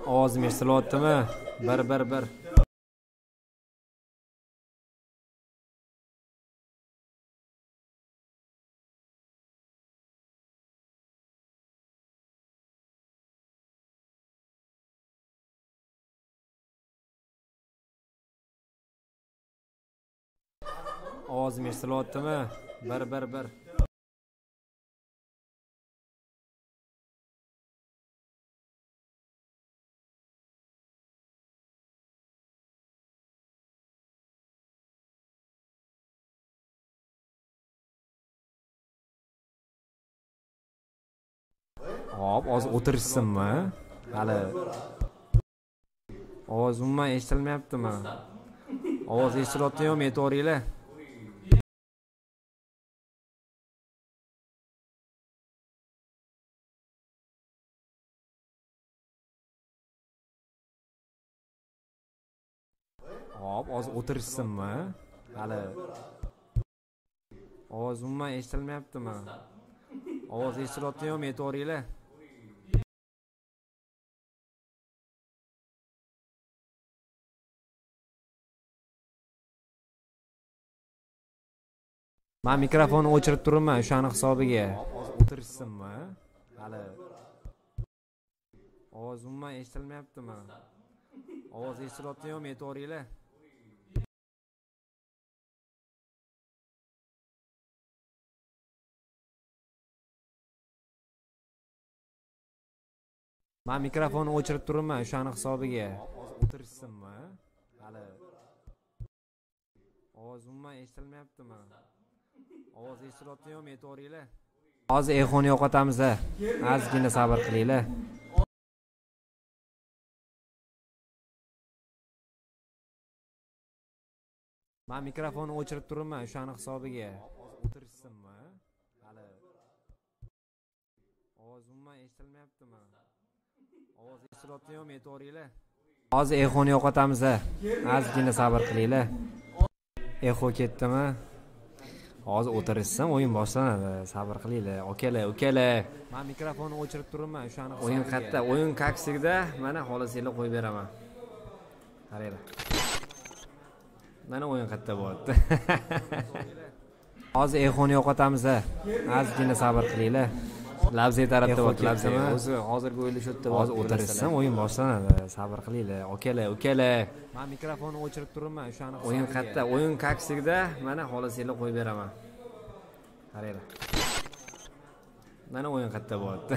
Ovozim eshitilyaptimi? Bir. Ovozim eshitilyaptimi? Bir. Hop, hozir o'tirishsinmi? Hali ovoz umuman eshitilmayaptimi? Ovoz eshitilyapti-yu, aytvoringlar. Hop, hozir o'tirishsinmi? Hali ovoz umuman eshitilmayaptimi? Ovoz eshitilyapti-yu, aytvoringlar. Men mikrofonni o'chirib turibman o'shaning hisobiga. O'tirishsinmi? Hali ovoz umuman eshitilmayaptimi? Ovoz eshitilyapti-yu, aytvoringlar. Men mikrofonni o'chirib turibman o'shaning hisobiga. O'tirishsinmi? Hali ovoz umuman eshitilmayaptimi? Ovoz eshitilyapti-yu, aytvoringlar. Hozir exoni yo'qotamiz. Ozgina sabr qilinglar. Men mikrofonni o'chirib turibman o'shaning hisobiga. O'tirishsinmi? Hali ovoz umuman eshitilmayaptimi? Ovoz eshitilyapti-yu, aytvoringlar. Hozir exoni yo'qotamiz. Ozgina sabr qilinglar. Exo ketdimi? Hozir o'tirishsin, o'yin boshlanadi. Sabr qilinglar. Okalar. Men mikrofonni o'chirib turibman o'shaning hisobiga. O'yin qayerda? O'yin kaksigida. Mana xolasinglar qo'yib beraman. Qaranglar. Mana o'yin qayerda bo'lyapti. Hozir exoni yo'qotamiz. Ozgina sabr qilinglar. Labzay tarafda bo'lyapti. Labzay o'zi hozirgi o'yinlar shu yerda hozir o'tirishsin, o'yin boshlanadi. Sabr qilinglar. Okalar. Men mikrofonni o'chirib turibman o'shaning o'yin qayerda? O'yin kaksigida. Mana xolasinglar qo'yib beraman. Qaranglar. Mana o'yin qayerda bo'lyapti.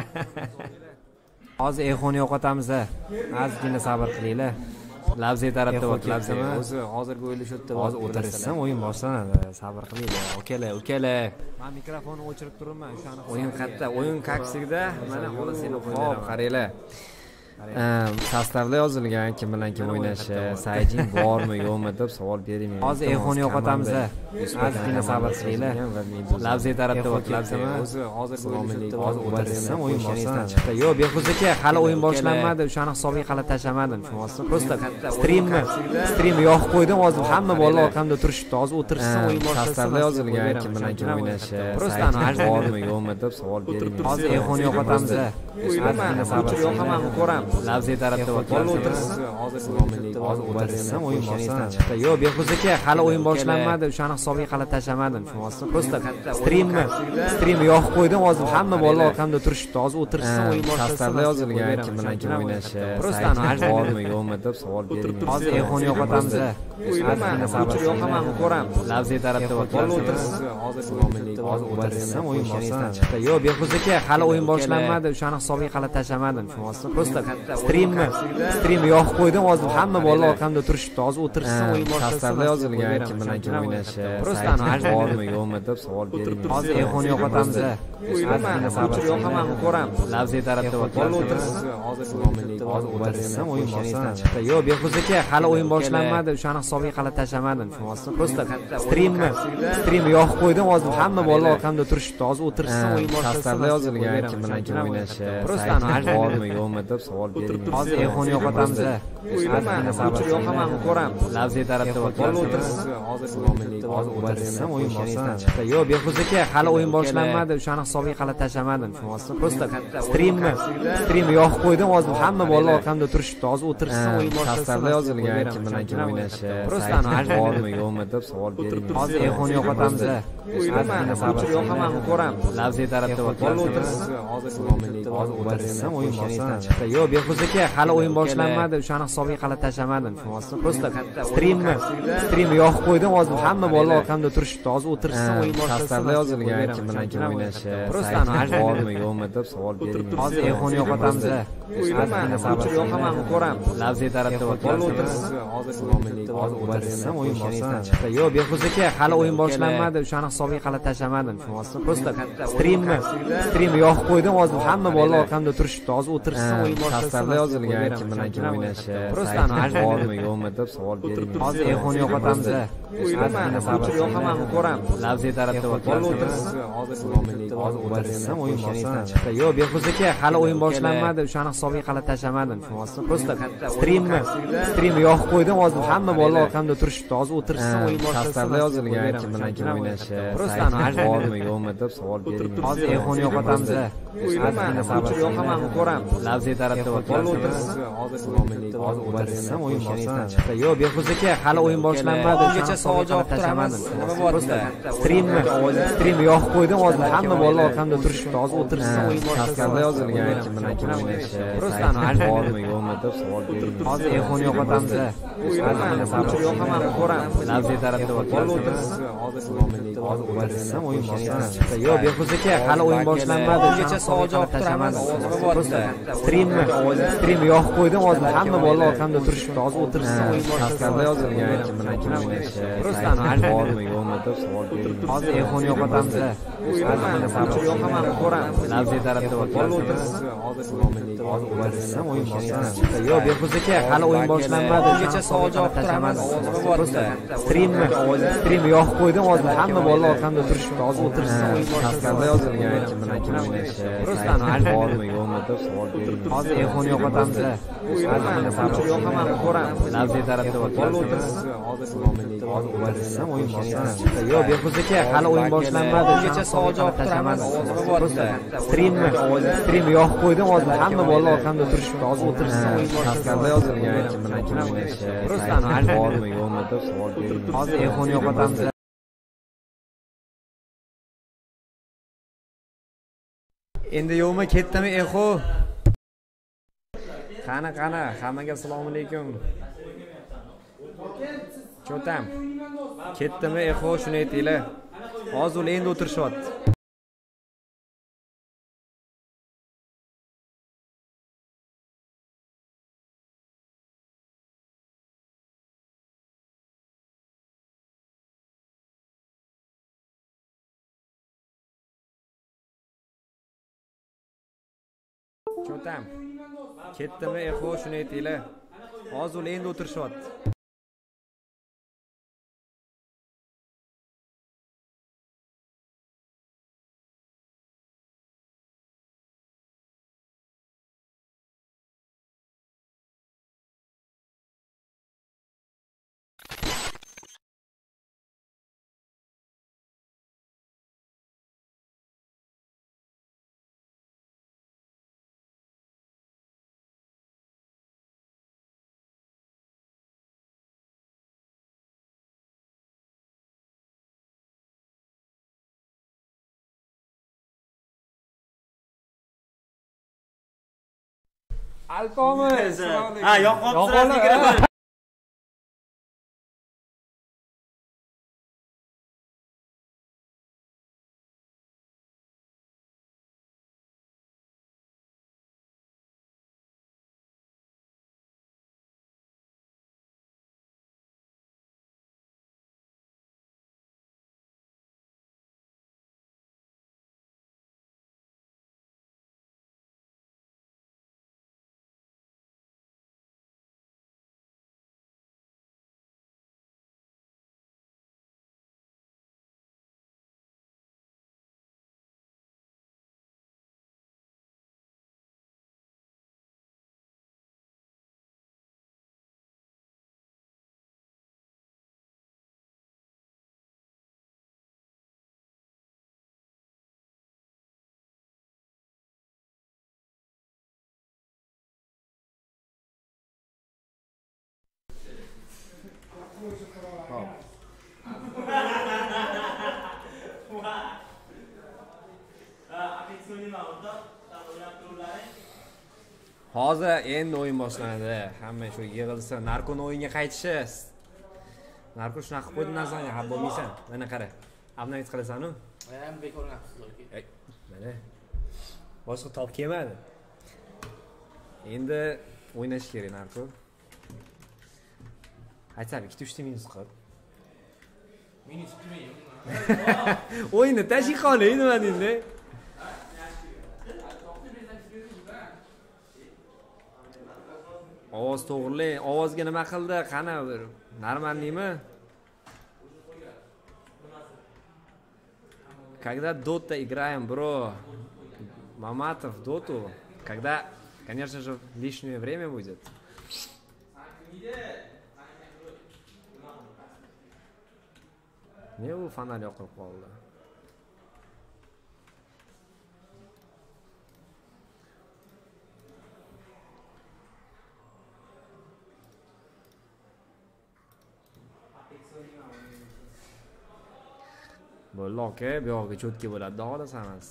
Hozir exoni yo'qotamiz. Ozgina sabr qilinglar. Labzay tarafda bo'lyapti. Labzay o'zi hozirgi o'yinlar shu yerda hozir o'tirishsin, o'yin boshlanadi. Sabr qilinglar. Okalar. Men mikrofonni o'chirib turibman o'shaning o'yin qayerda? O'yin kaksigida. Mana xolasinglar qo'yib beraman. Hop, qaranglar. Sastavlar yozilgan, kim bilan kim o'ynashi, sayjing bormi, yo'qmi deb savol bering. Hozir exoni yo'qotamiz. Ozgina sabr qilinglar. Labzay tarafda bo'lyapti. Labzay o'zi hozirgi o'yinlar hozir o'tirishsin, o'yin boshlanadi. Chiqdi. Yo'q, Behuz aka, hali o'yin boshlanmadi. O'shaning hisobiga hali tashlamadim. Tushunasizmi? Prosta streamni yoqib qo'ydim. Hozir hamma bolalar orqamda turishibdi. Hozir o'tirishsin, o'yin boshlanadi. Sastavlar yozilgan, kim bilan kim o'ynashi, sayjing bormi, yo'qmi deb savol bering. Hozir exoni yo'qotamiz. Ozgina sabr yo'qamanmi ko'ramiz. Labzay tarafda o'tirishsin. Hozir o'tirishsin, o'yin boshlanadi. Chiqdi. Yo'q, Behuz aka, hali o'yin boshlanmadi. O'shaning hisobiga hali tashlamadim. Tushunasizmi? Prosta streamni yoqib qo'ydim. Hozir hamma bolalar orqamda turishibdi. Hozir o'tirishsin, o'yin boshlanadi. Sastavlar yozilgan, kim bilan kim o'ynashi, sayjing bormi, yo'qmi deb savol bering. Hozir exoni yo'qotamiz. Ozgina sabr yo'qamanmi ko'ramiz. Labzay tarafda o'tirishsin. Hozir o'tirishsin, o'yin boshlanadi. Chiqdi. Yo'q, Behuz aka, hali o'yin boshlanmadi. O'shaning hisobiga hali tashlamadim. Tushunasizmi? Prosta streamni yoqib qo'ydim. Hozir hamma bolalar orqamda turishibdi. Hozir o'tirishsin, o'yin boshlanadi. Sastavlar yozilgan, kim bilan kim o'ynashi, sayjing bormi, yo'qmi deb savol bering. Hozir exoni yo'qotamiz. Ozgina sabr yo'qamanmi ko'ramiz. Labzay tarafda o'tirishsin. Hozir o'tirishsin, o'yin boshlanadi. Chiqdi. Yo'q, Behuz aka, hali o'yin boshlanmadi. O'shaning hisobiga qarab tashlamadim. Tushunasizmi? Просто stream yoqib qo'ydim. Hozir hamma bolalar orqamda turishibdi. Hozir o'tirishsin, o'yin boshlasin. Dastlabda yozilgan kim bilan kim o'ynashi, просто bormi yo'qmi deb savol bering. Hozir telefon yo'qotamiz. Ozgina sabr yo'qamanmi ko'ramiz. Lavzay tarafda bola o'tirsin. Hozir o'tirsin, o'yin boshlasin. Yo'q, Behrouz aka, hali o'yin boshlanmadi. O'shani hisobiga qarab tashlamadim. Tushunasizmi? Просто stream yoqib qo'ydim. Hozir hamma bolalar orqamda turishibdi. Hozir o'tirsin, o'yin boshlasin. Dastlabda yozilgan kim bilan kim o'ynashi, просто bormi yo'qmi deb savol bering. Hozir telefon yo'qotamiz. Ozgina sabr yo'qamanmi ko'ramiz. Lavzay tarafda bola o'tirsin. Hozir o'tirsin, o'yin boshlasin. Yo'q, Behrouz aka, hali o'yin boshlanmadi. O'shani hisobiga qarab tashlamadim. Tushunasizmi? Просто stream yoqib qo'ydim. Hozir hamma bolalar orqamda turishibdi. Hozir o'tirsin, o'yin boshlasin. Dastlabda yozilgan kim bilan kim o'ynashi, просто bormi yo'qmi deb savol bering. Hozir telefon yo'qotamiz. Ozgina sabr yo'qamanmi ko'ramiz. Lavzay tarafda bola o'tirsin. Hozir o'tirsin, o'yin boshlasin. Yo'q, Behrouz aka, hali o'yin boshlanmadi. O'shani hisobiga qarab tashlamadim. Tushunasizmi? Просто stream yoqib qo'ydim. Hozir hamma bolalar orqamda turishibdi. Hozir o'tirsin, o'yin boshlasin. Dastlabda yozilgan kim bilan kim o'ynashi, просто bormi yo'qmi deb savol bering. Hozir telefon yo'qotamiz. Ozgina sabr yo'qamanmi ko'ramiz. Lavzay tarafda bola o'tirsin. Hozir o'tirsin, o'yin boshlasin. Yo'q, Behrouz aka, hali o'yin boshlanmadi. O'shani hisobiga qarab tashlamadim. Tushunasizmi? Просто stream yoqib qo'ydim. Hozir hamma bolalar orqamda turishibdi. Hozir o'tirsin, o'yin boshlasin. Dastlabda yozilgan kim bilan kim o'ynashi, просто bormi yo'qmi deb savol bering. Hozir telefon yo'qotamiz. Ozgina sabr yo'qamanmi ko'ramiz. Lavzay tarafda bola o'tirsin. Hozir o'tirsin, o'yin boshlasin. Yo'q, Behrouz aka, hali o'yin boshlanmadi. Ungacha savol javob turamiz. Просто stream yoqib qo'ydim. Hozir hamma bolalar orqamda turishibdi. Hozir o'tirsin, o'yin boshlasin. Dastlabda yozilgan kim bilan kim o'ynashi, просто bormi yo'qmi deb savol bering. Hozir telefon yo'qotamiz. Ozgina sabr yo'qamanmi ko'ramiz. Lavzay tarafda bola o'tirsin. Hozir o'tirsin, o'yin boshlasin. Yo'q, Behrouz aka, hali o'yin boshlanmadi. Ungacha savol javob turamiz. Просто stream yoqib qo'ydim. Hozir hamma bolalar orqamda turishibdi. Hozir o'tirsin, o'yin boshlasin. Dastlabda yozilgan kim bilan kim o'ynashi, просто bormi yo'qmi deb savol bering. Hozir telefon yo'qotamiz. Ozgina sabr yo'qamanmi ko'ramiz. Lavzay tarafda bola o'tirsin. Hozir o'tirsin, o'yin boshlasin. Yo'q, Behrouz aka, hali o'yin boshlanmadi. Ungacha savol javob turamiz. Просто stream yoqib qo'ydim. Hozir hamma bolalar orqamda turishibdi. Hozir o'tirsin, o'yin boshlasin. Dastlabda yozilgan kim bilan kim o'ynashi, просто bormi yo'qmi deb savol bering. Hozir telefon yo'qotamiz. Ozgina sabr yo'qamanmi ko'ramiz. Lavzay tarafda bola o'tirsin. Hozir o'tirsin, o'yin boshlasin. Yo'q, Behrouz aka, hali o'yin boshlanmadi. Ungacha savol javob turamiz. Просто stream yoqib qo'ydim. Hozir hamma bolalar orqamda turishibdi. Hozir o'tirsin, o'yin boshlasin. Dastlabda yozilgan kim bilan kim o'ynashi, просто bormi yo'qmi deb savol bering. Hozir telefon yo'qotamiz. Endi yo'qmi, ketdimi Exo? Qani, hammaga assalomu alaykum. Cho'tam. Ketdimi Exo, shuni aytinglar. Hozir endi o'tirishyapti. Cho'tam. Ketdimi Exo, shuni aytinglar. Hozir endi o'tirishyapti. Alpomiz. Ha, yoqib Hozir endi o'yin boshlanadi. Hamma shu yig'ilsa, narkoni o'yinga qaytishi. Narko shunaqa qilib qo'ydi narsani, hab bo'lmaysan. Mana qara. Obnoviy qilasan-ku. Ham bekor o'ynabsiz-ku. Mana. Boshqa top kelmadi. Endi o'ynash kerak narko. Aytsabi, 2-3 minus qil. Minus 2 million. O'yinni tashib qoling nima deydi? Ovoz to'g'rilang. Ovozga nima qildi? Qani bir normalniymi? Когда Dota играем, бро, Маматов, Доту, когда, конечно же, лишнее время будет. Ne u fanal yoqib qoldi? Bo'ldi aka, bu yoqqa cho'tki bo'ladi, xohlasangiz.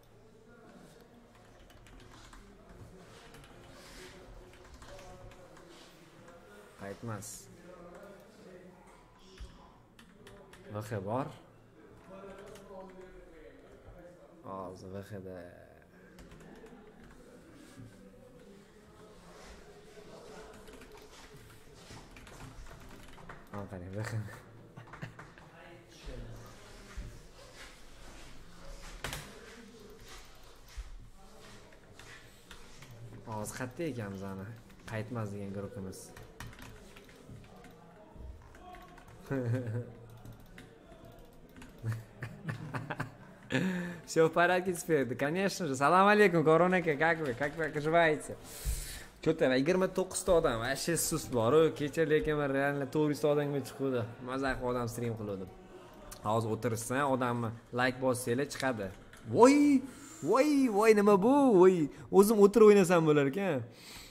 Qaytmas. VX bor. Hozir VXda qarang, VX. Hozir qayerda ekanmiz ana? Qaytmas degan guruhimiz. Все в порядке теперь. Конечно же. Салам алейкум, Корон aka, как вы поживаете? Что-то 29 ta odam, вообще sus bor. Kecha lekin men reально 400 ta odamga chiqdi. Mazza qilib odam stream qildim. Hozir o'tirsan, odamni like bossanglar chiqadi. Voy, nima bu? Voy, o'zim o'tirib o'ynasam bo'lar ekan.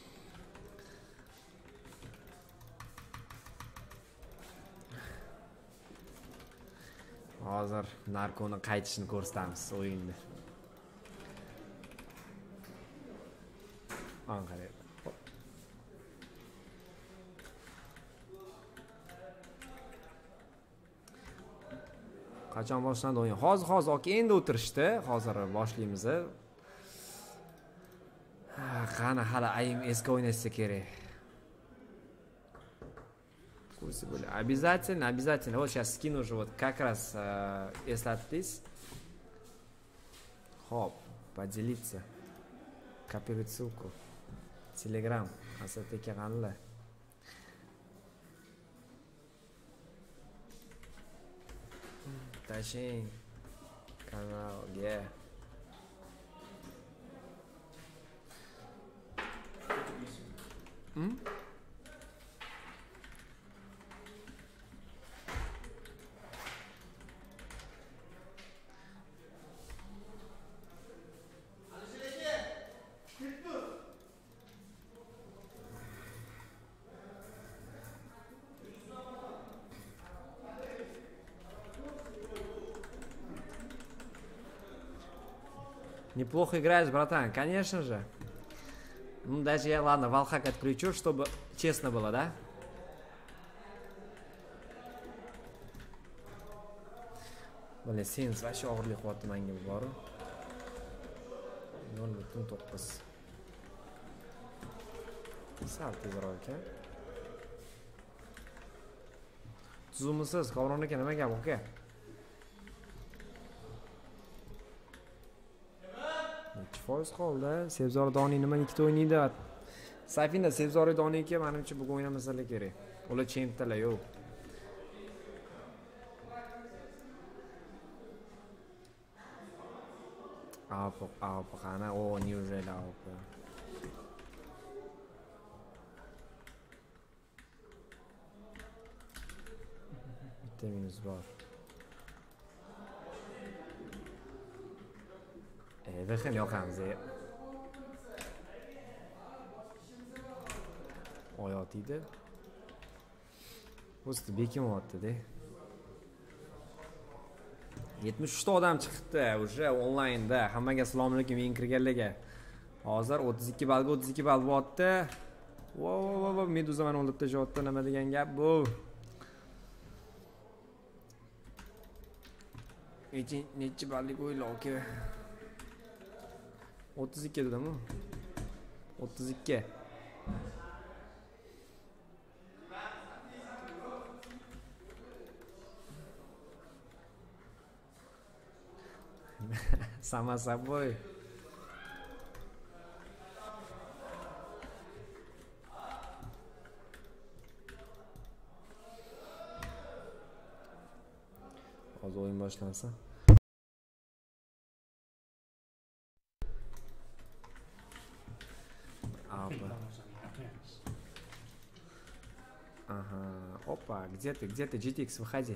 Hozir narkoni qaytishini ko'rsatamiz o'yinda. Qarang. Qachon boshlandi o'yin? Hozir aka endi o'tirishdi. Hozir boshlaymiz. Qani hali ayim eski o'ynashsa kerak. Kursi были. Обязательно. Вот сейчас скину уже вот как раз eslatdingiz. Хоп, поделиться. Копировать ссылку. Telegram. Asatga qanday? Tashing kanalga. Неплохо играешь, братан, конечно же. Ну, даже я, ладно, валхак отключу, чтобы честно было, да? Böyle sens va shu og'irlik qilyapti menga bu boru. 0.9. Sal tezroq ekan. Tuzumisiz, Qavron aka, nima gap aka? Foiz qoldi. Sebzor Doni nima ikkita o'ynaydi? Safina Sebzor Doniga menimcha bugun o'ynamasalar kerak. Ular chempionlar yo'q. Ап, qana, o, неужели ап. Bitta minus bor. Vexen yoqamiz. Oyoq deydi. O'zi bekimayapti-da. 73 ta odam chiqibdi, o'sha onlaynda. Hammaga assalomu alaykum, men kirganlarga. Hozir 32 ballga 32 ball bo'lyapti. Vo, Meduza meni o'ldirib tashyapti, nima degan gap bu? Nechi ballik o'yla aka? 32 dedim-ku. 32. Sama собой. Hozir o'yin boshlansa. Ага, опа, где ты, GTX, выходи.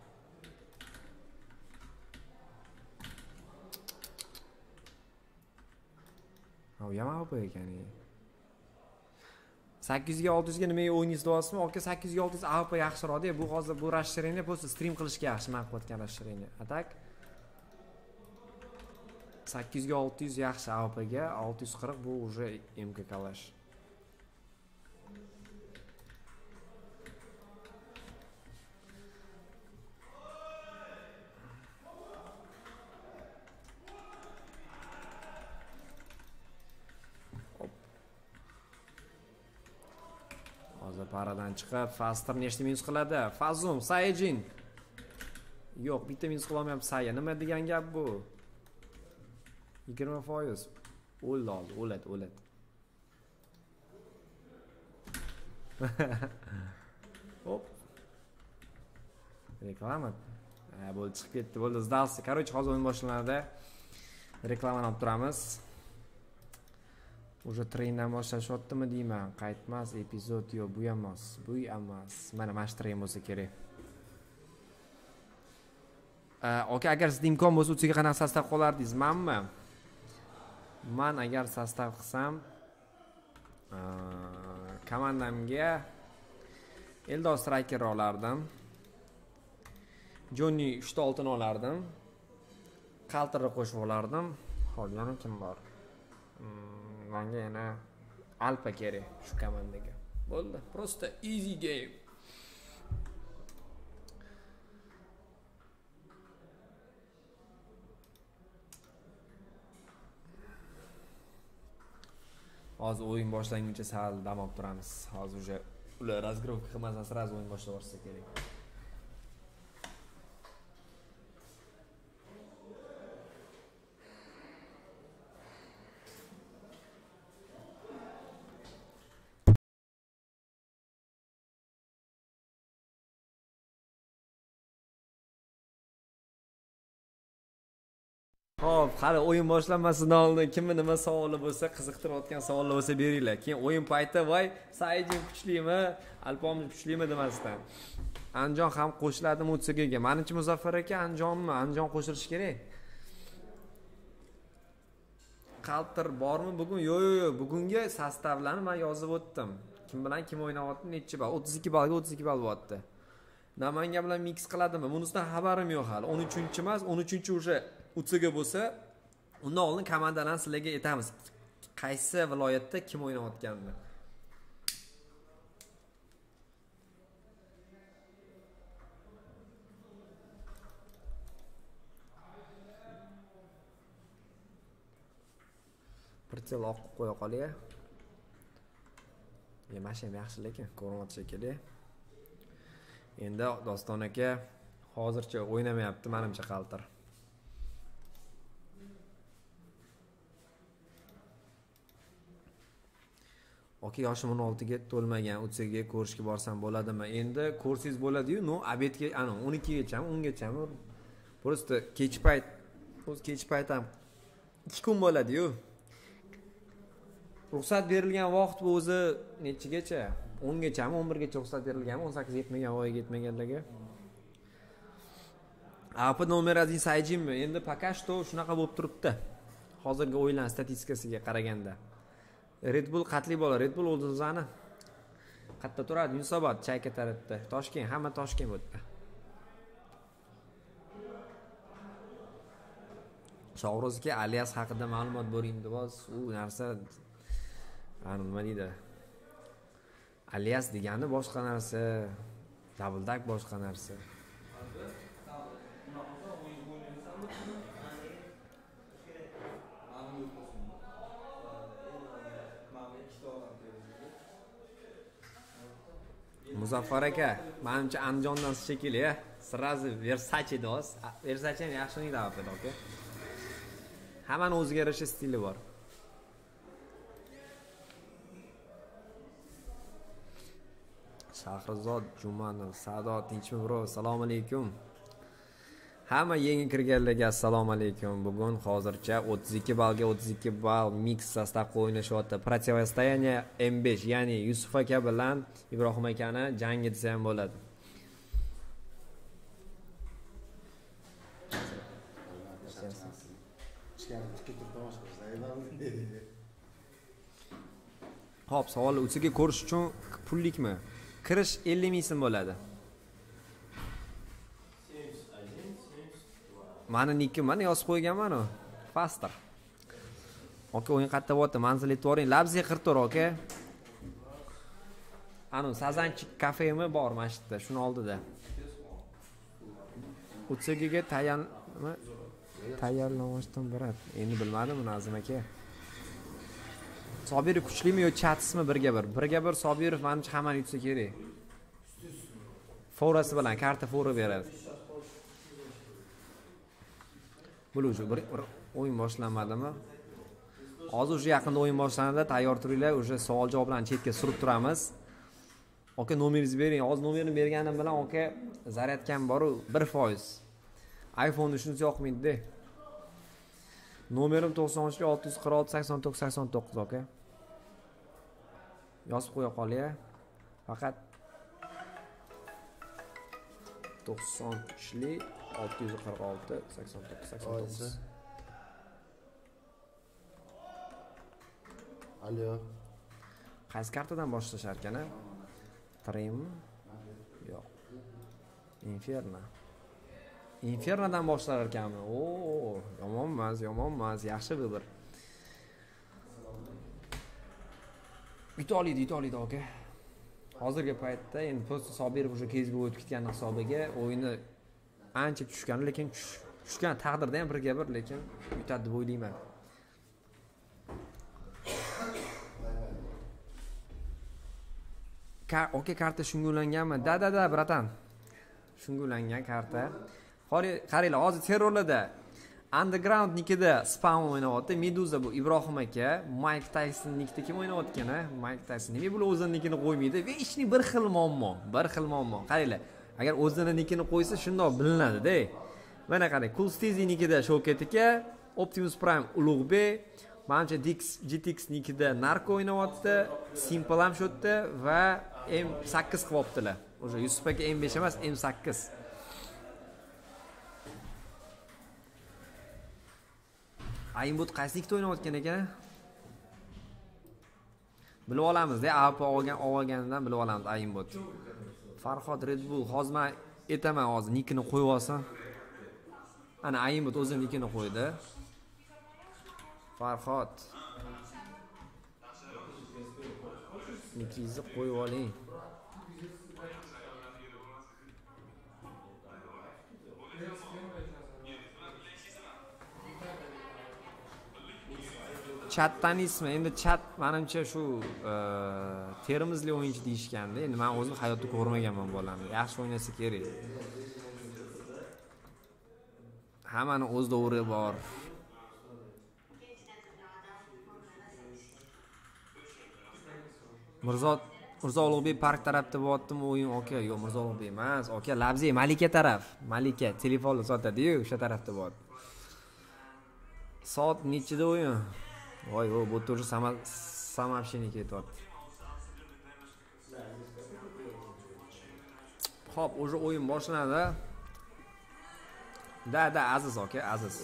Uyam apa ekan. 800 ga 600 ga nimaga o'ynaysiz deyapsizmi? Aka 800 ga 600 AWP yaxshiroq-da. Bu hozir bu расширение bo'lsa stream qilishga yaxshi men qilayotgan расширение. Atak 800 ga 600 yaxshi AWP ga, 640 bu уже MK kalash. Hozir paradan chiqib, Faster nechta minus qiladi? Fazum, Sayjin. Yo'q, bitta minus qila olmayapti Saya. Nima degan gap bu? 20%. O'ladi. Hop. Reklama. Bo'ldi, chiqib ketdi. Bo'ldi, sdalsi. Короче, hozir o'yin boshlanadi. Reklamani olib turamiz. Уже treindan boshlashyaptimi deyman. Qaytmas epizod yo'q, bu emas. Mana shu treyn bo'lsa kerak. Aka, agar sizda imkon bo'lsa, o'tsiga qanaqa sostav qolardingiz? Men agar sostav qilsam, komandamga Eldor Striker olardim. Johnny 3 ta oltin olardim. Qaltirni qo'shib olardim. Xo'p, yana kim bor? Menga yana Alpa kerak shu komandaga. Bo'ldi, просто easy game. Hozir o'yin boshlanguncha sal dam olib turamiz. Hozir уже ular razgrovka qilmasa sразу o'yin boshlab borsa kerak. Xo'p, hali o'yin boshlanmasidan oldin kimni nima savoli bo'lsa, qiziqtirayotgan savollar bo'lsa beringlar. Keyin o'yin payti voy, Saidin kuchlimi, Alpomiz kuchlimi demasdan. Anjon ham qo'shiladimi o'tsigaga? Menimcha Muzaffar aka Anjonmi? Anjon qo'shilishi kerak. Qaltir bormi bugun? Yo'q, bugungi sostavlarni men yozib o'tdim. Kim bilan kim o'ynayapti, necha ball? 32 ballga 32 ball bo'lyapti. Namanga bilan mix qiladimi? Bunisidan xabarim yo'q hali. 13-chi emas, 13-chi уже Utsiga bo'lsa, undan oldin komandadan sizlarga aytamiz. Qaysi viloyatda kim o'ynayotganini. Pritel oq qo'ya qolay. Mashina yaxshi lekin ko'rinyapti shekilli. Endi Doston aka hozircha o'ynamayapti, menimcha Qaltir. Oka yoshim 16 ga to'lmagan, o'tsiga ko'rishga borsam bo'ladimi? Endi ko'rsangiz bo'ladi-yu, no, obedga, 12 gachami, 10 gachami. Просто kech payt ham 2 kun bo'ladi-yu. Ruxsat berilgan vaqt bu o'zi nechigacha? 10 gachami, 11 gacha ruxsat berilganmi? 18 yetmagan, voyaga yetmaganlarga. AP nomer 1 Sayjinmi? Endi пока что shunaqa bo'lib turibdi. Hozirgi o'yinlar statistikasiga qaraganda. Red Bull qatli bola, Red Bull o'zini qayerda turadi? Yunusobod, Chayka tarafda. Toshkent, hamma Toshkent bo'tdi. Shohrozga alias haqida ma'lumot bering deb u narsa nima deydi? Alias degani boshqa narsa, dabildak boshqa narsa. Muzaffar aka, menimcha Andijondan shekilli, sirazi Versace dos. Versace yaxshi o'ynayapti, aka. Hammaning o'ziga yarasha stili bor. Shahrizod Jumanov, Sado tinchmi bro? Assalomu alaykum. Hamma yangi kirganlarga assalomu alaykum. Bugun hozircha 32 ballga 32 ball mix sastavda o'ynashyapti. Противостояние M5, ya'ni Yusuf aka bilan Ibrohim akani jangi desa ham bo'ladi. Xo'p, savolni o'ziga ko'rish uchun pullikmi? Kirish 50 ming so'm bo'ladi. Mani nikim mana yozib qo'yganman-ku. Faster. Oka, o'yin qayerda bo'lyapti? Manzil aytib boring. Labzi qirtor, oka. Sazanchik kafemi bor mana shu yerda, shuni oldida. O'tsagiga tayyorlanishdan birat. Endi bilmadim Nazim aka. Sobir kuchlimi yo chatismi birga bir? Birga bir Sobirov menimcha hammani yutsa kerak. Forasi bilan karta fora beradi. Bo'luvchi bir o'yin boshlanmadimi? Hozir o'sha yaqinda o'yin boshlanadi, tayyor turinglar, o'sha savol javoblarni chetga surib turamiz. Oka, nomeringizni bering. Hozir nomerni berganim bilan oka zaryadkam bor-u 1%. iPhone shunisi yoqmaydi-da. Nomerim 93 646 89 89 oka. Yozib qo'ya qol-ya. Faqat 93 646 89 89. Alo. Qaysi kartadan boshlashar ekan? Trim? Yo'q. Infernodan boshlar ekanmi? Oo, yomonmas, yaxshi bu bir. Yutolaydi aka. Hozirgi paytda endi post Sobirov o'sha kezib o'tib ketgan hisobiga o'yini ancha tushgan, lekin tushgan taqdirda ham birga bir, lekin yutadi deb o'ylayman. Oka, karta shungulanganmi? Da, bratan. Shungulangan karta. Qaranglar, hozir terrorlarda Underground nikida spam o'ynayapti. Meduza bu Ibrohim aka, Mike Tyson nikida kim o'ynayotgan, Mike Tyson. Nima bular o'zining nikini qo'ymaydi? Va ishni bir xil muammo. Qaranglar, agar o'zining nikini qo'ysa shundoq bilinadi-da. Mana qarang, Coolsteezy nikida Shavkat aka, Optimus Prime Ulug'bek, menimcha GTX nikida Narko o'ynayapti, Simple ham shu yerda va M8 qilyaptilar. O'sha Yusuf aka M5 emas, M8. Aimbot qaysinikda o'ynayotgan ekan? Bilib olamiz-da, AP olganidan bilib olamiz Aimbot. Farhod Red Bull, hozir men aytaman, hozir nikini qo'yib olsam. Ana Aimbot o'zi nikini qo'ydi. Farhod. Nikingizni qo'yib oling. Chatdan ismi, endi chat menimcha shu Termizli o'yinchi deyishganda, endi men o'zim hayotda ko'rmaganman bolamni. Yaxshi o'ynasa kerak. Hammani o'z davri bor. Mirzo Ulug'bek park tarafda bo'lyaptimi o'yin? Oka, yo'q, Mirzo Ulug'bek emas. Oka, Labzi Malika taraf. Malika telefonni sotadi-yu, o'sha tarafda bo'lyapti. Soat nechida o'yin? Voy, bu turni samapshini ketyapti. Xo'p, o'sha o'yin boshlanadi. Da, Aziz aka, Aziz.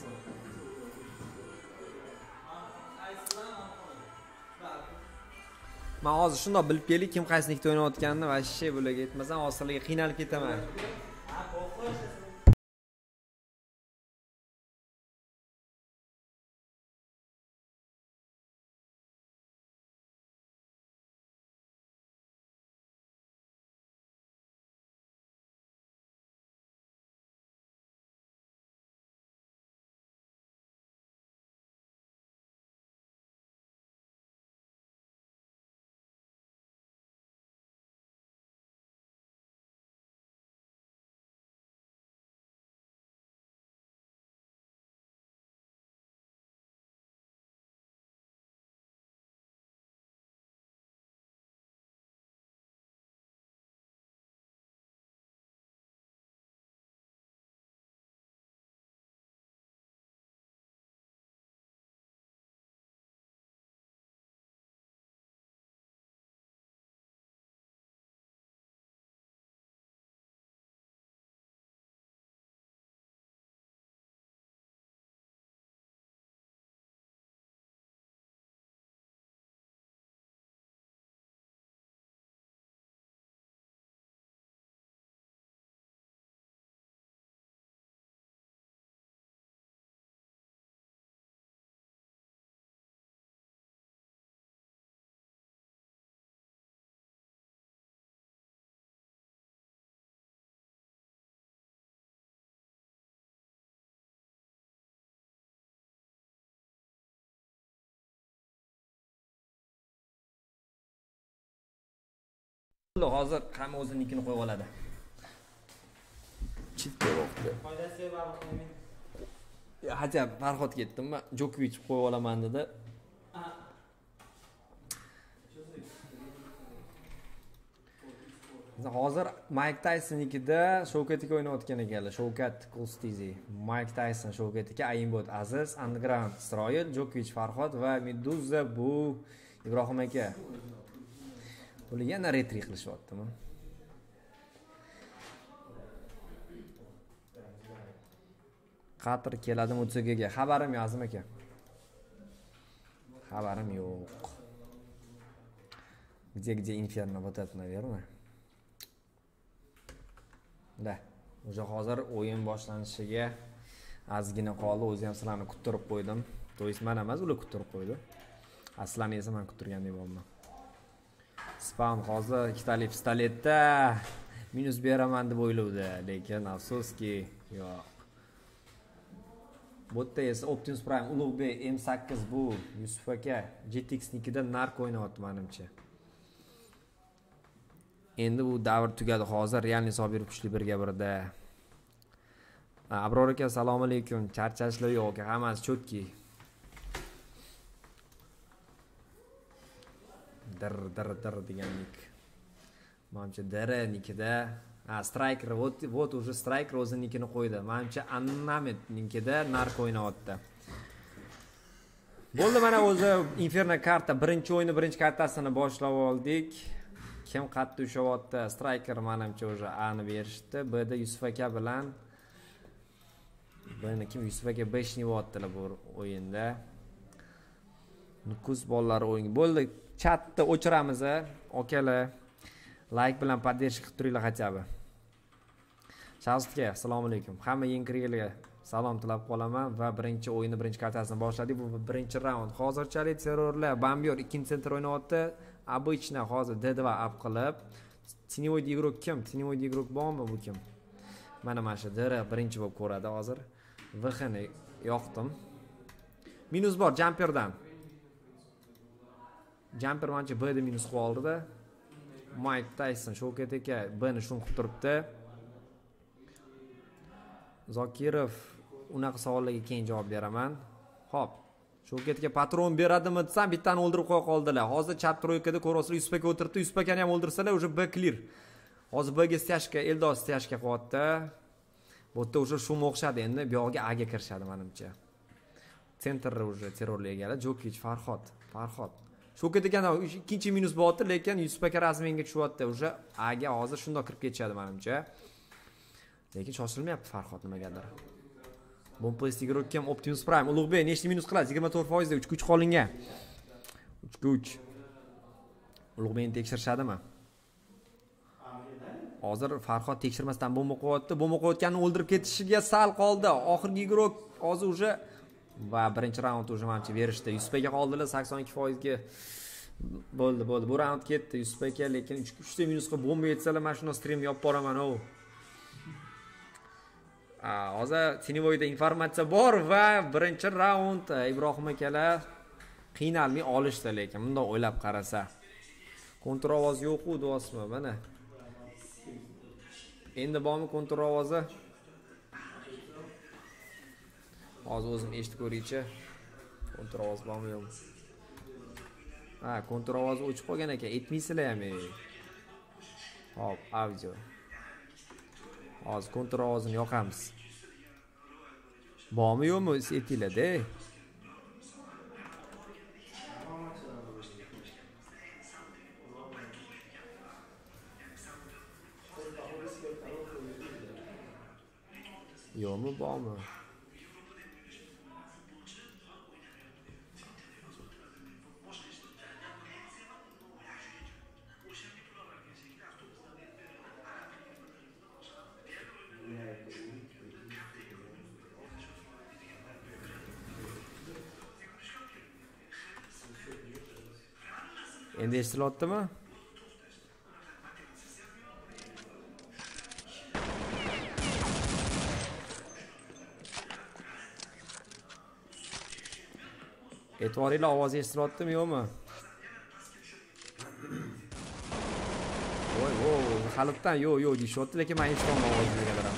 Men hozir shundoq bilib keldik, kim qaysinikda o'ynayotganini va shay bo'laga aytmasam, hozirlarga qiynalib ketaman. Hozir hamma o'zinikini qo'yib oladi. Chitga vaqti. Foydasi bor men. Ya hajab Farhod ketdimmi? Jokovich qo'yib olaman dedi. Hozir Mike Tysonnikida Shavkatga o'ynayotgan ekanlar. Shavkat Kostizi, Mike Tyson Shavkatga, Aimbot Aziz, Underground Isroil, Jokovich Farhod va Meduza bu Ibrohim aka. Bular yana retri qilishyaptimi? Qatr keladimi o'tsaga? Xabarim yo'q Azim aka. Xabarim yo'q. Где Inferno вот это, наверное. Da, o'sha hozir o'yin boshlanishiga ozgina qoldi. O'zi ham sizlarni kuttirib qo'ydim. To'yis men emas, ular kuttirib qo'ydi. Aslan esa men kuttirgandek bo'ldim. Spam hozir ikkitali pistoletda minus beraman deb o'ylovdi, lekin afsuski yo'q. Bu yerda esa Optimus Prime Ulug'bek M8 bu Yusuf aka GTX-nikida nark o'ynayapti menimcha. Endi bu davr tugadi hozir. Realni Sobirov kuchli birga birda. Abror aka assalomu alaykum. Charchashlar yo'q, hammasi chotki. Dir deganlik. Menimcha DR-nikida, Striker, вот уже Striker o'zinikini qo'ydi. Menimcha Annametnikida nark o'ynayapti. Bo'ldi, mana o'zi Inferno karta birinchi o'yini birinchi kartasini boshlab oldik. Kim qattiq ushyapti? Striker menimcha o'sha A'ni berishdi. B'da Yusuf aka bilan B'ni kim Yusuf aka 5 nivyaptilar bu o'yinda. Nukus bolalar o'yin. Bo'ldi, chatni o'chiramiz, okalar. Like bilan podдержка qilib turinglar xachabi. Shahzodga assalomu alaykum. Hamma yengiriga salom tilab qolaman va birinchi o'yinni birinchi kartasini boshladik. Bu birinchi raund. Hozirchalik terrorlar Bambiyor ikkinchi sentr o'ynayapti. Обычно hozir D2 up qilib, Tinoy Digrok kim? Tinoy Digrok bormi bu kim? Mana shu DR birinchi bo'lib ko'radi hozir. VHni yoqdim. Minus bor Jumperdan. Jumper menimcha B'da minus qoldi-da. Mike Tyson Shavkat aka B'ni shun qilib turibdi. Zokirov unaqa savollarga keyin javob beraman. Xo'p. Shavkatga patron beradimi desam, bittani o'ldirib qo'ya qoldilar. Hozir chap troykada ko'rasizlar, Yusuf aka o'tiribdi. Yusuf akani ham o'ldirsalar, уже B clear. Hozir B'ga stashka, Eldor stashka qilyapti. Bu yerda уже shum o'xshadi. Endi bu yoqqa A'ga kirishadi menimcha. Sentrda уже terrorli egalar, Jokovich Farhod. Shavkat aka ikkinchi minus bo'lyapti, lekin Yusuf aka rasmenga tushyapti. Уже A'ga hozir shundoq kirib ketishadi menimcha. Lekin shoshilmayapti Farhod nimagadir. Bompost igro kim? Optimus Prime Ulug'bek nechta minus qiladi? 24% da 3 qolingan. 3. Ulug'bekni tekshirishadimi? Hozir Farhod tekshirmasdan bomba qo'yapti. Bomba qo'yotganini o'ldirib ketishiga sal qoldi. Oxirgi igro hozir уже va birinchi raund уже menimcha berishdi. Yusuf aka qoldilar 82% ga. Bo'ldi. Bu raund ketdi Yusuf aka, lekin 3 ta minus qilib bomba yetsalar, men shuni stream yopib boraman. Hozir Tinivoyda informatsiya bor va birinchi raund Ibrohim akalar qiynalmay olishdi, lekin bundoq o'ylab qarasa. Kontrovoz yo'q-ku, do'stlar, mana. Endi bormi kontrovozi? Hozir o'zim eshitib ko'raychi. Kontrovoz bormi yo'qmi? Kontrovoz o'chib qolgan ekan, aytmaysizlar ham. Hop, audio. Hozir kontrovozini yoqamiz. Bormi yo'qmi? Aytinglar-da. Yo'qmi, bormi? Endi eshitilyaptimi? E'tiboringlar, ovoz eshitilyaptimi yo'qmi? Voy, qalbdan yo'q deyishyapti, lekin men eshitolmay ovozini qadaraman.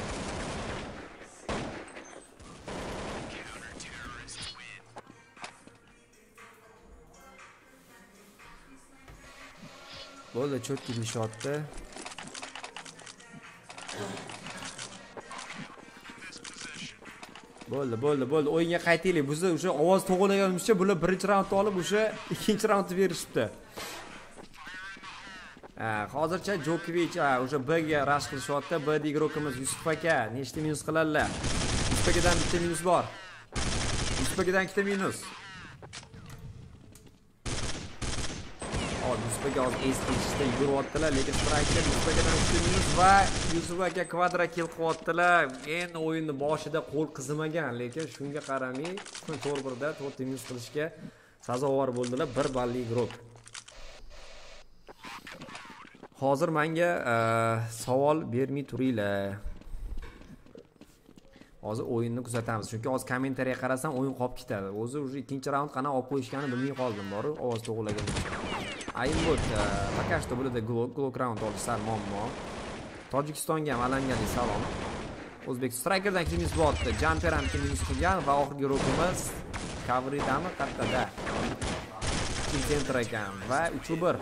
Bo'ldi, cho'tki deyishyapti. Bo'ldi. O'yinga qaytaylik. Bizni o'sha ovoz to'g'rilaganimizcha bular birinchi raundni olib, o'sha ikkinchi raundni berishibdi. Hozircha Jokovich o'sha B ga rush qilishyapti. B igrokimiz Yusuf aka nechta minus qiladilar? Yusuf akadan bitta minus bor. Yusuf akadan ikkita minus. Yusuf aka hozir esqishda yuryaptilar, lekin striker Yusuf akadan ikkita minus va Yusuf aka kvadra kill qilyaptilar. Endi o'yinning boshida qo'l qizimagan, lekin shunga qaramay 4-1 da 4 minus qilishga sazovor bo'ldilar. 1 balli igrok. Hozir menga savol bermay turinglar. Hozir o'yinni kuzatamiz. Chunki hozir kommentariyaga qarasam o'yin qolib ketadi. O'zi ikkinchi raund qana olib qo'yishganini bilmay qoldim, bor ovoz to'g'rilagan. Ayinbot пока что bo'ladi Glock round olish sal muammo. Tojikistonga ham alangali salom. O'zbek strikerdan minus bo'tdi. Jumper ham minus qilgan va oxirgi rokimiz Kavridami qattada. Center ekan va 3-1.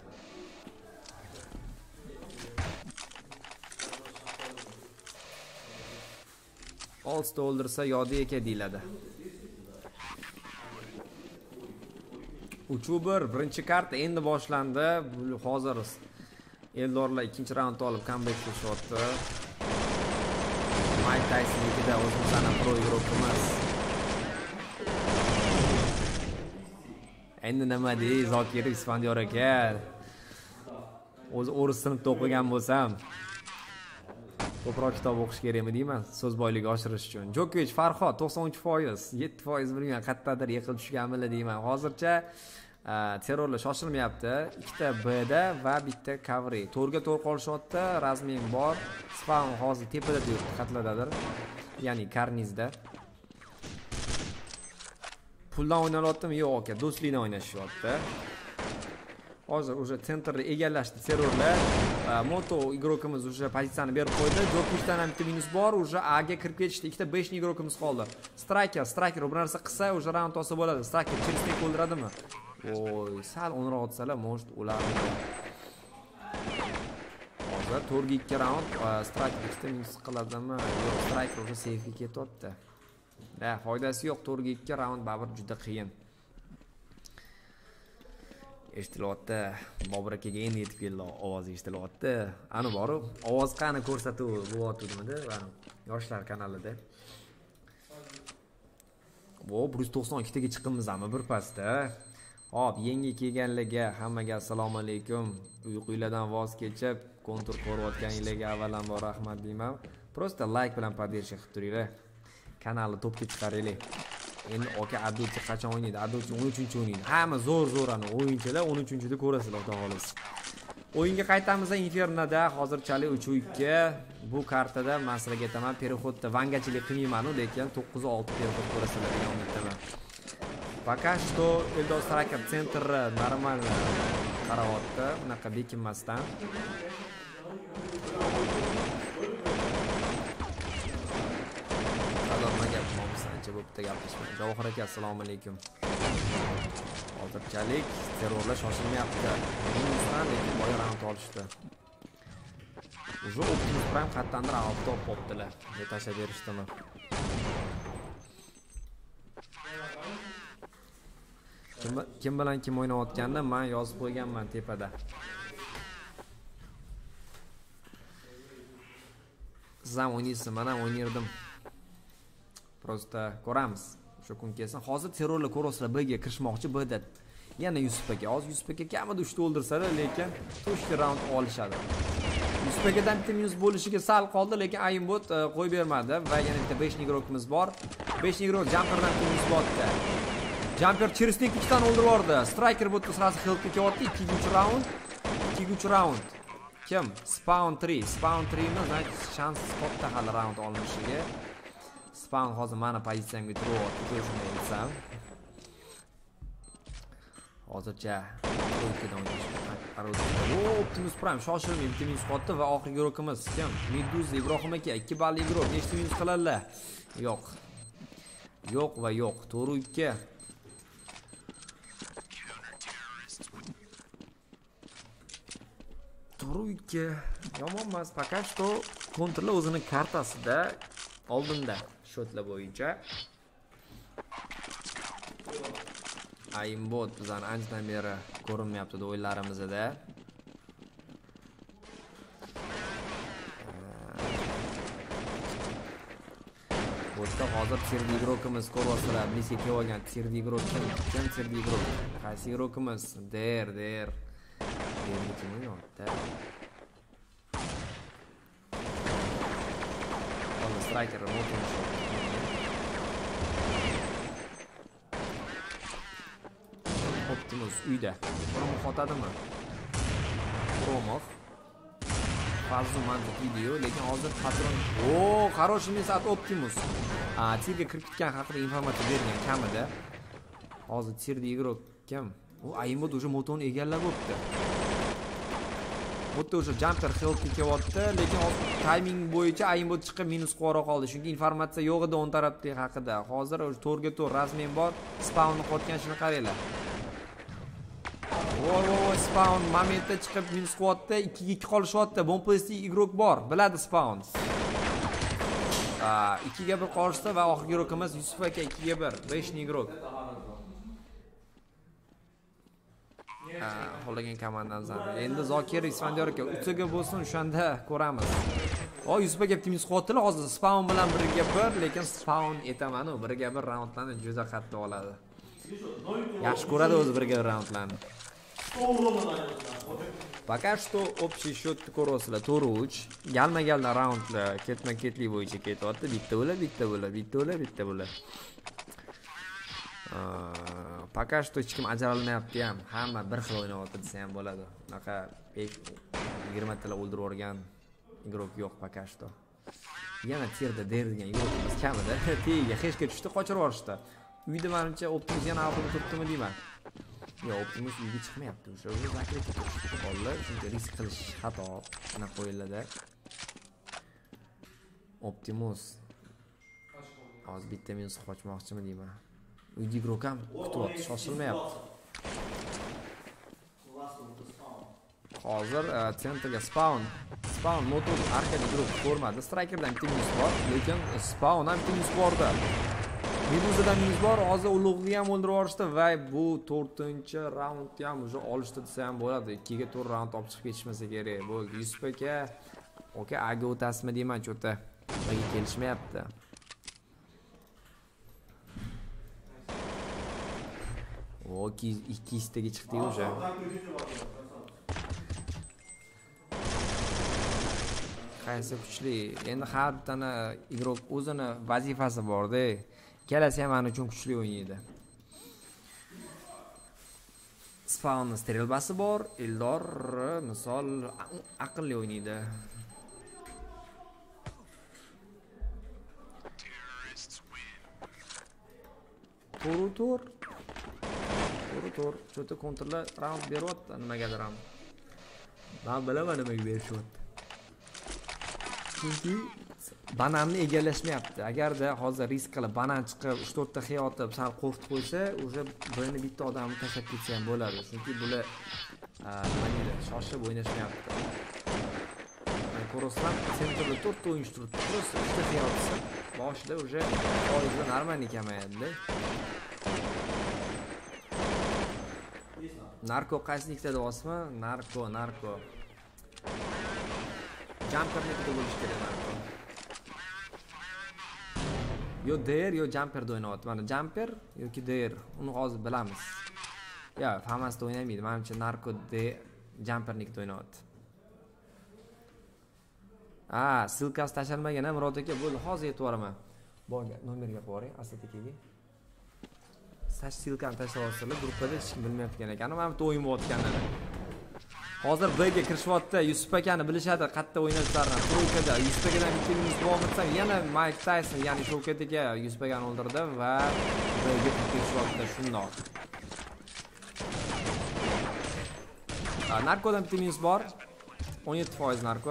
Olsta o'ldirsa yodi eka deyiladi. 3-1 birinchi kart endi boshlandi. Hozir Eldorlar ikkinchi raundni olib comeback qilishyapti. Mike Tyson ikida o'zimizdan pro igrokimiz. Endi nima dey Zokir Isfandiyor aka? O'zi o'ris sinfda o'qigan bo'lsam, ko'proq kitob o'qish kerakmi deyman, so'z boyligi oshirish uchun. Jokovich Farhod 93%, 7% bilgan qayerdadir yiqilib tushganmili deyman. Hozircha terrorlar shoshilmayapti. Ikkita B da va bitta Kavri. To'rga to'g'ri qolishyapti. Razming bor. Spawn hozir tepada yuribdi, qatladadir. Ya'ni karnizda. Puldan o'ynalyaptimi? Yo'q aka, do'stlikdan o'ynashyapti. Hozir o'sha sentrni egallashdi terrorlar. Moto igrokimiz o'sha pozitsiyani berib qo'ydi. Jokovichdan ham bitta minus bor. O'sha A ga kirib ketishdi. Ikkita 5 igrokimiz qoldi. Striker bir narsa qilsa, o'sha raund olsa bo'ladi. Striker Chelsea o'ldiradimi? Oy, sal o'nroq otsalar, может ularni. Hozir 4-2 raund striker ikkita minus qiladimi? Yo'q, striker o'sha safe'ga ketyapti. Foydasi yo'q, 4-2 raund baribir juda qiyin. Eshitilyapti. Bobur akaga endi yetib keldi, ovozi eshitilyapti. Ani borib, ovoz qani ko'rsatuv bo'lyapti-da, yoshlar kanalida. Vo, 192 taga chiqimizmi bir pastda. Hop, yangi kelganlarga hammaga assalomu alaykum. Uyqulardan voz kechib, kontur ko'rayotganinglarga avvalambor rahmat deyman. Prosta like bilan podдержка qilib turinglar. Kanalni topga chiqaraylik. Endi aka Adulchi qachon o'ynaydi? Adulchi 13-chi o'ynaydi. Hamma zo'r ani o'yinchilar 13-chida ko'rasizlar, xudo xolos. O'yinga qaytamiz Infernada. Hozirchalik 3-2. Bu kartada men sizlarga aytaman, переходda vangachilik qilmayman, lekin 9-6 переход ko'rasizlar degan umiddaman. Пока что Eldor Striker center normal qaravotda, unaqa bekinmasdan. Bo'pti gapirishman. Javohir aka assalomu alaykum. Hozirchalik terrorlar shoshilmayapti. Minusdan lekin boya raund olishdi. Уже Optimus Prime qattandir avtop bo'ptilar. Tasha berishdimi? Kim bilan kim o'ynayotganda men yozib qo'yganman tepada. Siz ham o'ynaysiz, men ham o'ynardim. Prosta ko'ramiz. Shu kun kelsin. Hozir terrorlar ko'rasizlar B ga kirishmoqchi B-da. Yana Yusuf aka. Hozir Yusuf aka kamida 3 ta o'ldirsalar, lekin 3 raund olishadi. Yusuf akadan bitta minus bo'lishiga sal qoldi, lekin Ayinbot qo'yib bermadi va yana bitta 5 igrokimiz bor. 5 igrok Jumperdan minus botdi. Jumper Cherisnik 2 tani o'ldirib yubordi. Striker botda sirasi health ketyapti. 2-3 raund. Kim? Spawn 3 mi? Shans katta hali raund olinishiga. Spawn hozir mana pozitsiyamga turyapti, ko'rishimni aytsam. Hozircha o'yindan o'ynashmoqda. Optimus Prime shoshilmay bitta minus qotdi va oxirgi guruhimiz kim? Meduza Ibrohim aka 2 balli guruh. Nechta minus qiladilar? Yo'q. Yo'q va yo'q. To'g'ri 2. To'g'ri 2. Yomon emas. Пока что kontrol o'zining kartasida oldinda shotlar bo'yicha. Aimbot bizdan anchadan beri ko'rinmayapti o'yinlarimizda. Botda hozir Tirdigrokimiz ko'ryapsizlar. Bizga kelib olgan Tirdigrok kim? Tirdigrok? Qaysi grokimiz? Der. Kimni yo'qda? Hozir striker motor. Optimus uyda. Promov otadimi? Promov. Fazla mantiqli video, lekin hozir patron. Хороший mesat Optimus. Tirga kirib ketgan haqida informatsiya bergan kamida. Hozir Tirda igrok kim? U Aimbot o'sha motorni egallab o'tdi. Bo'tda o'sha jumper helpga kelyapti, lekin timing bo'yicha Aimbot chiqib minus qora qoldi. Chunki informatsiya yo'q edi o'ng tarafdagi haqida. Hozir o'sha to'rga to'r rasmen bor. Spawnni qotgan shuni qaranglar. Spawn momentda chiqib minus qilyapti, 2 ga 2 qolishyapti. Bomplastik igrok bor, biladi Spawn. 2 ga 1 qolishdi va oxirgi igrokimiz Yusuf aka 2 ga 1, 5 ni igrok. Qolgan komandamizdan. Endi Zokir Isfandiyor aka 3 ga bo'lsin, o'shanda ko'ramiz. Yusuf aka bitta minus qilyaptilar, hozir Spawn bilan 1 ga 1, lekin Spawn etaman, 1 ga 1 raundlarni juda qattiq oladi. Yaxshi ko'radi o'zi 1 ga 1 raundlarni. Пока что общий счет ko'ryapsizlar 4-3. Galma-galda raundlar ketma-ketlik bo'yicha ketyapti. Bitta bo'la. Пока что hech kim ajralmayapti ham. Hamma bir xil o'ynayapti desa ham bo'ladi. Unaqa 20 talar o'ldirib o'rgan igrok yo'q пока что. Yana Tirda derdigan igrokimiz kamida. Tegiga hechga tushdi, qochirib yuborishdi. Uyda menimcha Optimus yana avvalda turibdimi deyman. Yo'q, Optimus uyga chiqmayapti. O'sha zakrga turibdi qoldi. Shuncha risk qilish xato. Ana qo'yiladi. Optimus hozir bitta minus qochmoqchimi deyman. Uyda igrok ham kutyapti, shoshilmayapti. Hozir sentrga Spawn motor arkada igrok ko'rmadi. Strikerdan bitta minus bor, lekin Spawn ham bitta minus borda. Meduzadan minus bor, hozir ulug'ni ham o'ldirib yuborishdi va bu 4-raundni ham o'sha olishdi desa ham bo'ladi. 2 ga 4 raund olib chiqib ketishmasa kerak. Bo'ldi. Yusuf aka, aga o'tasizmi deyman, cho'ta. Birga kelishmayapti. Ikkitaga chiqdik o'sha. Qaysi kuchli? Endi har bittani igrok o'zini vazifasi bor-da. Kelasi ham men uchun kuchli o'ynaydi. Spawn strelbasi bor, Eldor misol aqlli o'ynaydi. To'g'ri. Cho'ta kontrollar round beryapti, nimagadir ham. Men bilaman nimaga berishyapti. Chunki bananni egallashmayapti. Agarda hozir risk qilib banan chiqib 3-4 ta xiyotib sal qo'rqitib qo'ysa, o'sha birini bitta odamni tashlab ketsa ham bo'ladi. Chunki bular nima deydi, shoshib o'ynashmayapti. Ko'rasizlar, sentrda 4 ta o'yinchi turibdi. Просто 3 ta xiyotsa, boshida o'sha foizda normalniy kamayadi. Narko qaysinikda deyapsizmi? Narko. Jumpernikda bo'lish kerak narko. Yo der, yo jumperda o'ynayapti. Mana jumper yoki der, uni hozir bilamiz. Ya, hammasida o'ynamaydi. Menimcha narko de jumpernikda o'ynayapti. Silkasi tashalmagan, Murod aka, bo'ldi, hozir yetib boraman. Bo'lgan nomerga qo'ying, Asad akaga. Sash silkani tashlab gruppada hech kim bilmayotgan ekan. Mana bu o'yin bo'layotganlar. Hozir B'ga kirishyapti. Yusuf akani bilishadi, qayerda o'ynashlarini. Troykada Yusuf akadan bitta minus davom etsam, yana Mike Tyson, ya'ni Shavkat aka Yusuf akani o'ldirdi va B'ga kirishyapti shundoq. Narkodan bitta minus bor. 17% narko.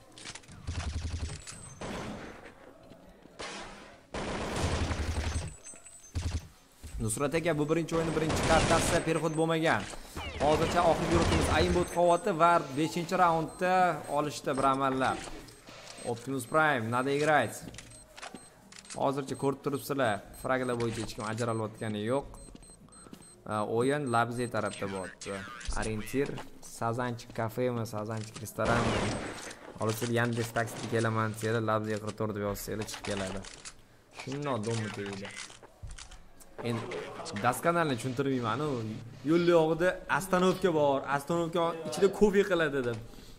Nusrat aka, bu birinchi o'yin birinchi kartasi perxod bo'lmagan. Hozircha oxirgi guruhimiz Aimbot qovoti va 5-raundda olishdi bir amallar. Optimus Prime nada играть. Hozircha ko'rib turibsizlar, fraglar bo'yicha hech kim ajralayotgani yo'q. O'yin Labze tarafda bo'ldi. Orientir Sazanchik kafemi, Sazanchik restoranmi? Hozir Yandex taksida kelaman, seni Labze 44 deb yozsangiz chiqib keladi. Shundoq domni deydi. Endi daskanalni tushuntirmayman. Yo'l yo'g'ida ostanovka bor. Ostanovka ichida kofe qiladi dedim.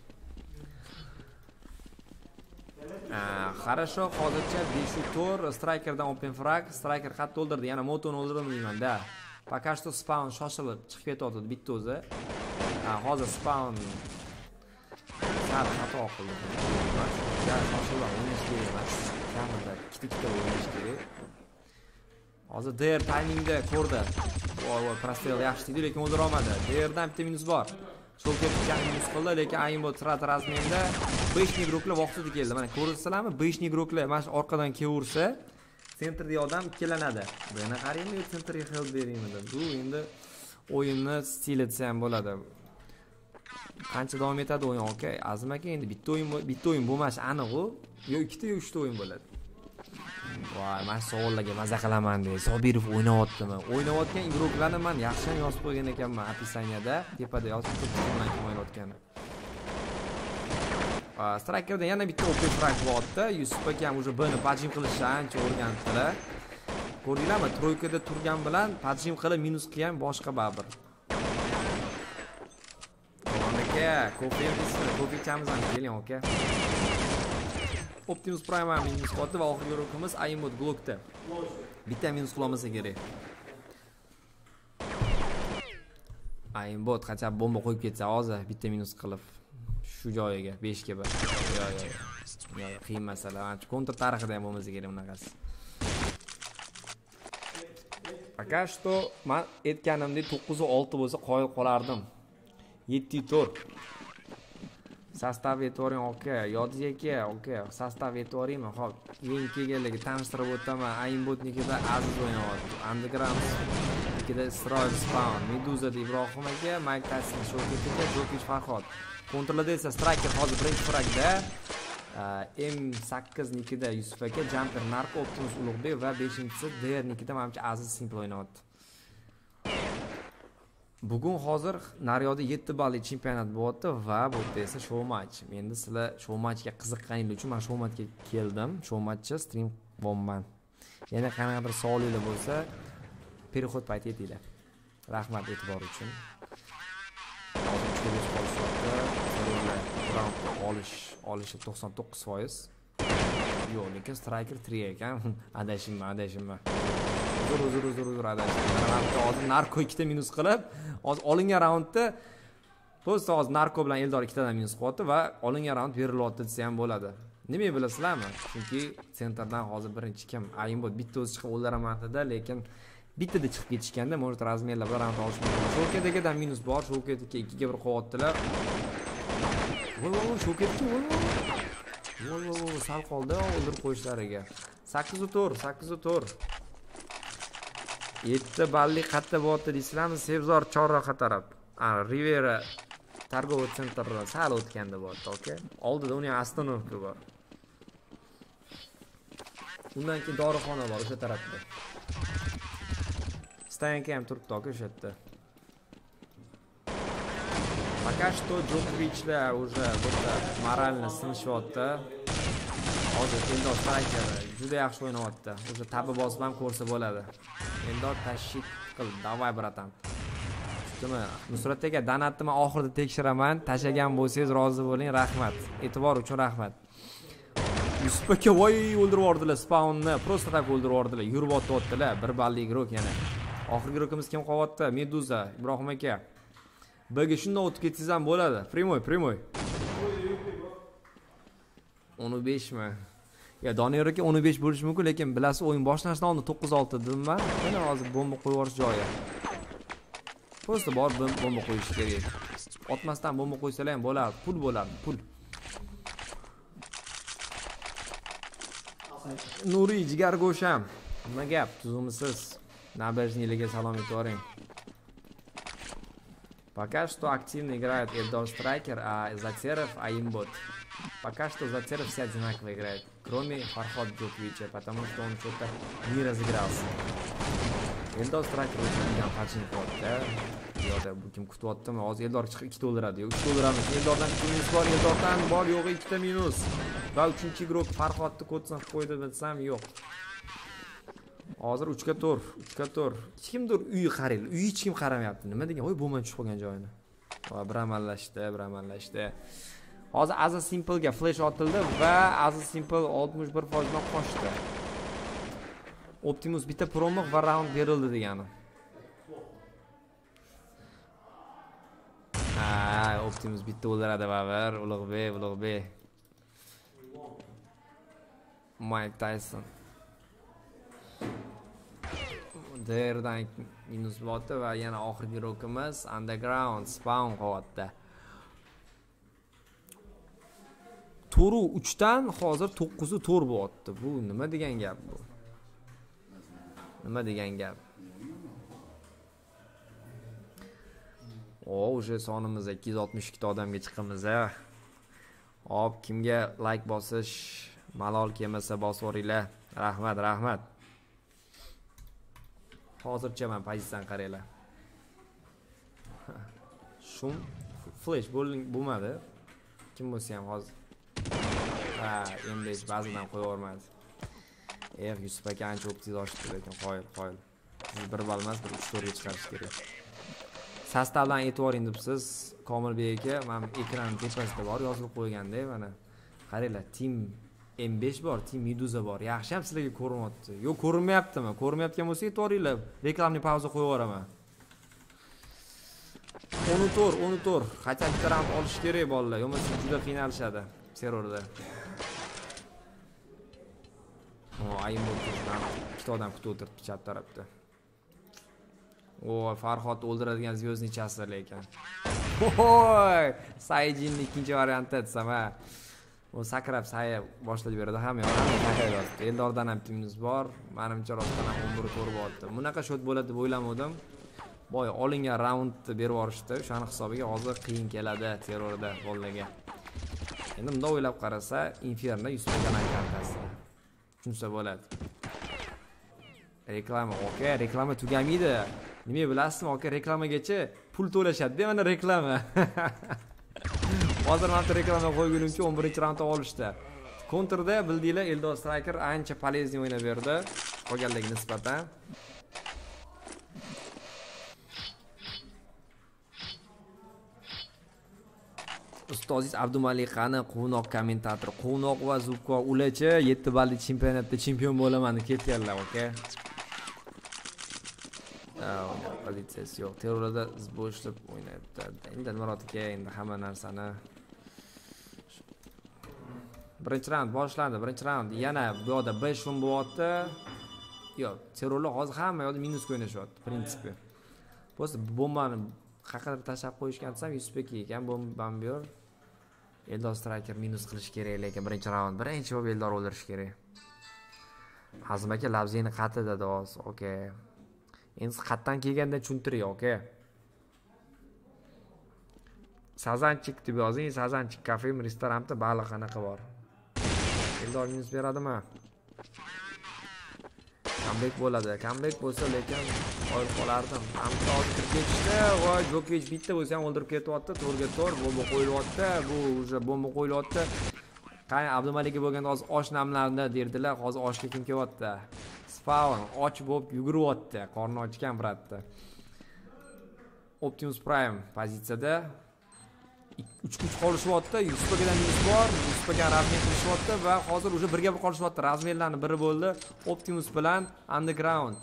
Хорошо, hozircha 5-4 strikerdan open frag, striker xat to'ldirdi, yana motoni o'ldirmayman-da. Пока что spawn shoshilib chiqib ketyapti bitta o'zi. Hozir spawn sal xato qildi. Shoshilib o'ynash kerak emas. Kamida ikkita o'ynash kerak. Hozir DR timingda ko'rdi. Voy, prostrel yaxshi edi, lekin o'ldira olmadi. DRdan bitta minus bor. Shulketga minus qildi, lekin Aimbot strat razmenda 5 nigroklar vaqtida keldi. Mana ko'rsizlarmi? 5 nigroklar mana orqadan kelaversa, sentrda odam ikkilanadi. Buni qaraymi, sentrga help beraymi deb. Bu endi o'yinni stil etsa ham bo'ladi. Qancha davom etadi o'yin, okey. Azim aka, endi bitta o'yin bo'lmashi aniq-ku. Yo ikkita yo uchta o'yin bo'ladi. Voy, men savollarga maza qilaman dedi. Sobirov o'ynayaptimi? O'ynayotgan igroklarni men yaxshi ham yozib qo'ygan ekanman opisaniyada. Tepada yozib turibman kim o'ynayotganini. Strikerda yana bitta open frag bo'lyapti. Yusuf aka ham уже buni pajim qilishni ancha o'rganibdilar. Ko'rdinglarmi? Troykada turgan bilan pajim qilib minus qilgan boshqa babir. Aka, ko'pikamiz ham keling, aka. Optimus Prime minus qildi va oxirgi rukimiz Aimbot Glockda. Bitta minus qilmasa kerak. Aimbot qachon bomba qo'yib ketsa hozir bitta minus qilib shu joyiga 5 ga 1. Yo'q, qiyin masala. Kontr tarixida ham bo'lmasa kerak bunaqasi. Пока что men aytganimdek 9-6 bo'lsa qoyil qolardim. 7-4. Sastav e'tiboring aka, yodingizga aka, sastav e'tiboringmi? Xo'p, yangi kelganligi tanishtirib o'taman. Aimbotnikida Aziz o'ynayapti. Underground nikida Isroil Spawn, Meduzada Ibrohim aka, Mike Tyson Shoketga, Jokic Farhod. Kontrolda esa striker hozir birinchi fragda M8 nikida Yusuf aka, Jumper Narko Optimus Ulug'bek va 5-si DR nikida menimcha Aziz Simple o'ynayapti. Bugun hozir Naryoda 7 balli chempionat bo'lyapti va bu yerda esa show match. Endi sizlar show matchga qiziqqaningiz uchun men show matchga keldim. Show matchga stream bo'laman. Yana qanaqadir savolinglar bo'lsa, perxod payti etinglar. Rahmat e'tibor uchun. Olishi 99%. Yo'q, lekin striker 3 ekan. Adashimman. Uzr adashdim. Hozir narko 2 ta minus qilib, hozir olingan raundda po'st hozir narko bilan Eldor 2 tadan minus qilyapti va olingan raund berilyapti desa ham bo'ladi. Nima bilasizlarmi? Chunki sentrdan hozir birinchi kim Aimbot bitta o'zi chiqib o'ldiramadida, lekin bittada chiqib ketishganda может razmerlar bir raund olish mumkin. Shoketga minus bor, Shoketga 2 ga 1 qilyaptilar. Voy, Shoketga voy, sal qoldi o'ldirib qo'yishlariga. 8-4. 7 balli qatta bo'lyapti deysizlarmi? Sevzor Chorraha taraf. Rivera Targovoy sentrdan sal o'tganda bo'lyapti, okey? Oldida uning ostanovka bor. Undan keyin dorixona bor o'sha tarafda. Stoyanka ham turibdi, okey, o'sha yerda. Пока что Jokovichlar уже burada moralni sinishyapti. Hozir Eldor striker juda yaxshi o'ynayapti. O'sha tabi bosib ham ko'rsa bo'ladi. Eldor tashkil qil, davay bratan. Shuni Nusrat aka donatni men oxirida tekshiraman. Tashagan bo'lsangiz rozi bo'ling, rahmat. E'tibor uchun rahmat. Yusuf aka voy o'ldirib yubordilar spawnni, просто так o'ldirib yubordilar. Yurib o'tdilar, 1 balli igrok yana. Oxirgi igrokimiz kim qolyapti? Meduza, Ibrohim aka. Bga shunday o'tib ketsangiz ham bo'ladi. Primoy. 15 mi? Ya Doniyor aka 15 bo'lish mumkin, lekin bilasiz o'yin boshlanishdan oldin 9-6 dedimman. Mana hozir bomba qo'yib yuborish joyi. Просто bor bomba qo'yish kerak. Otmasdan bomba qo'ysalar ham bo'ladi, pul bo'ladi, pul. Nuriy jigar go'sham. Nima gap, tuzumisiz? Nabejniylarga salom aytvoring. Пока что активно играют Эльдор Страйкер, а Затеров, Аимбот. Пока что Затеров все одинаково играют, кроме Фарход Джоковича, потому что он что-то не разыгрался. Эльдor Страйкер o'tgan qachon qo'ydi? Yo'da bu kim kutyaptimi? Hozir Eldor chiqib 2 ta o'ldiradi. 3 ta o'ldiramiz. Eldordan minus bor, Eldordan bor, yo'q 2 ta minus. Va 3-igrup Farhodni ko'tsin qo'ydi desam, yo'q. Hozir 3 ga 4, 3 ga 4. Hech kimdir uyi qaraydi. Uyi hech kim qaramayapti. Nima degan? Voy, bo'lmay tushib qolgan joyini. Va biramallashdi. Hozir Aza Simple ga flash otildi va Aza Simple 61% dan qochdi. Optimus bitta promog va round berildi degani. Optimus bitta o'ldiradi baribir, Ulug'bek. Mike Tyson. Derdan minus botdi va yana oxirgi rokimiz Underground Spawn qilyapti. To'ru 3 dan hozir 9 to'r bo'lyapti. Bu nima degan gap bu? Nima degan gap? Уже sonimiz 262 ta odamga chiqamiz. Hop, kimga like bosish malol kelmasa bosvoringlar. Rahmat. Hozircha men pozitsiyani qaranglar. Shum flash bo'lmadi. Kim bo'lsa ham hozir. M5 ba'zidan qo'ya olmadi. Yusuf aka ancha o'q tez oshdi lekin qoyil. Siz bir bal emas, bir 3-4 ga chiqarish kerak. Sastavdan e'tiboring debsiz, Komilbek aka, men ekran tepasida bor yozib qo'yganda, mana qaranglar, Team M5 bor, Team Meduza bor. Yaxshi ham sizlarga ko'rinyapti. Yo'q, ko'rinmayaptimi? Ko'rinmayotgan bo'lsa e'tiboringlar, reklamni pauza qo'yib yuboraman. 10 to'r. Qachon bitta round olish kerak bolalar, yo'qsa juda qiynalishadi serverda. Aymurdan 2 odam kutib o'tiribdi chap tarafda. Farhod o'ldiradigan zvyoznichasi lekin. Sayjinning ikkinchi varianti desam, u sakrab saya boshlab beradi, hamma sakrayapti. Eldordan ham minus bor, menimcha rostdan ham 11 to'g'ri bo'lyapti. Bunaqa shot bo'ladi deb o'ylamadim. Boy olingan raundni berib yuborishdi. O'shaning hisobiga hozir qiyin keladi terrorda bolalarga. Endi bunday o'ylab qarasa, Inferno 100 tadan kartasi. Tushunsa bo'ladi. Reklama tugamaydi. Nima bilasizmi, reklamagacha pul to'lashadi-da, mana reklama. Hozir men reklama qo'ygunimcha 11-raundda olishdi. Kontrda bildinglar, Eldor Striker ancha polezniy o'ynab berdi, qolganlarga nisbatan. Ustoziz Abdumalik qani, Quvnoq kommentator. Quvnoq va Zubko ulachi 7 balli chempionatda chempion bo'laman deb ketganlar, pozitsiyasi yo'q. Terrorda bo'shlab o'ynayapti. Endi Murod aka endi hamma narsani birinchi raund boshlandi. Birinchi raund yana bu yoqda 5 shum bo'lyapti. Yo'q, terrorlar hozir hamma yoqda minusga o'ynashyapti, prinsipi. Bo'lsa bombani haqida tashlab qo'yishgan desam, Yusufbek ekan bombani ber. Eldor Striker minus qilish kerak lekin birinchi raund birinchi bo'lib Eldor o'ldirish kerak. Hazim aka labzini qatdi dedi hozir. Okey. Endi qatdan kelganda tushuntiring, Sazanchik deb yozing, Sazanchik kafe, restoranda baliq qanaqa bor. Eldor minus beradimi? Comeback bo'ladi. Comeback bo'lsa lekin qo'yib qolardim. Hamda hozir ketishdi. Voy, Jokovich bitta bo'lsa ham o'ldirib ketyapti. To'rga to'r bomba qo'yilyapti. Bu o'sha bomba qo'yilyapti. Qani Abdumalikka bo'lganda hozir osh namlarida derdilar. Hozir oshga kim kelyapti? Spawn och bo'lib yuguryapti. Qorni ochgan bratda. Optimus Prime pozitsiyada 3 qolishyapti. Yusufagadan minus bor. Yusufga razmer qilishyapti va hozir o'sha birga bir qolishyapti. Razmerlarning biri bo'ldi. Optimus bilan Underground.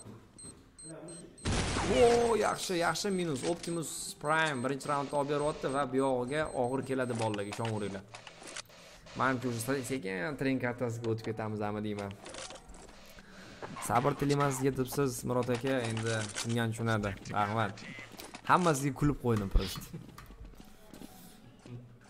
Yaxshi minus. Optimus Prime birinchi raundda olib beryapti va bu yog'iga og'ir keladi bolalarga, ishonaveringlar. Menimcha o'sha sekin tren kartasiga o'tib ketamiz ham deyman. Sabr tilayman sizga debsiz Murod aka, endi tushungan tushunadi. Rahmat. Hammasiga kulib qo'ydim prosta.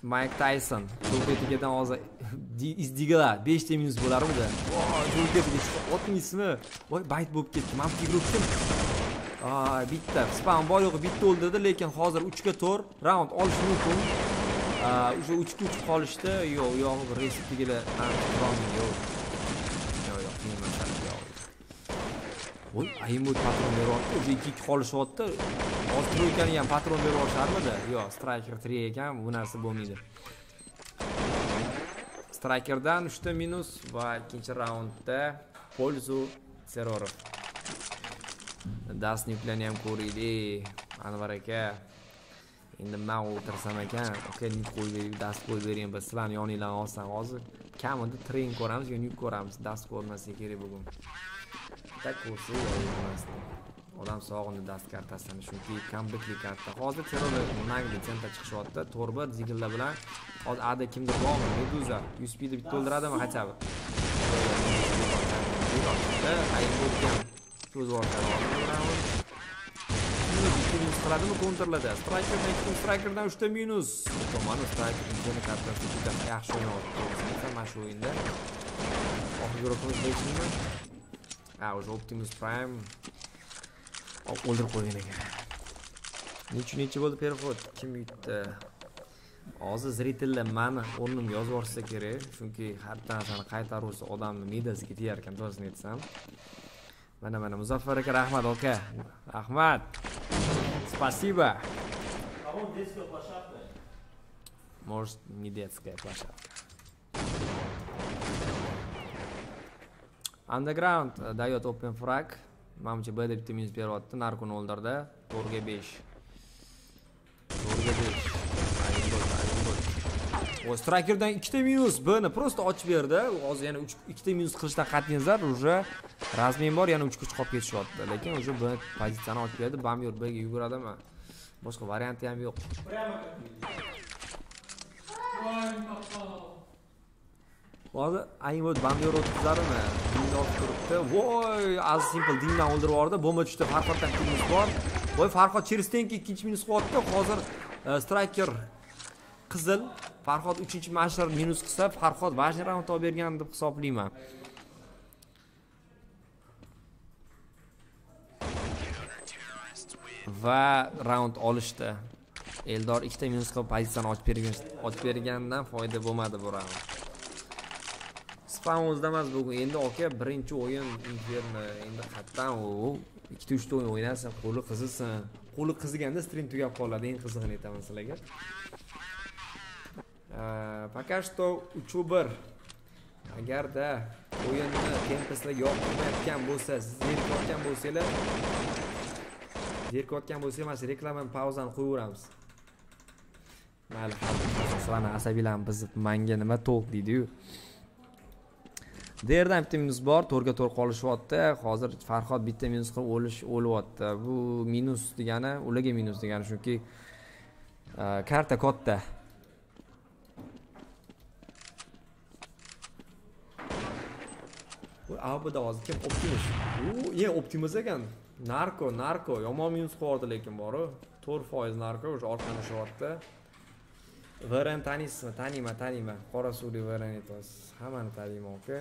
Mike Tyson Jo'ketigadan hozir izdigilar 5 ta minus bo'larmidi? Voy, Jo'ketiga otmaysizmi? Voy, bayt bo'lib ketdi. Men tigrukim. Bitta spam bor yo'q bitta o'ldirdi, lekin hozir 3 ga 4 round olish mumkin. O'sha 3 ga 3 qolishdi. Yo'q, resetgilar yo'q. Voy, aymut patron beryapti. O'sha 2 qolishyapti. Hozir troykani ham patron berib yuborisharmidi? Yo'q, striker 3 ekan, bu narsa bo'lmaydi. Strikerdan 3 ta minus va ikkinchi raundda Polzu Serorov. Dastni yuklani ham ko'raylik. Anvar aka. Endi men o'tirsam ekan, aka nik qo'yib, dast qo'yib bering, biz sizlarni yoninglarga olsam hozir kamida train ko'ramiz, yoki yuk ko'ramiz, dast ko'rmasa kerak bugun. Tak ko'rsa yo'qmasdi. Odam sog'indi dast kartasini, chunki comebackli karta. Hozir Serorov Nagli senta chiqishyapti. Torba Zigillar bilan hozir ada kimdir bormi? Meduza USP'ni bitta o'ldiradimi hachab? Aytgan so'z orqali minus qiladimi kontrlarda? Strikerdan 3 ta minus. Tomoni strikerning kartasi juda yaxshi o'ynayapti. Mana shu o'yinda oxirgi guruhimiz deyishmi? O'sha Optimus Prime o'ldirib qo'ygan ekan. Necha bo'ldi perxod? Kim yutdi? Hozir zritellar meni o'rnimga yozib yuborsa kerak, chunki har narsani qaytaruvchi odamning midasiga teyar ekan, to'g'risini aytsam. Mana Muzaffar aka, rahmat aka. Rahmat. Спасибо. Кого детская площадка? Может, не детская площадка. Underground dayot open frag. Mamcha B'da bitta minus beryapti. Narkoni o'ldirdi. 4 ga 5. 4 ga 5. O strikerdan 2 ta minus B'ni prosta ochib berdi. Hozir yana 2 ta minus qilishdan qat'iy nazar уже razmen bor, yana 3 kuch qolib ketishyapti. Lekin уже B pozitsiyani ochib berdi. Bamyor B'ga yuguradimi? Boshqa varianti ham yo'q. Hozir Aymod Bamyor o'tkazadimi? Dindan turibdi. Voy, az simple dindan o'ldirib yubordi. Bomba tushdi, Farhoddan minus bor. Voy, Farhod Chirstenki 2 minus qilyapti. Hozir striker qizil, Farhod 3-mashar minus qilsa, Farhod vajni raund olib bergan deb hisoblayman. Va raund olishdi. Eldor 2 ta minus qilib pozitsiyani ochib bergandan foyda bo'lmadi bu raund. Spam o'zida emas bugun. Endi aka birinchi o'yin Inferno, endi qatdan u 2-3 ta o'yin o'ynasa, qo'li qizilsin. Qo'li qiziganda stream tugab qoladi. Eng qizig'ini aytaman sizlarga. Пока что 3-1. Agarda o'yinni tempeslarga yoqmayotgan bo'lsa, zerikayotgan bo'lsangiz, mana shu reklamani pauzani qo'yaveramiz. Mayli, sizlarni asabiylarni bizib menga nima to'q deydi-yu. Derdan bitta minus bor, 4 ga 4 qolishyapti. Hozir Farhod bitta minus qilib o'lyapti. Bu minus degani, ularga minus degani, chunki karta katta. Abida hozir kim Optimus? Optimus ekan. Narko yomon minus qo'ydi lekin bor-ku. 4% narko o'sha orqani ushlayapti. Varan taniysizmi? Taniyman. Qora suvli varan aytasiz. Hammani taniyman, aka.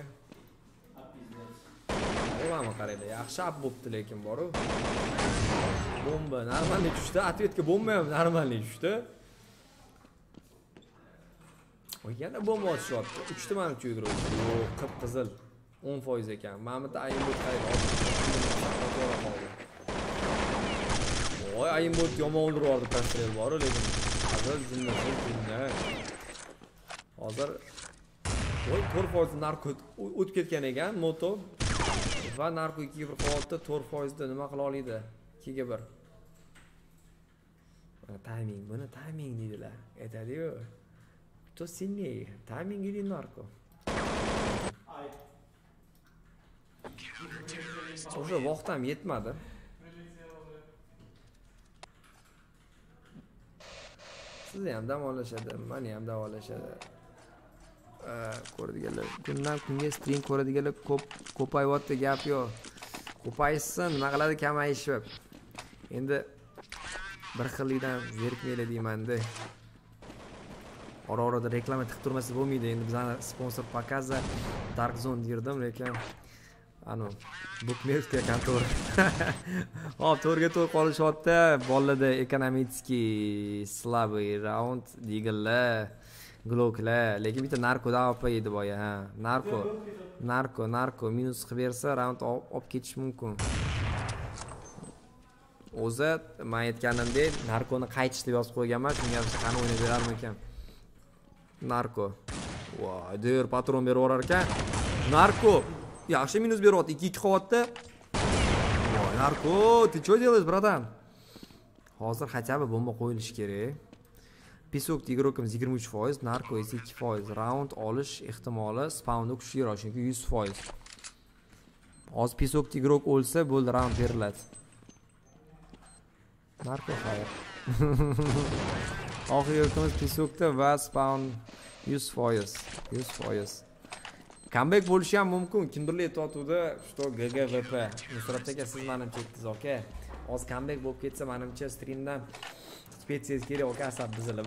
Bo'lami qaraydi. Yaxshi ap bo'pti lekin bor-ku. Bomba normalniy tushdi. Atvetga bomba ham normalniy tushdi. Voy, yana bomba otishyapti. 3 ta mana cho'ydirib. Yo'q, qip-qizil. 10% ekan. Mamit Ayimbot qaraydi. Voy, Ayimbot yomon o'ldirib yubordi, pastrel bor, lekin hozir jinna. Hozir voy 4% narko o'tib ketgan ekan, moto va narko 2 ga 1 qolyapti. 4% da nima qila oladi? 2 ga 1. Buni timing deydilar. Aytadi-yu. To sильнее. Timing deydi narko. O'sha vaqt ham yetmadi. Sizni ham dam olishadi, meni ham dam olishadi. Ko'radiganlar, kundan kunga stream ko'radiganlar ko'payyapti, gap yo'q. Ko'paysin, nima qiladi kamayishib. Endi bir xillikdan zerikmaylar deyman-da. Ora-orada reklama tiqib turmasa bo'lmaydi. Endi bizning sponsor pokaza Dark Zone derdim, lekin bukmerskiy kontor. Hop, to'rga to'g'ri qolishyapti. Bollada ekonomitskiy slabый round deganlar, gloklar, lekin bitta narkoda olib edi boya, ha. Narko minus qilib bersa, round olib ketish mumkin. O'zi men aytganimdek, narkoni qaytish deb yozib qo'yganman, shunga qani o'ynab berarmikan. Narko. Voy, der patron berib orar ekan. Narko. Yaxshi minus beryapti, 2 qavatda. Voy, narko, ты что делаешь, братан? Hozir хотя бы bomba qo'yilishi kerak. Pisok игрокimiz 23%, narko esa 2%. Round olish ehtimoli spawnda kuchliroq, chunki 100%. Hozir pisok igrok o'lsa, bo'ldi, round beriladi. Narko xayr. Oxirgi yurtimiz pisokda va spawn 100%. Comeback bo'lishi ham mumkin. Kimdirlar aytayotdi, что GGVP. Nusrat aka, siz menimcha aytdingiz, aka. Hozir comeback bo'lib ketsa, menimcha streamdan spetsiyaz kerak, aka, asab buzilib.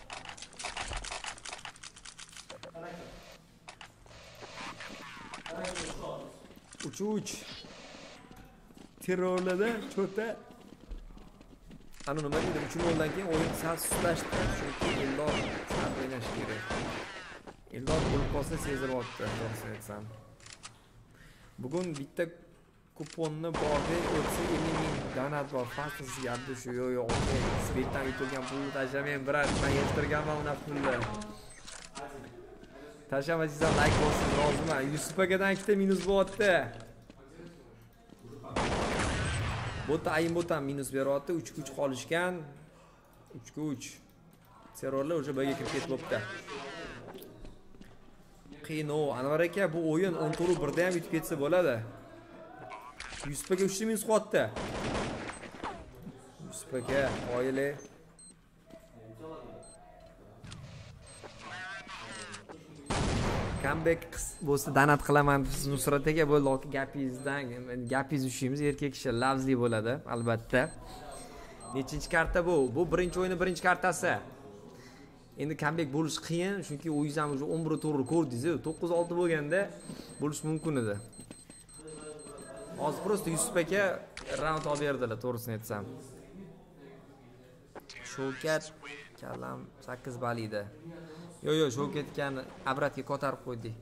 Uch. Terrorlarda cho'ta. Ana nima dedim, 3-0dan keyin o'yin sal sustlashdi. Chunki Eldor sal o'ynash kerak. Eldor bo'lib qolsa sezilyapti, to'g'risini aytsam. Bugun bitta kuponni borda o'tsa 50.000 donat bor. Faqat sizga gapdi shu, yo'q, okey. Svetdan yutilgan pulni tashlamayman, birar men yettirganman uni pulni. Tashlamasizlar, like bosing, roziman. Yusuf akadan ikkita minus bo'lyapti. Bo'ta ayin bo'tam minus beryapti, 3-3 qolishgan. 3-3. Terrorlar o'sha birga kirib ketib bo'pti. Qiyin, Anvar aka, bu o'yin 10-1da ham yutib ketsa bo'ladi. Yusuf aka 3 minus qo'yapti. Yusuf aka, qoyili. Comeback bo'lsa donat qilaman siz Nusrat aka, bo'ldi, gapingiz ushlaymiz, erkak kishi lavzli bo'ladi, albatta. Nechinchi karta bu? Bu birinchi o'yini birinchi kartasi. Endi comeback bo'lish qiyin, chunki o'yingiz ham 11 to'g'ri ko'rdingiz, 9-6 bo'lganda bo'lish mumkin edi. Hozir просто Yusuf aka round olib berdilar, to'g'risini aytsam. Shavkat kallam 8 ball edi. Yo'q, Shavkatgani abratga ko'tarib qo'ydik.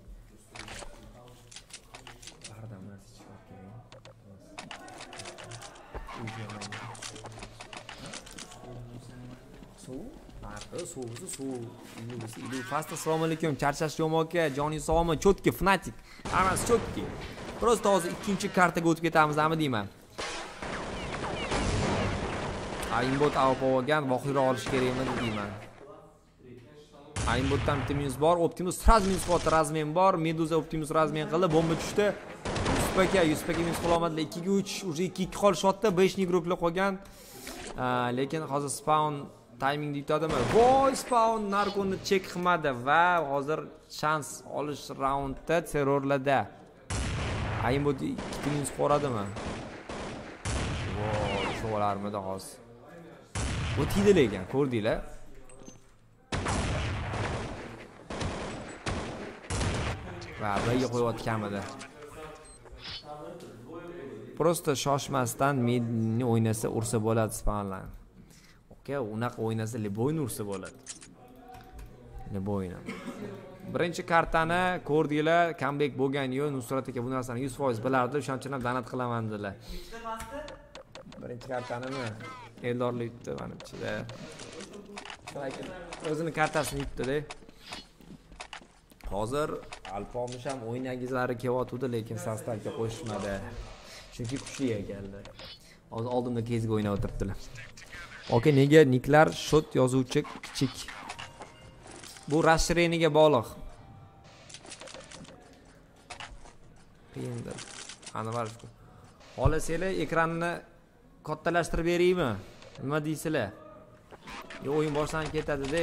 Bardam narsa chiqib suv. Ilu fasta, assalomu alaykum. Charchash yo'q aka, joningiz sog'mi? Chotki, Fnatic. Hammasi chotki. Просто hozir ikkinchi kartaga o'tib ketamizmi deyman. Aimbot olib olgan, voqira olish kerakmi deyman. Aimbotdan bitta minus bor, Optimus sraz minus qildi, razmen bor, Meduza Optimus razmen qildi, bomba tushdi. Yusuf aka minus qila olmadilar, 2-3, уже 2-2 qolishyapti, 5 nigroklar qolgan. Lekin hozir spawn timing deytadimi? Voy, spawn narkoni chek qilmadi va hozir shans olish raundda terrorlarda. Aimbot 2 minus qo'radimi? Voy, sho'larmidi hozir. Bu tiydi lekin, ko'rdinglar? Va birga qo'yayotganmidi. Просто shoshmasdan medni o'ynasa ursa bo'ladi spawnlar. Okey, unaqa o'ynasa liboyni ursa bo'ladi. Liboyni. Birinchi kartani ko'rdinglar, comeback bo'lgan yo'q, Nusrat aka bu narsani 100% bilardi, o'shaning uchun ham donat qilaman dedilar. Birinchi kartanimi Eldorli yutdi menimcha. O'zini kartasini yutdi-da. Hozir Alpomish ham o'ynagizlari kelyapti, lekin sastavga qo'shishmadi. Chunki kuchli ekanlar. Hozir oldimda kezga o'ynab o'tiribdilar. Okey, nega niklar shot yozuvchi kichik? Bu rashreniga bog'liq. Qiyindir. Anvar, xohlasanglar ekranni kattalashtirib beraymi? Nima deysizlar? O'yin boshlanib ketadi-da.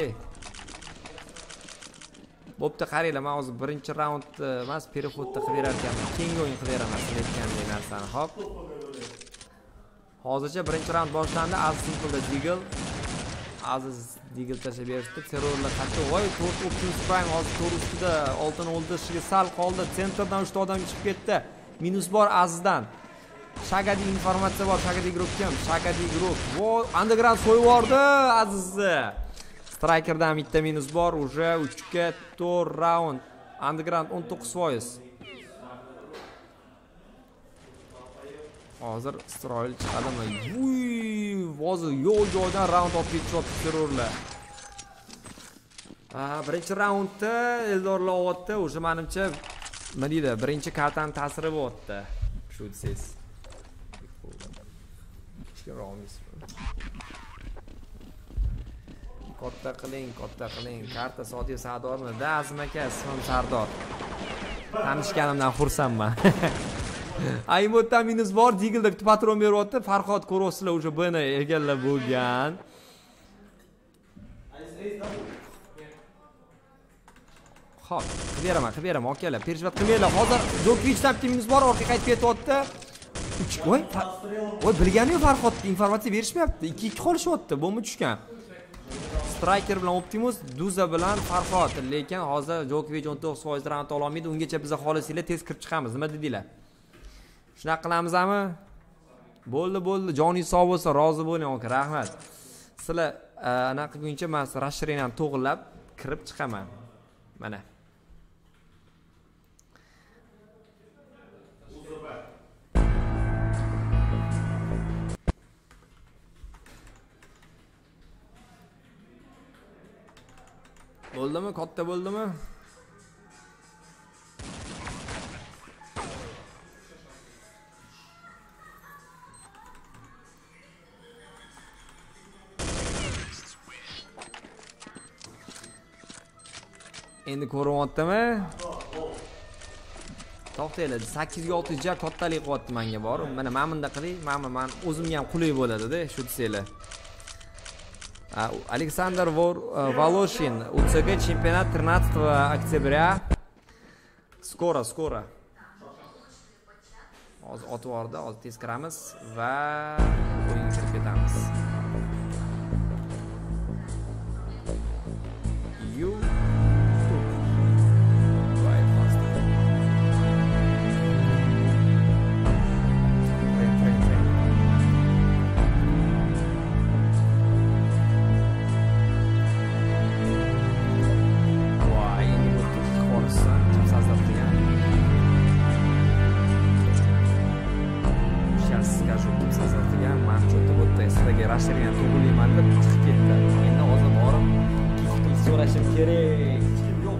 Bo'pti, qaranglar, men hozir birinchi raund emas, переходda qilib berar ekanman. Keyingi o'yin qilib beraman aytgandek narsani. Xo'p. Hozircha birinchi raund boshlandi. As Simple'da Deagle. Aziz Deagle tashlab berishdi. Terrorlar qattiq. Voy, 4 Optimus Prime hozir to'r ustida oltin o'ldirishiga sal qoldi. Centerdan 3 ta odam chiqib ketdi. Minus bor Azizdan. Shagadi informatsiya bor, Shagadi guruh kim? Shagadi guruh. Voy, Underground so'yib yubordi Azizni. Strikerdan bitta minus bor, уже 3ga 4 round. Underground 19%. Hozir Isroil chiqadimi? Vuy, hozir yo'l joydan round olib ketishyapti terrorlar. Birinchi raundda Eldorlar olyapti. O'sha menimcha nima deydi? Birinchi kartaning ta'siri bo'lyapti. Shu desiz. Katta qiling. Karta Sodiq Sardormi? Da, Azim aka, ismim Sardor. Tanishganimdan xursandman. Aymotdan minus bor, Deagle'da bitta patron beryapti. Farhod ko'rasizlar, o'sha buni egallab bo'lgan. Xo'p, qilib beraman, akalar. Perishvat qilmanglar. Hozir Jokovichdan bitta minus bor, orqaga qaytib ketyapti. Voy, bilgani-yu Farhodga informatsiya berishmayapti. 2-2 qolishyapti. Bomba tushgan. Striker bilan Optimus, Duza bilan Farhod. Lekin hozir Jokovich 19% round ola olmaydi. Ungacha biz xolisinglar tez kirib chiqamiz. Nima dedinglar? Shunaqa qilamizmi? Bo'ldi. Joningiz sog' bo'lsa, rozi bo'ling, aka. Rahmat. Sizlar anaqa qilguncha men расширениyani to'g'rilab kirib chiqaman. Mana. Bo'ldimi? Katta bo'ldimi? Endi ko'ryaptimi? To'xtaylar, 8-6 ja kattalik qilyapti menga bor. Mana bunda qiling, men o'zimga ham qulay bo'ladi-da, shu desanglar. Александр Волошин, УЦГ чемпионат 13 октября. Скоро. Hozir otib yubordi, hozir tez kiramiz va o'yinga kirib ketamiz. Расширение тug'ilman deb chiqib ketdi. Endi hozir borib kift so'rashim kerak. Yo'q.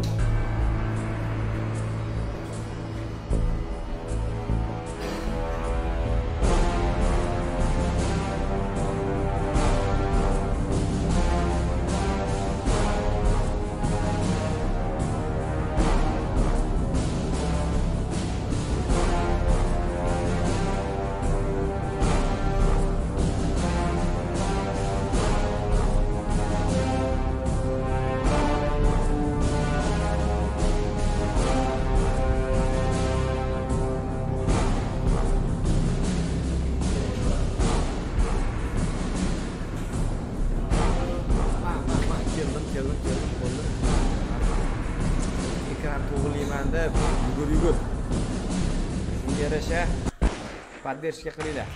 Tug'ilman deb yugur. Shunga yarasha поддержка qilinglar.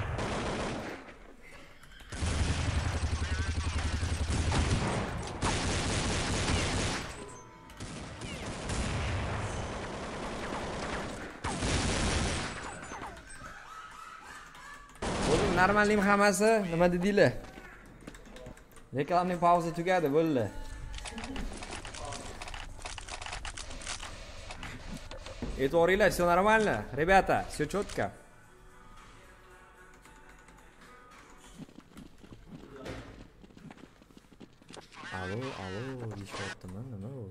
Bo'ldi, normalmi hammasi? Nima dedinglar? Reklamning pauza tugadi, bo'ldi. E'tiboringlar, все нормально, ребята, все четко. Алло, deyishyaptimi, nima u?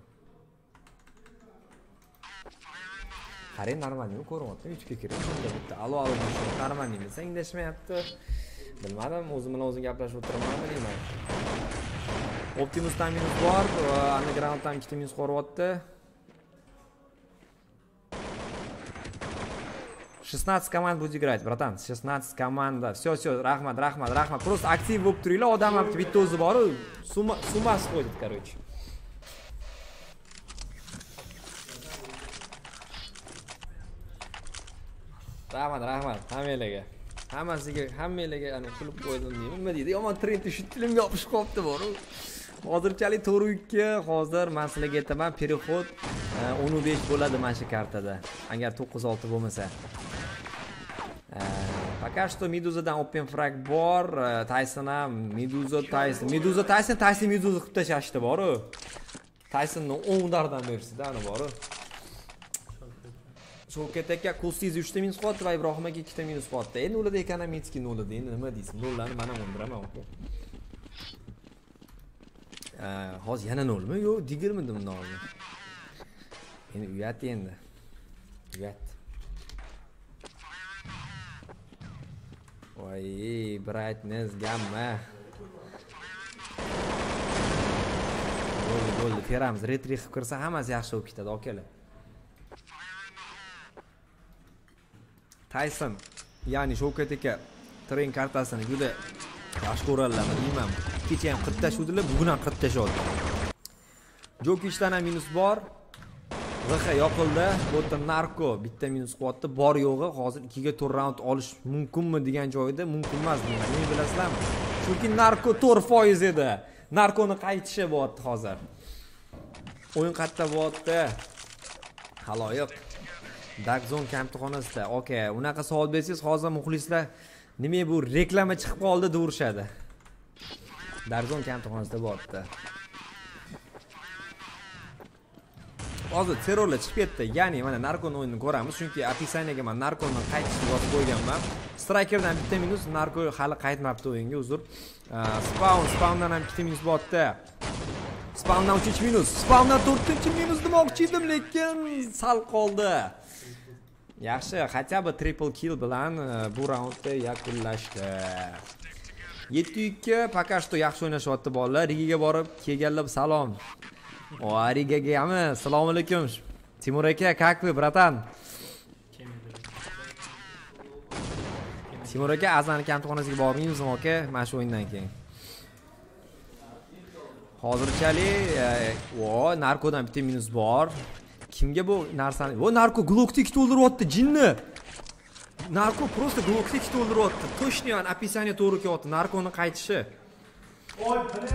Qarang, normalmi ko'ryapti, 3 ga kirib bitta. Allo, normalmi sanglashmayapti. Bilmadim, o'zim bilan o'zim gaplashib o'tiramanmi deyman. Optimusdan minus bor, Undergrounddan 2 minus qo'ryapti. 16 komand будет играть, bratан. 16 komanda. Все, rahmat. Просто aktiv bo'lib turinglar. Odam ham bitta o'zi bor, summasi qo'ydi, короче. Rahmat hammalarga. Hammalarga ana kulib qo'ydim deyman. Nima deydi? Yomon trend shu tilimga yopishib qolibdi bor. Hozirchalik 4-2, hozir men sizlarga aytaman, переход 15 bo'ladi mana shu kartada. Agar 9-6 bo'lmasa. Пока что Meduzadan open frag bor, Tyson ham Meduza Tyson qilib tashlashdi bor-ku. Tysonni 10 dardan bersa-da ana bor-ku. Shavkat aka Kustiz 3 ta minus qilyapti va Ibrohim aka 2 ta minus qilyapti. Endi nolada ekan, Mitski nolada. Endi nima deysiz? Nollarni men ham o'ndiraman aka. Hozir yana nolmi? Yo'q, digirmidi bundan hozir. Endi uyat endi. Uyat. Voy, brightness gamma. Bo'ldi. Teramiz retri qilib kirsa hammasi yaxshi bo'lib ketadi, akalar. Tyson, ya'ni Shavkat aka tren kartasini juda yaxshi ko'radilar, deyman. Kecha ham 40 tashuvdilar, bugun ham 40 tashyapti. Jokichdan ham minus bor. VH yoqildi, bu yerda Narko bitta minus qilyapti. Bor yo'g'i hozir 2 ga 4 raund olish mumkinmi degan joyda mumkin emas deyman. Nima bilasizlarmi? Chunki Narko 4% edi. Narkoni qaytishi bo'lyapti hozir. O'yin qayerda bo'lyapti? Haloyiq. Darkzone kamtixonasida. Okay, unaqa savol bersangiz, hozir muxlislar nima bu reklama chiqib qoldi deb urishadi. Darkzone kamtixonasida bo'lyapti. Hozir terrorlar chiqib ketdi. Ya'ni mana Narkon o'yinini ko'ramiz, chunki описаниеga men Narkondan qaytishni yozib qo'yganman. Strikerdan bitta minus, Narko hali qaytmabdi o'yinga, uzr. Spawndan ham bitta minus bo'lyapti. Spawndan 3 minus, Spawndan 4-minus demoqchi edim, lekin sal qoldi. Yaxshi, хотя бы triple kill bilan bu raundni yakunlashdi. 7-2, пока что yaxshi o'ynashyapti bolalar. Rigaga borib, kelganlar salom. Rigaga ham assalomu alaykum. Timur aka, как вы, bratан? Timur aka, Azani kamtixonasiga bormingizmi aka? Mana shu o'yindan keyin. Hozirchalik, Narkodan bitta minus bor. Kimga bu narsani? Narko Glockni 2 to'ldiryapti, jinni. Narko просто Glockni 2 to'ldiryapti. Точно описание to'g'ri kelyapti. Narkoni qaytishi. Voy, bile.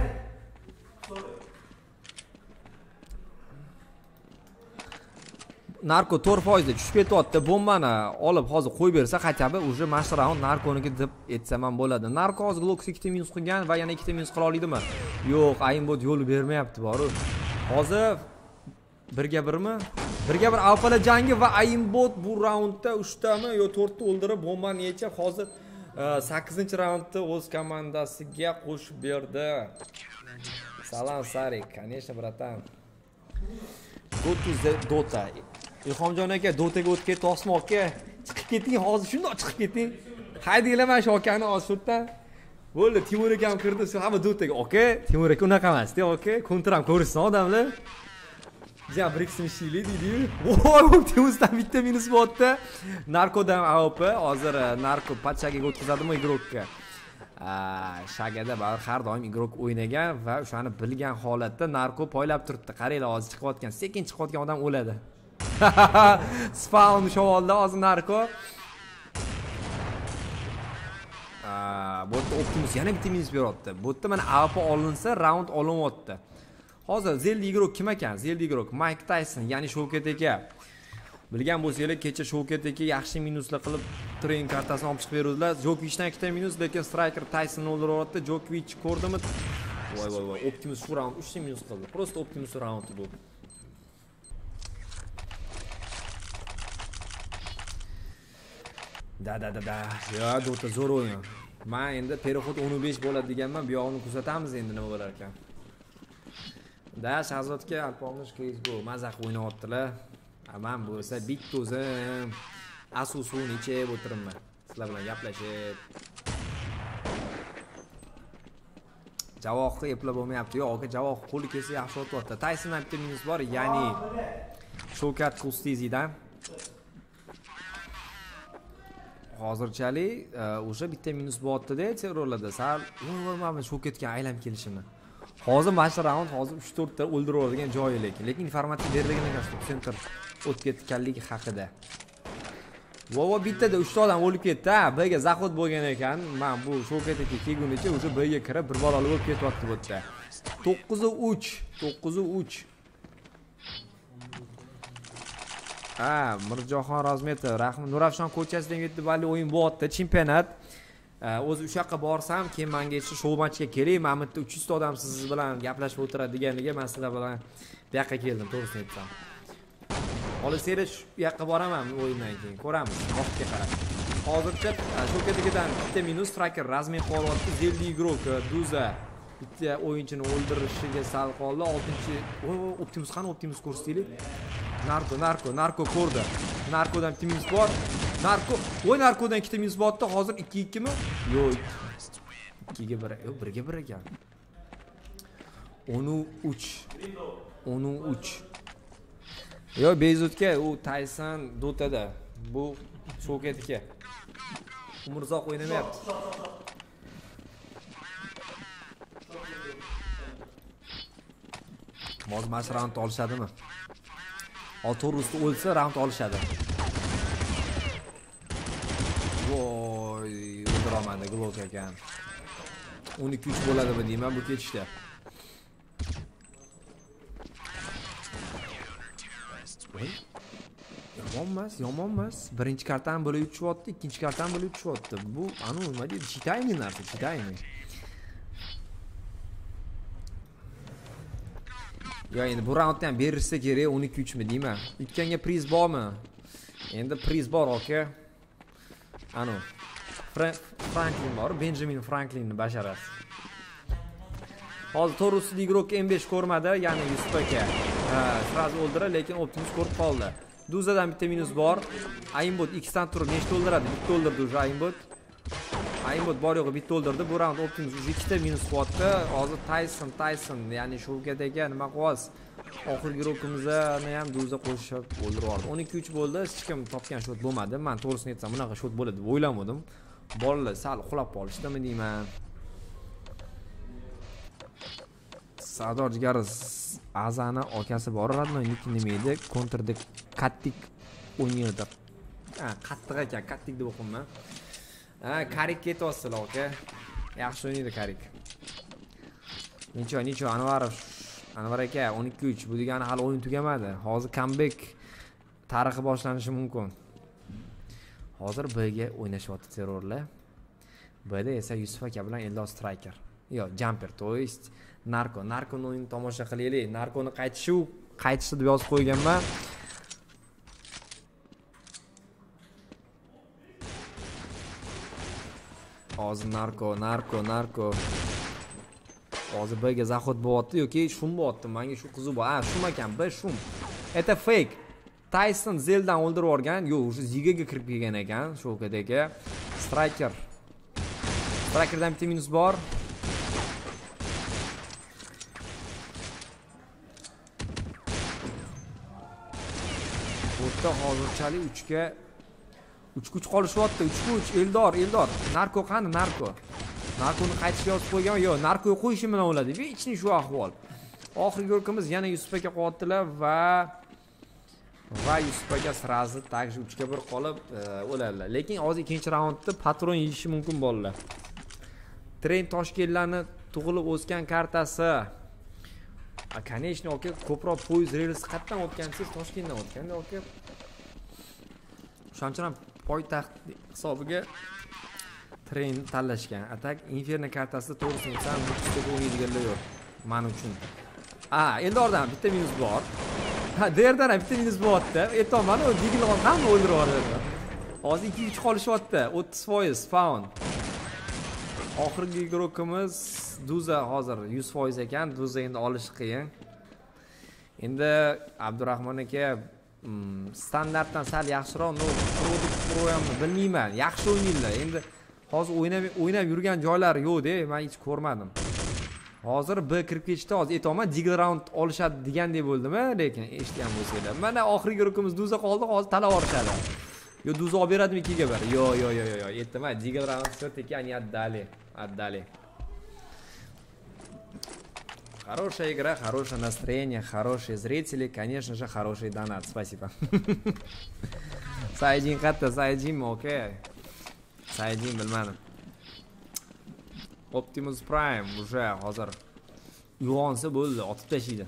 Narko 4% tushib ketyapti. Bombani olib hozir qo'yib bersa, xataba уже mash round Narkoniki deb aytsam ham bo'ladi. Narko hozir Glockni 2 minus qilgan va yana 2 minus qila oladimi? Yo'q, Aimbot yo'l bermayapti, boru. Hozir 1 ga 1mi? 1 ga 1 alfalar jangi va Aimbot bu raundda 3 tami yo 4 ta o'ldirib bombani yechib hozir 8-raundda o'z komandasiga qo'shib berdi. Salom Sarik, конечно, bratан. Go to Dota. Ilhomjon aka, Dotaga o'tib ketdi, osmoqqa chiqib keting, hozir shundoq chiqib keting. Haydinglar mana shu akani hozir sutdan. Bo'ldi, Timur aka ham kirdi, siz hamma Dotaga. Okay, Timur aka unaqa emas-da, okay? Kontram ko'rishsin odamlar. Biza Brixton ishlaylik deydi-yu. Voy, Timurdan bitta minus bo'lyapti. Narkodan AWP, hozir Narko Patchaga o'tkazadimi igrokka? Shagada baribir har doim igrok o'ynagan va o'shani bilgan holatda Narko poylab turibdi. Qaranglar, hozir chiqayotgan, sekin chiqayotgan odam o'ladi. Spawn shavolda hozir Narko. Bu yerda Optimus yana bitta minus beryapti. Bu yerda mana AWP olinsa, round olinyapti. Hozir Zelda igrok kim ekan? Zelda igrok Mike Tyson, ya'ni Shavkat aka. Bilgan bo'lsangiz, kecha Shavkat aka yaxshi minuslar qilib train kartasini olib chiqib berdilar. Jokichdan 2 ta minus, lekin striker Tysonni o'ldiryapti. Jokich ko'rdimi? Voy, Optimus shu round 3 ta minus qildi. Просто Optimus round bu. Da. Ya, Dota zo'r o'yin. Men endi переход 15 bo'ladi deganman, bu yo'g'ini kuzatamiz endi nima bo'lar ekan. Da, Shahzodga Alpomish CS:GO mazaq o'ynayaptilar. Men bo'lsa bitta o'zim Asus'ni ichib o'tiribman. Sizlar bilan gaplashib. Javoqqa eplab bo'lmayapti. Yo'q, aka, javoq qo'li kelsa yaxshi o'tyapti. Tysondan bitta minus bor, ya'ni Shavkat Kustizidan. hozirchalik o'sha bitta minus bo'lyapti-da terrorlarda. Sal mana shu ketgan aylanib kelishini. Hozir mana shu raund hozir 3-4 ta o'ldirib yuboradigan joyi lekin informatsiya berilgan ekan shu center o'tib ketganligi haqida. Vovo bittada 3 ta odam o'lib ketdi. Bga zahod bo'lgan ekan. Men bu shoketga kelgunicha o'sha Bga kirib bir bor olib ketyapti bu yerda. 9-3. Mirjahon Rozmetov, Nurafshon ko'chasidagi 7 balli o'yin bo'lyapti, chempionat. O'zi o'sha yoqqa borsam, keyin menga shou matchga keling, men bitta 300 ta odam siz bilan gaplashib o'tiradiganiga men sizlar bilan bu yoqqa keldim, to'g'risini aytsam. Oliserish bu yoqqa boraman o'yindan keyin, ko'ramiz, vaqtga qarab. Hozircha shu ketidan bitta minus striker rasmiy qolyapti, Zeldi igrok Duza bitta o'yinchini o'ldirishiga sal qoldi. 6-Optimus qani Optimus ko'rsataylik. Narko ko'rdi. Narkodan bitta minus bor. Narkodan ikkita minus botdi. Hozir 2-2 mi? Yo'q. 2 ga 1. Yo'q, 1 ga 1 ekan. 10-3. Yo, Bezutga u Tyson Dota'da. Bu Shoketga. Umurzoq o'ynamayapti. Mozmash round olishadimi? Torusda o'lsa round olishadi. Voy, o'ldiramadi Glock ekan. 12-3 bo'ladimi deyman bu ketishda. Yomon emas. Birinchi kartani bo'lib yutishyapti, ikkinchi kartani bo'lib yutishyapti. Bu nima deydi? Chitaymi narsa, chitaymi. Ya endi bu raundni ham berishsa kerak, 12-3 mi deyman. Ikkanga priz bormi? Endi priz bor aka. Franklin bor, Benjamin Franklinni basharasi. Hozir Torusli igrok M5 ko'rmadi, ya'ni Yusuf aka. Sraz o'ldira, lekin Optimus ko'rib qoldi. Duzadan bitta minus bor. Aimbot X'dan turib nechta o'ldiradi? Bitta o'ldirdi o'sha Aimbot. Aimbot bor yo'g'i bitta o'ldirdi. Bu raund Optimus o'sha ikkita minus bo'lyapti. Hozir Tyson, ya'ni Shoketga nima qilamiz? Oxirgi rokimizni ham Duza qo'shib o'ldirib yubordi. 12-3 bo'ldi. Hech kim topgan shot bo'lmadi. Men to'g'risini aytsam, bunaqa shot bo'ladi deb o'ylamadim. Bolalar sal uxlab qolishdimi deyman. Sardor Jigariz Azani akasi bor radno nima edi? Kontrda Kattik o'ynaydi. Qattiq ekan, Kattik deb o'qimman. Karik ketyapsizlar aka. Yaxshi o'ynaydi Karik. Necha Anvar aka 12-3 bu degani hali o'yin tugamadi. Hozir comeback tarixi boshlanishi mumkin. Hozir Bga o'ynashyapti terrorlar. Bda esa Yusuf aka bilan Eldor Striker. Yo'q, Jumper, to есть Narkoni o'yinini tomosha qilaylik. Narkoni qaytishi deb yozib qo'yganman. Hozir Narko. Hozir Bga zahod bo'lyapti yoki shum bo'lyapti. Menga shu qiziq bor. Shum ekan, B shum. Это fake. Tyson Zeldan o'ldirib yuborgan. Yo'q, o'sha Zigaga kirib kelgan ekan, Shoketga. Strikerdan bitta minus bor. O'tda hozirchalik 3-ga 3 qolishyapti. 3-3 Eldor. Narko qani? Narkoni qaytishga yozib qo'ygan. Yo'q, Narko qo'yishi bilan o'ladi. Vechni shu ahvol. Oxirgi o'rkimiz yana Yusuf aka qo'yaptilar va Yusuf aka srazi takji 3 ga 1 qolib o'ladilar. Lekin hozir ikkinchi raundda patron yeyishi mumkin bolalar. Tren Toshkentlarni tug'ilib o'sgan kartasi. Конечно, aka ko'proq poyezd relsi qayerdan o'tgansiz? Toshkentdan o'tganda aka. Shuning uchun poytaxt hisobiga tren tanlashgan. Atak Inferno kartasida to'g'risini aytsam, bu o'ynaydiganlar yo'q men uchun. Eldordan bitta minus bor. Derdan bitta minus bo'lyapti. Aytaman, u Digilon ham o'ldirib yuboradi. Hozir 2-3 qolishyapti. 30% pound. Oxirgi igrokimiz Duza hozir 100% ekan. Duza endi olish qiyin. Endi Abdurahmon aka standartdan sal yaxshiroq, Pro hamni bilmayman. Yaxshi o'ynaydilar. Endi hozir o'ynab yurgan joylari yo'q-da, men hech ko'rmadim. Hozir B kirib ketishdi, hozir aytaman, Digl round olishadi degandek bo'ldimi, lekin eshitgan bo'lsanglar. Mana oxirgi rukimiz Duza qoldi, hozir talab olishadi. Yo, duz olib beradimi 2 ga 1? Yo. Yetdimi? Digel round 4 они отдали. Хорошая игра, хорошее настроение, хорошие зрители, конечно же, хороший донат. Спасибо. Saidin qatta, Saidin, okey. Saidin bilmadim. Optimus Prime уже hozir uyg'onsa bo'ldi, otib tashlaydi.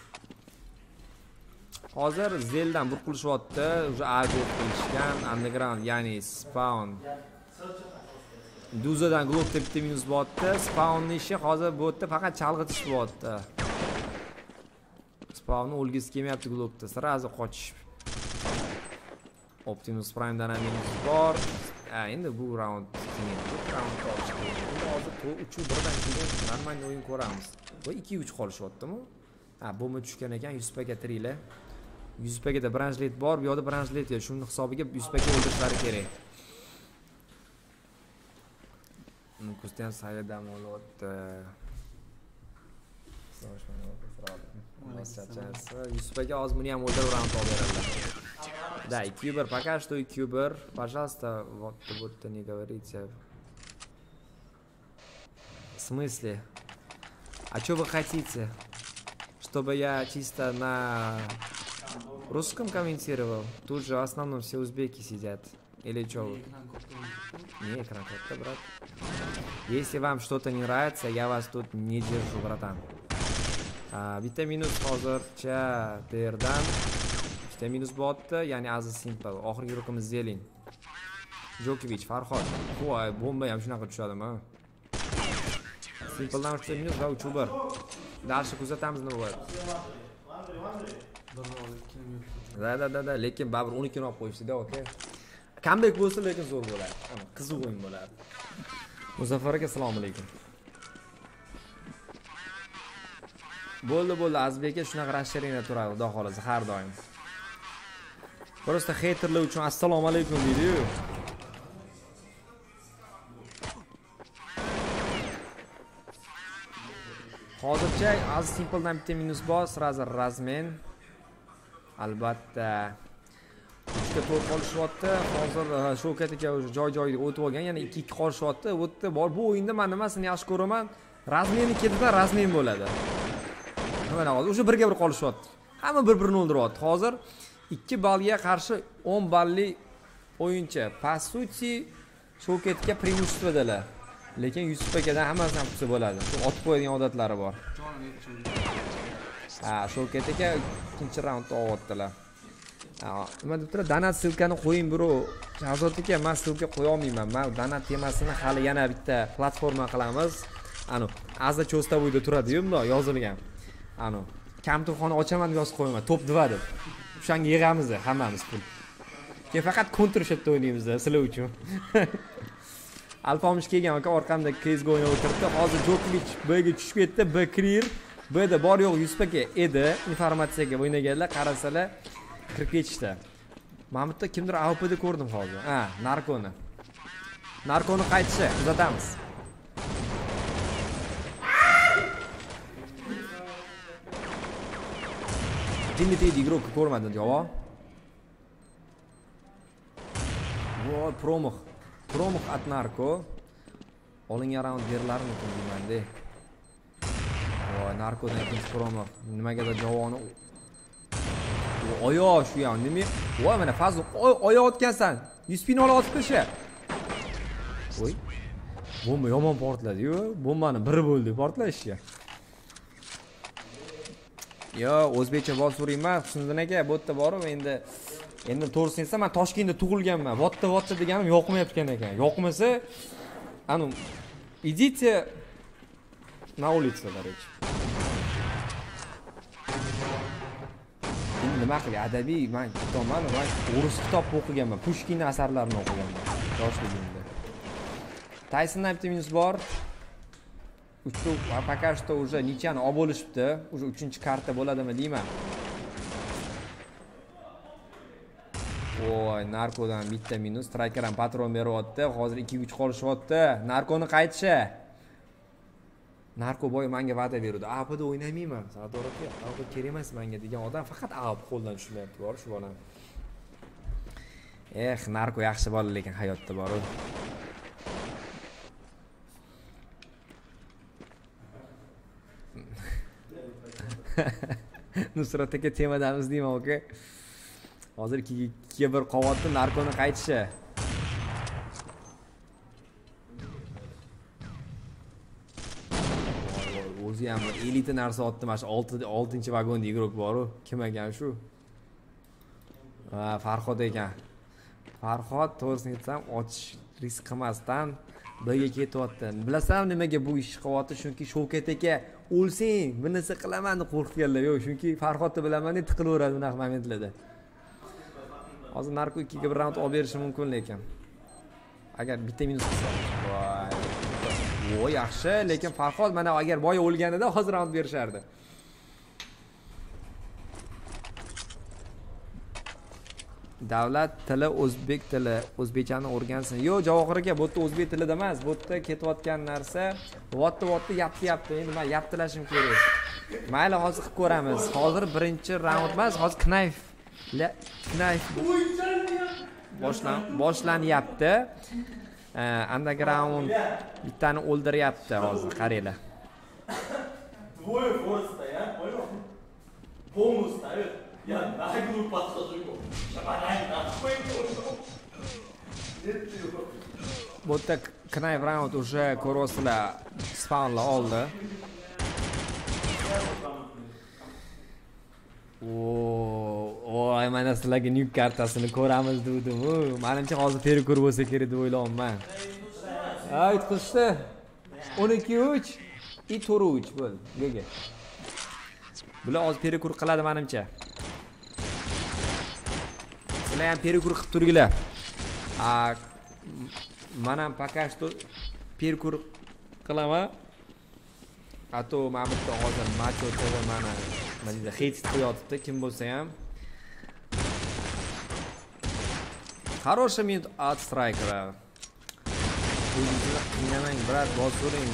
Hozir Zeldan bir qilishyapti, уже Ago qilishgan, Underground, ya'ni Spawn. Duzadan Glock bitta minus bo'lyapti. Spawnning ishi hozir bu yerda faqat chalg'itish bo'lyapti. Spawnni o'lgisi kelmayapti Glockda, sirazi qochish. Optimus Prime'dan ham minus bor. Endi bu round hozir 3-1dan keyin normal o'yin ko'ramiz. Bu 2-3 qolishyaptimi? Bomba tushgan ekan, 100 paga tiringlar. 100 pagada branchlet bor, bu yoqda branchlet yo'q. Shuning hisobiga 100 paga o'ldirishlari kerak. Nukusdan sayedam o'lyapti. Yusufga hozir buni ham o'ldirib round olib beradilar. Да, 2-1, пока что 2-1. Пожалуйста, вот не говорите. В смысле? А что вы хотите? Чтобы я чисто на русском комментировал? Тут же в основном все узбеки сидят. Или что? Не, экран как-то, брат. Если вам что-то не нравится, я вас тут не держу, братан. Bitta minus hozircha berdan. Bitta minus bo'lyapti, ya'ni Aziz Simple. Oxirgi raqami Zelin. Jokovic, Farhod. Voy, bomba ham shunaqa tushadimi? Simpledan bitta minus va 3-1. Dalshi kuzatamiz nima bo'ladi? Da, lekin baribir 12 ni olib qo'yishdi-da, okey. Comeback bo'lsa, lekin zo'r bo'ladi. Qiziq o'yin bo'ladi. Muzaffar aka, assalomu alaykum. Bo'ldi, Azbek aka, shunaqa rashlaringlar turadi, xudo xolasa har doim. Просто haterlar uchun assalomu alaykum deydi-yu. Hozircha Aziz Simpledan bitta minus bor, sразу razmen. Albatta 3 ga 4 qolishyapti. Hozir Shavkat aka joy-joyiga o'tib olgan, yana 2-2 qolishyapti. Bu yerda bor. Bu o'yinda men nimasini yaxshi ko'raman? Razmeni ketidan razmen bo'ladi. Mana hozir o'sha 1 ga 1 qolishyapti. Hamma bir-birini o'ldiryapti. Hozir 2 ballga qarshi 10 balli o'yinchi. Po sути Shavkatga преимуществоdalar. Lekin Yusuf akadan hammasini qilsa bo'ladi. Otib qo'yadigan odatlari bor. Shavkat aka ikkinchi raundda olyaptilar. Nima debdilar? Donat silkani qo'ying bro. Shahzod aka, men silka qo'ya olmayman. Men donat temasini hali yana bitta platforma qilamiz. Azza cho'sta bo'yda turadi-yu, bundoq yozilgan. Kamturxona ochaman deb yozib qo'yaman. Top 2 deb. O'shanga yig'amiz hammamiz pul. Keyin faqat counter shotda o'ynaymiz sizlar uchun. Alpomish kelgan aka orqamda CS:GO o'ynab o'tiribdi. Hozir Jokovic B'ga tushib ketdi. B clear. B'da bor yo'q 100 paka edi. Informatsiyaga o'ynaganlar, qarasalar kirib ketishdi. Men bu yerda kimdir AWP'da ko'rdim hozir. Narkoni. Narkoni qaytishi, kuzatamiz. Dimitri Digrok ko'rmadim, javob. Voy, Promoh at Narko. Olingan round berilarmikin deyman-da. Voy, Narkodan ikkinchi Promoh. Nimagadir javoni. Oyoq shu ham nima? Voy, mana Fazl oyoq otgansan. 100 pin olib otib qo'sha. Voy. Bomba yomon portladi-yu. Bombani biri bo'ldi portlashga. Yo, o'zbekcha bol so'rayman. Husniddin aka, bu yerda borib endi to'g'risini aytsam, men Toshkentda tug'ilganman. Votta deganim yoqmayotgan ekan. Yoqmasa, idите на улицу, короче. Nima qilay? Adabiy, men o'rus kitob o'qiganman. Pushkin asarlarini o'qiganman yoshligimda. Taysondan bitta minus bor. Пока что уже nichani olib bo'lishibdi. Уже 3-karta bo'ladimi deyman. Voy, Narkodan bitta minus, striker ham patron beryapti. Hozir 2-3 qolishyapti. Narkoni qaytishi. Narko boy menga va'da berdi. AWP'da o'ynaymayman. Sardor aka, AWP kerak emas menga degan odam faqat AWP qo'ldan tushmayapti, bor shu bola. Narko yaxshi bola lekin hayotda bor-ku. Nusrat aka temadamiz deyman aka. Hozir 2 bir qavatda narkoni qaytishi. O'zi ham elita narsa otdi, mana shu 6-vagonda igrok bor-ku. Kim ekan shu? Farhod ekan. Farhod to'g'risini aytsam, ochish risk qilmasdan birga ketyapti. Bilasam nimaga bu ish qilyapti? Chunki Shavkat aka o'lsang, bir narsa qilaman deb qo'rqganlar. Yo'q, chunki Farhodni bilaman deb tiqilaveradi bunaqa momentlarda. Hozir narko 2 ga bir raund olib berishi mumkin lekin. Agar bitta minus qilsa. Voy, yaxshi, lekin Farhod mana agar boya o'lganida hozir raund berishardi. Davlat tili o'zbek tili, o'zbekchani o'rgansin. Yo'q, Javohir aka, bu yerda o'zbek tilida emas, bu yerda ketayotgan narsa votni yapti. Endi men yaptilashim kerak. Mayli, hozir qilib ko'ramiz. Hozir birinchi raund emas, hozir knayf boshlanyapti. Underground bittani o'ldiryapti hozir, qaranglar. Двое форс стоят, понял? Бомбу ставят. Я наглую подхожу его. Шабарай, нахуй, Bu yerda knayf round уже ko'rasizlar, spawnlar oldi. Voy, mana sizlarga nuke kartasini ko'ramiz dedim. Menimcha hozir perikur bo'lsa kerak deb o'ylayapman. Aytqizdi. 12-3, 4-3 bo'l. Nega? Bular hozir perikur qiladi menimcha. Sizlar ham perikur qilib turginglar. Men ham пока что perikur qilaman. Ato Mamutda hozir match o'tadi, mana deydi, hit qo'yotibdi kim bo'lsa ham. Хороший minut от страйкера. O'yinchilar qiynamang, brat, bosuring.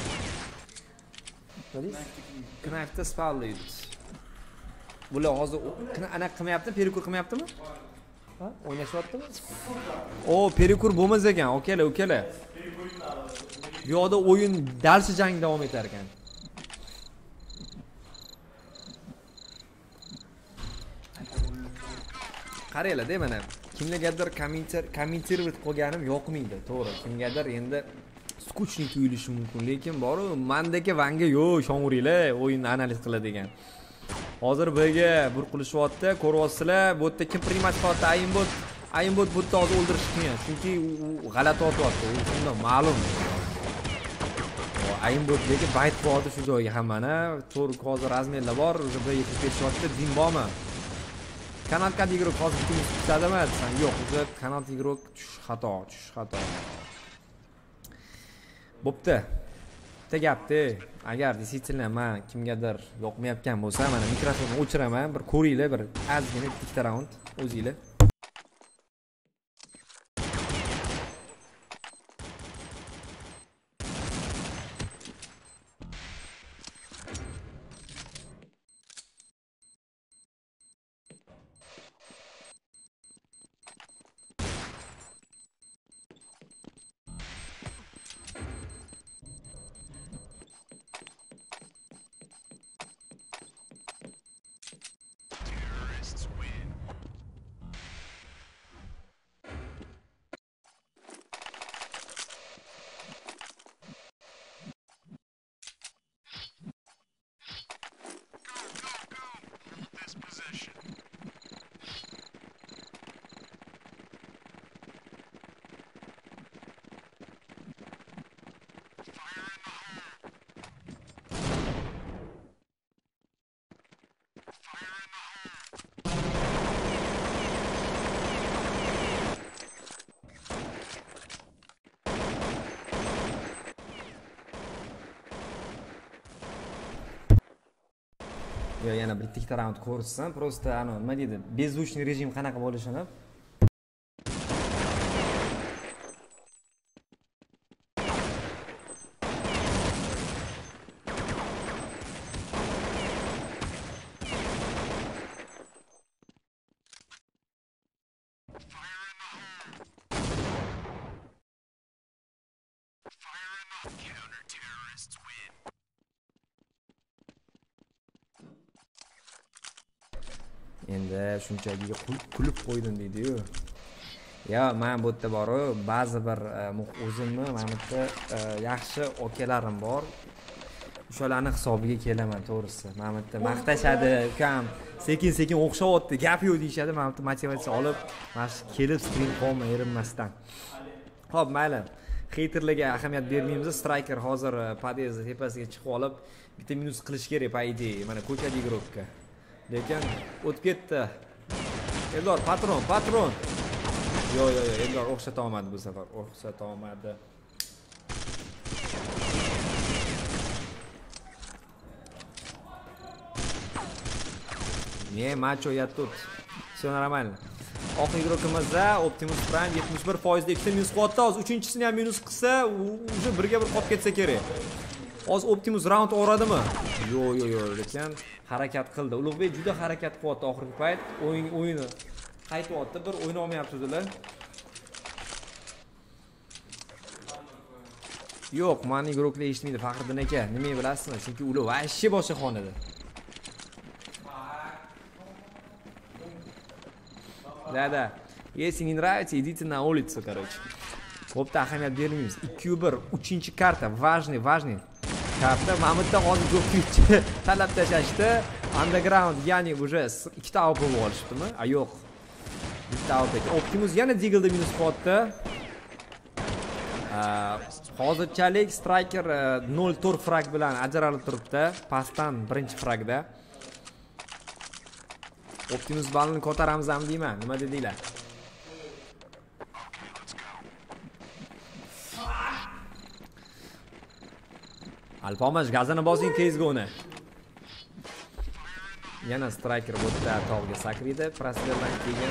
Knayfda spallaydi. Bular hozir ana qilmayapti, perikur qilmayaptimi? Ha, o'ynashyaptimi? Perikur bo'lmas ekan, okalar. Bu yoqda o'yin dalshi jang davom etar ekan. Qaranglar-da, mana kimlargadir kommentirib qo'yganim yoqmaydi, to'g'ri. Kimgadir endi skuchniy tuyulishi mumkin, lekin bor-ku, mendagi vanga yo'q, shonguringlar, o'yinni analiz qiladigan. Hozir birga bir qilishyapti, ko'ryapsizlar, bu yerda kim primat qilyapti? Ayinbot bu yerda hozir o'ldirish qiyin, chunki u g'alati otyapti, u shundan ma'lum. Ayinbot lekin bayt qo'yadi shu joyga hammani, to'g'ri hozir razmerlar bor, o'sha bir yetib ketishyapti, din bormi? Kanalga igrok hozir ikkinchi chiqadimi? Yo'q, o'sha kanal igrok tush xato. Bo'pti. Bitta gapda, agar действительно men kimgadir yoqmayotgan bo'lsa, mana mikrofonni o'chiraman, bir ko'ringlar, bir ozgina ikkita raund o'zinglar. Yana bir ikkita raund ko'rsam, просто nima deydi, беззвучный rejim qanaqa bo'lishini. Endi shunchaki kulib qo'ydim deydi-yu. Ya, men bu yerda bor-ku, ba'zi bir o'zimni mana bu yerda yaxshi okalarim bor. O'shalarning hisobiga kelaman, to'g'risi. Mana bu yerda maqtashadi, ukam sekin-sekin o'xshayapti, gap yo'q deyshadi. Mana bu yerda motivatsiya olib, mana shu kelib strim qolmay erinmasdan. Xo'p, mayli. Haterlarga ahamiyat bermaymiz. Striker hozir podyezdda tepasiga chiqib olib, bitta minus qilish kerak, po ideye. Mana ko'chada igrovka. Lekin o'tib ketdi. Eldor, patron. Yo'q, Eldor o'xshata olmadi bu safar. O'xshata olmadi. Macho ya тут. Все нормально. Oxirgi игрокimizda Optimus Prime 71% da ikkita minus qilyapti. Hozir uchinchisini ham minus qilsa, uje birga bir qolib ketsa kerak. Hozir Optimus round o'radimi? Yo'q, lekin harakat qildi. Ulug'bek juda harakat qilyapti oxirgi payt. O'yini qaytyapti, bir o'yna olmayapti-dilar. Yo'q, meni igroklar eshitmaydi, Faxriddin aka. Nimaga bilasizmi? Chunki ular vashshi boshqa xonada. Да. Если не нравится, идите на улицу, короче. Bo'pti, ahamiyat bermaymiz. 2-1, 3-karta, важный karta. Mana bu yerda hozir Jokichni talab tashashdi. Underground, ya'ni уже ikkita AWP olishibdimi? Yo'q. Bitta AWP. Optimus yana Deagle'da minus qilyapti. Hozirchalik Striker 0-4 frag bilan ajralib turibdi. Pastdan birinchi fragda. Optimus balini ko'taramiz ham deyman. Nima dedinglar? Alpomash gazini bosing tezgoni. Yana Striker bu yerda tog'ga sakraydi. Prosperdan keyin.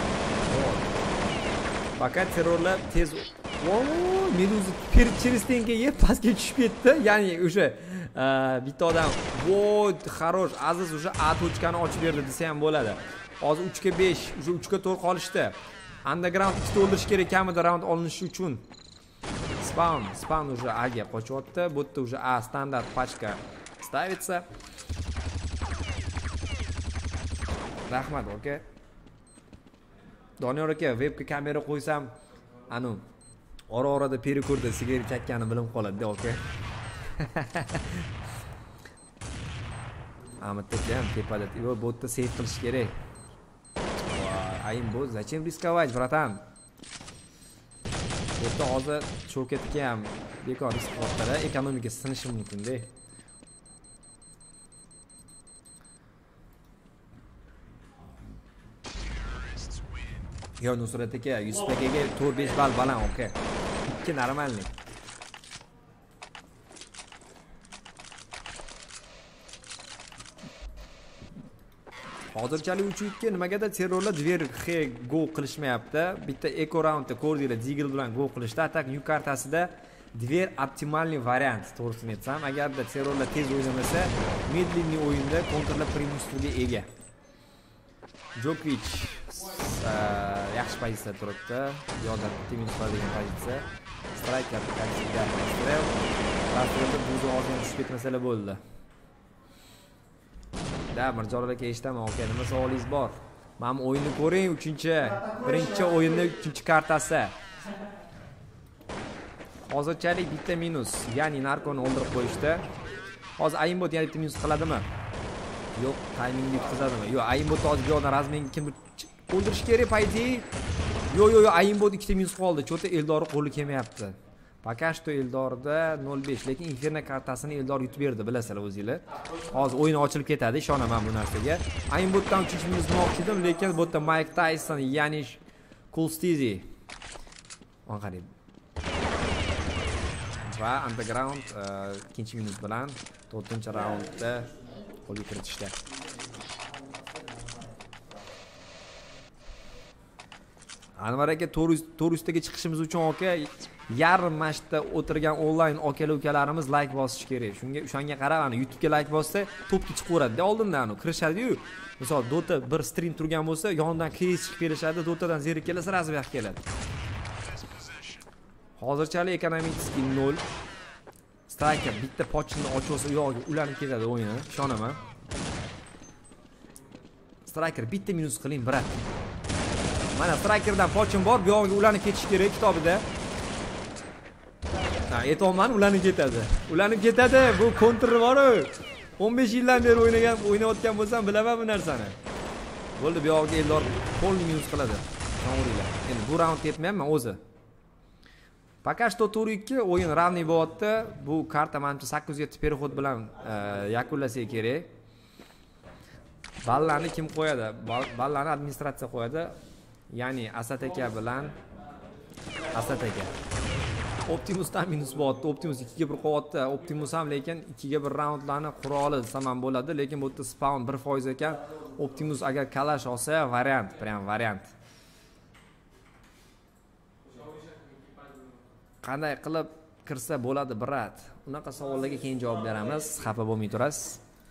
Faqat terrorlar tez. Meduza перчерестенga yeb pastga tushib ketdi. Ya'ni o'sha bitta odam xarosh Aziz o'sha A tochkani ochib berdi desa ham bo'ladi. Hozir 3-5, o'sha 3-4 qolishdi. Underground ikkita o'ldirish kerak kamida round olinishi uchun. Spawn уже A ga qochyapti. Bu yerda уже A standart pachka stavится. Rahmat, aka. Doniyor aka, webga kamera qo'ysam, ora-orada perikurda sigaret chakkani bilim qoladi-da, aka. Amatda ham tepada. Bu yerda save qilish kerak. Ayim bu, zачем рисковать, bratан? Bu yerda hozir Shokatga ham bekor risk qilyaptilar, ekonomika sinishi mumkin-da. Yo, Nusrat aka, Yusuf akaga 4-5 ball baland, aka. 2 normalniy. Hozirchalik 3-2 nimagadir terrorlar dver go qilishmayapti. Bitta eco roundda ko'rdinglar, Deagle bilan go qilishdi. Atak new kartasida dver optimalniy variant, to'g'risini aytsam. Agarda terrorlar tez o'ynamasa, medlenniy o'yinda kontrollar preimуществga ega. Jokich yaxshi pozitsiyada turibdi. Yo'lda minus degan pozitsiya. Striker qaysiga Rastrel. Rastrelda buzi ozgina tushib ketmasalar bo'ldi. Da, Mirjalol aka eshitaman, aka. Nima savolingiz bor? Mana o'yinni ko'ring, birinchi o'yinning 3-kartasi. Hozirchalik bitta minus, ya'ni narkoni o'ldirib qo'yishdi. Hozir Aimbot yana bitta minus qiladimi? Yo'q, timingni yutkazadimi? Yo'q, Aimbot hozir yo'qdan razming kim o'ldirish kerak paydi? Yo'q, Aimbot ikkita minus qoldi. Cho'ta Eldor qo'li kelmayapti. Пока что Eldorda 0-5, lekin Inferno kartasini Eldor yutib berdi, bilasizlar o'zingizlar. Hozir o'yin ochilib ketadi, ishonaman bu narsaga. Aimbotdan 3-minus moqchi edim, lekin bu yerda Mike Tyson, ya'ni Cool Steezy. Qarang. Va Underground 2-minus bilan 4-raundda qo'lga kiritishdi. Anvar aka, to'ristga chiqishimiz uchun aka yarim mashta o'tirgan onlayn aka-ukalarimiz like bosish kerak. O'shanga qarab, YouTube'ga like bossa, topga chiqaveradi-da, oldindan kirishadi-yu. Misol Dota bir stream turgan bo'lsa, yonidan keys chiqib kelishadi, Dotadan zerik kelsa, razviyaq keladi. Hozirchalik ekonomik 0. Striker bitta pochini ochib olsa, u yog'iga ulanib ketadi o'yini, ishonaman. Striker bitta minus qiling, brat. Mana strikerdan pochim bor, bu yog'iga ulanib ketish kerak kitobida. Ha, aytolman, ulanib ketadi. Ulanib ketadi. Bu kontri bor-ku. 15 yildan beri o'ynayotgan bo'lsam, bilaman bu narsani. Bo'ldi, bu yog'iga Eldor polni minus qiladi. To'g'rilar. Endi bu raund yetmayapman o'zi. Пока что 4-2 o'yin ravniy bo'lyapti. Bu karta menimcha 807 perxod bilan yakunlasa kerak. Ballarni kim qo'yadi? Ballarni administratsiya qo'yadi. Ya'ni Asad aka bilan Asad aka. Optimusdan minus bo'lyapti. Optimus 2 ga 1 qo'yapti. Optimus ham lekin 2 ga 1 raundlarni qura oladi, desam bo'ladi, lekin bu yerda spawn 1% ekan. Optimus agar kalash olsa, variant, prям variant. Qanday qilib kirsa bo'ladi, brat? Unaqa savollarga keyin javob beramiz. Xafa bo'lmay turasiz.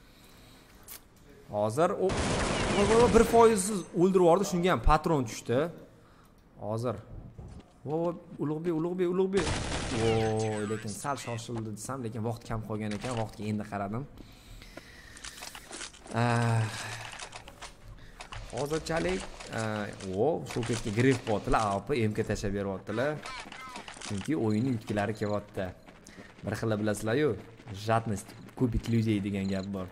Hozir 1% o'ldirib yubordi, shunga ham patron tushdi. Hozir Ulug'bek. Voy, lekin sal shoshildi desam, lekin vaqt kam qolgan ekan. Vaqtga endi qaradim. Hozirchalik shu ketga grif bo'tlar, AWP MK tashab beryaptilar. Chunki o'yinning yutkilari kelyapti. Bir xil bilasizlar-ku, jadnost kubik людей degan gap bor.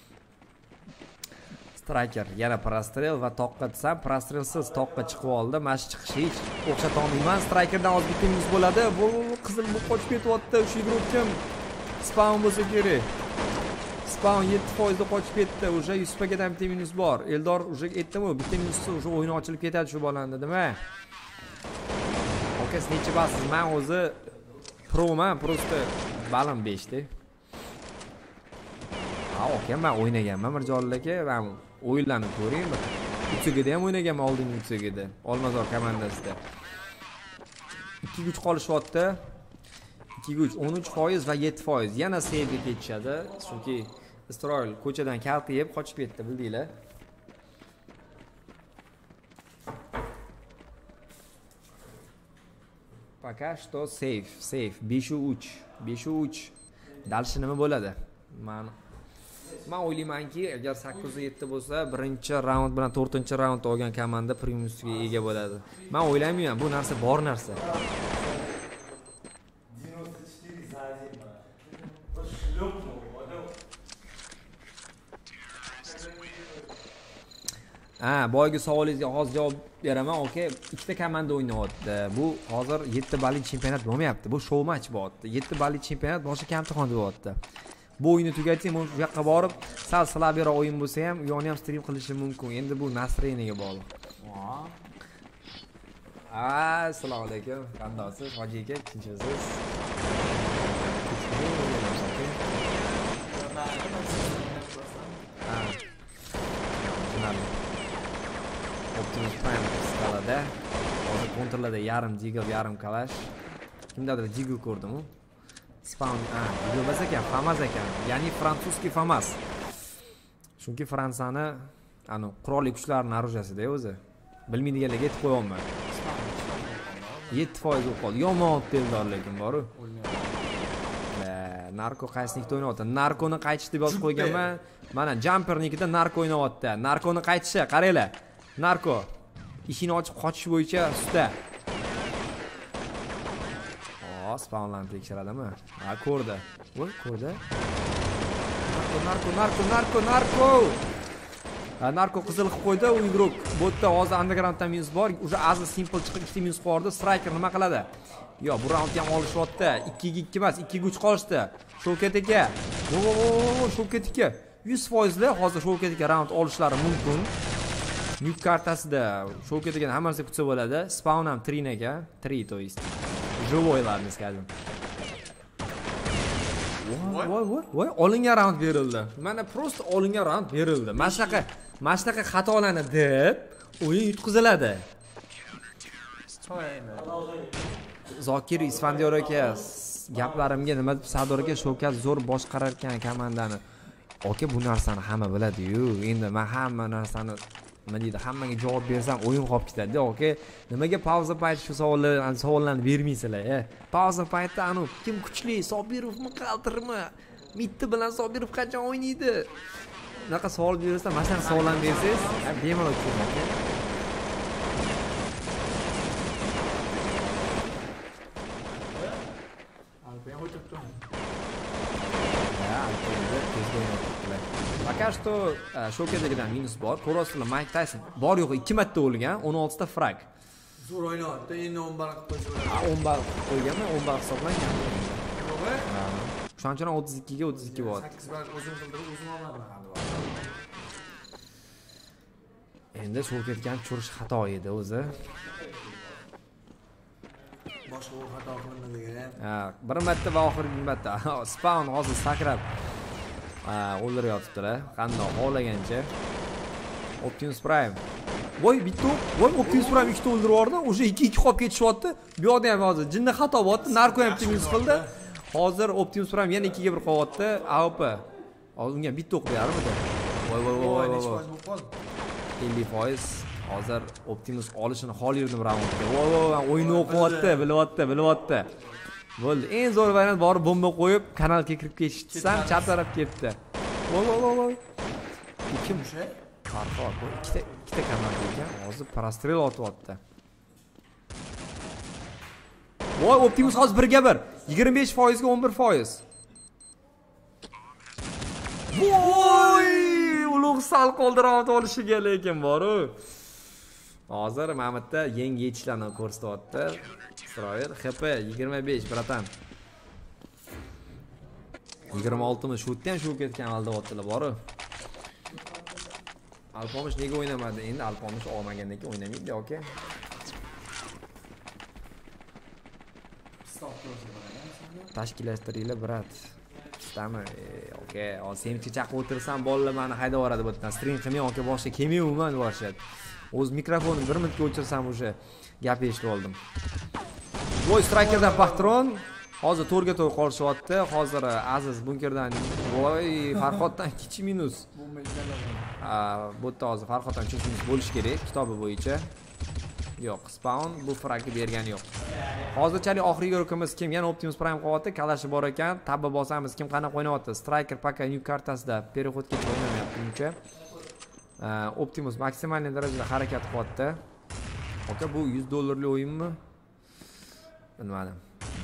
Striker yana prostrel va toqqa desam, prostrelsiz toqqa chiqib oldi. Mana shu chiqishi hech o'xshata olmayman. Strikerdan oz bitta minus bo'ladi. Bu qizil bu qochib ketyapti. Shu yig'rib spawn bo'lsa kerak. Spawn 7% da qochib ketdi. O'sha Yusufagadan bitta minus bor. Eldor o'sha aytdimi, bitta minussiz o'sha o'yin ochilib ketadi shu bolani, nima? Oka, siz necha balsiz? Men o'zi proman, просто balim 5 da. Ha, oka, men o'ynaganman Mirjalol aka, men o'yinlarni ko'ring. Utsugida ham o'ynaganman, oldingi Utsugida, Olmazor komandasida. 2 kuch qolishyapti. 2 kuch 13% va 7%. Yana sevga ketishadi, chunki Isroil ko'chadan kalti yeb qochib ketdi, bildinglar. Пока что safe. 5-3. Dalshi nima bo'ladi? Men o'ylaymanki, agar 807 bo'lsa, birinchi raund bilan 4-raund olgan komanda primusga ega bo'ladi. Men o'ylayman, bu narsa bor narsa. Boyagi savolingizga hozir javob beraman. Okay, ikkita komanda o'ynayapti. Bu hozir 7 balli chempionat bo'lmayapti. Bu show match bo'lyapti. 7 balli chempionat boshqa kamtixon bo'lyapti. Bu o'yinni tugatsak, men bu yoqqa borib, sal slabera o'yin bo'lsa ham, u yoqni ham stream qilishim mumkin. Endi bu nasreniyaga bog'liq. Assalomu alaykum. Qandaysiz? Hoji aka, tinchsiz? Optimus Prime skalada. Hozir kontrolda yarim Deagle, yarim Kalash. Kimdadir Deagle ko'rdim-ku. Spawn, Deagle emas ekan, FAMAS ekan. Ya'ni fransuzskiy FAMAS. Chunki Fransiyani, qurolli kuchlarning orujasida o'zi. Bilmaydiganlarga aytib qo'yolman. 7% bo'lib qoldi. Yomon teldor lekin bor-ku. Narko qaysinikda o'ynayapti? Narkoni qaytish deb yozib qo'yganman. Mana Jumpernikida Narko o'ynayapti. Narkoni qaytishi, qaranglar. Narko ishini ochib qochish bo'yicha usta. Spawnlarni tekshiradimi? Ko'rdi. Voy, ko'rdi. Narko. Narko qizil qilib qo'ydi, u igrok. Bu yerda hozir undergrounddan minus bor. O'sha Aziz simple chiqib 2 minus qo'ydi. Striker nima qiladi? Yo, bu raundni ham olishyapti. 2 ga 2 emas, 2 kuch qolishdi. Shovkat aka. Shovkat aka. 100% hozir Shovkat aka raund olishlari mumkin. Yuk kartasida Shovkat aka hammasi kutsa bo'ladi. Spawn ham 3 naga, 3 to есть. Живойlarni skazim. Voy, olingan round berildi. Mana просто olingan round berildi. Mana shunaqa xatolarni deb o'yin yutqiziladi. Zokir Isfandiyor aka, gaplarimga nima deb Sardor aka Shovkat zo'r boshqarar ekan komandani. Oka, bu narsani hamma biladi-yu. Endi men hamma narsani nima deydi, hammaga javob bersam o'yin qolib ketadi. Yoki nimaga pauza payti shu savollarni bermaysizlar? Pauza payti anu kim kuchli, Sobirovmi, Qaltirmi? Mitti bilan Sobirov qachon o'ynaydi? Bunaqa savol bersa, mana shunaqa savollarni bersangiz, bemalol tushunadi. Пока что shokadagidan minus bor. Ko'rasizlar, Mike Tyson bor yo'q 2 marta o'lgan, 16 ta frag. Zo'r o'ynayapti. Endi 10 baliq qo'ysa bo'ladi. 10 baliq qo'yganmi? 10 baliq hisoblangan. Yo'q-a? Shuncha 32 ga 32 bo'lyapti. 8 baliq o'zim qildirib, o'zim olmadim hali. Endi shokatgan tushirish xato edi o'zi. Boshqa xato qilinmagan. Bir marta va oxirgi marta. Spawn hozir sakrab o'ldiryaptilar. Qandoq xohlagancha. Optimus Prime. Voy bitta, voy Optimus Prime ikkita o'ldirib yubordi. O'sha 2-2 qolib ketishyapti. Bu yoqda ham hozir jinni xato bo'lyapti. Narko ham minus qildi. Hozir Optimus Prime yana 2 ga 1 qolyapti. AWP. Hozir unga bitta o'q berarmidi? Voy. 50%. Hozir Optimus olishini xol yurdim raundga. Voy, o'yinni o'qiyapti, bilyapti. Bo'ldi. Eng zo'r variant borib bomba qo'yib, kanalga kirib ketishsam, chap taraf ketdi. Voy. Kim o'sha? Farqor. Bu ikkita kanal ekan. Hozir prostrel otyapti. Voy, Optimus hozir 1 ga 1. 25% ga 11%. Voy! Ulug' sal qoldirib olishiga lekin bor-ku. Hozir Mamatda yangi yetishlarni ko'rsatyapti. Isroil HP 25 bratan. 26 mi shutda ham shu ketgan aldayaptilar bor-ku. Alpomish nega o'ynamadi? Endi Alpomish olmagandan keyin o'ynamaydi yoki. Tashkillashtiringlar, brat. Istami? Okey, hozir senga chaqib o'tirsam, bolalar meni haydab yuboradi bu yerdan. Stream qilmay, yoki boshqa kelmayman deyapti. O'z mikrofonni 1 minutga o'chirsam o'sha gap eshitib oldim. Voy, strikerdan patron hozir to'rga to'g'ri qolishyapti. Hozir Aziz bunkerdan, voy, Farhoddan 2 minus. Bu yerda hozir Farhoddan 3 minus bo'lish kerak kitobi bo'yicha. Yo'q, Spawn bu fragni bergani yo'q. Hozirchalik oxirgi rukimiz kim? Yana Optimus Prime qolyapti, kalashi bor ekan. Tabba bosamiz, kim qanaqa o'ynayapti? Striker paka new kartasida переходga o'ynamayapti buncha. Optimus maksimal darajada harakat qilyapti. Aka, bu $100 o'yinmi? Bilmadim.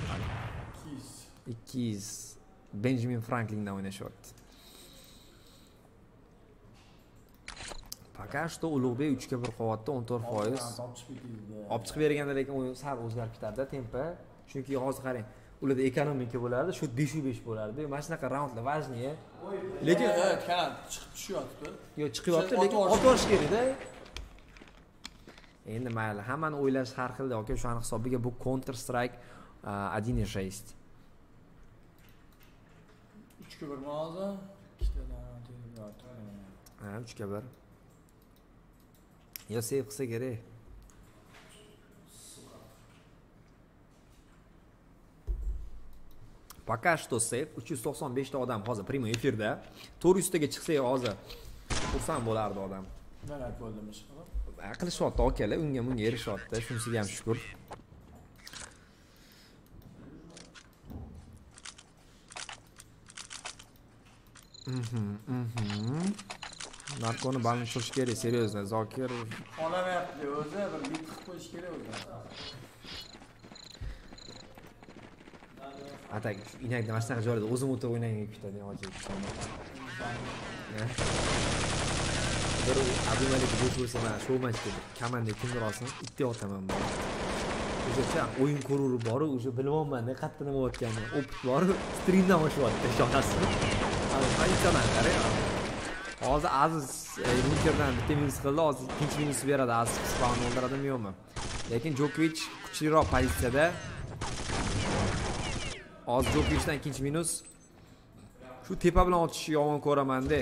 200 Benjamin Franklindan o'ynashyapti. Пока что Ulug'bek 3 ga 1 qo'yapti, 14%. Olib chiqib berganda lekin o'yin sal o'zgarib ketadi tempi. Chunki hozir qarang, ularda ekonomika bo'lardi, shu 5-5 bo'lardi. Mana shunaqa raundlar важный. Lekin kanal chiqib tushyapti. Yo'q, chiqyapti, lekin otirish kerak-da. Endi mayli, hammani o'ylash har xil, yoki o'sha hisobiga bu Counter Strike 1.6. 3 ga 1 hozir. Ikkitadan 3 ga 1. Yo, save qilsa kerak. Пока что save 395 ta odam hozir primo efirda. 400 taga chiqsa hozir xursand bo'lardi odam. Mana bo'ldim ish qilib. Qilishyapti akalar, bunga erishyapti. Shunisiga ham shukr. Narkoni balni tushirish kerak, seriozno. Zokir olamayapti o'zi, bir bit qilib qo'yish kerak o'zi. Atak inakda mana shunaqa joylarda o'zim o'tirib o'ynayman kutadi, hojat. Bir abunalik bo'sh bo'lsa, mana shu matchda komanda kimdir olsin, itti otaman bor. O'sha o'yin ko'ruri bor, o'sha bilmayman ne qattiq nima bo'layotganini. Opit bor, streamdan o'shyapti shonasi. Qaytaman qarang. Hozir Aziz bunkerdan bitta minus qildi, hozir ikkinchi minus beradi. Aziz Spawn o'ldiradimi yo'qmi? Lekin Jokovic kuchliroq pozitsiyada. Hozir Jokovicdan ikkinchi minus. Shu tepa bilan otishni yomon ko'raman-da.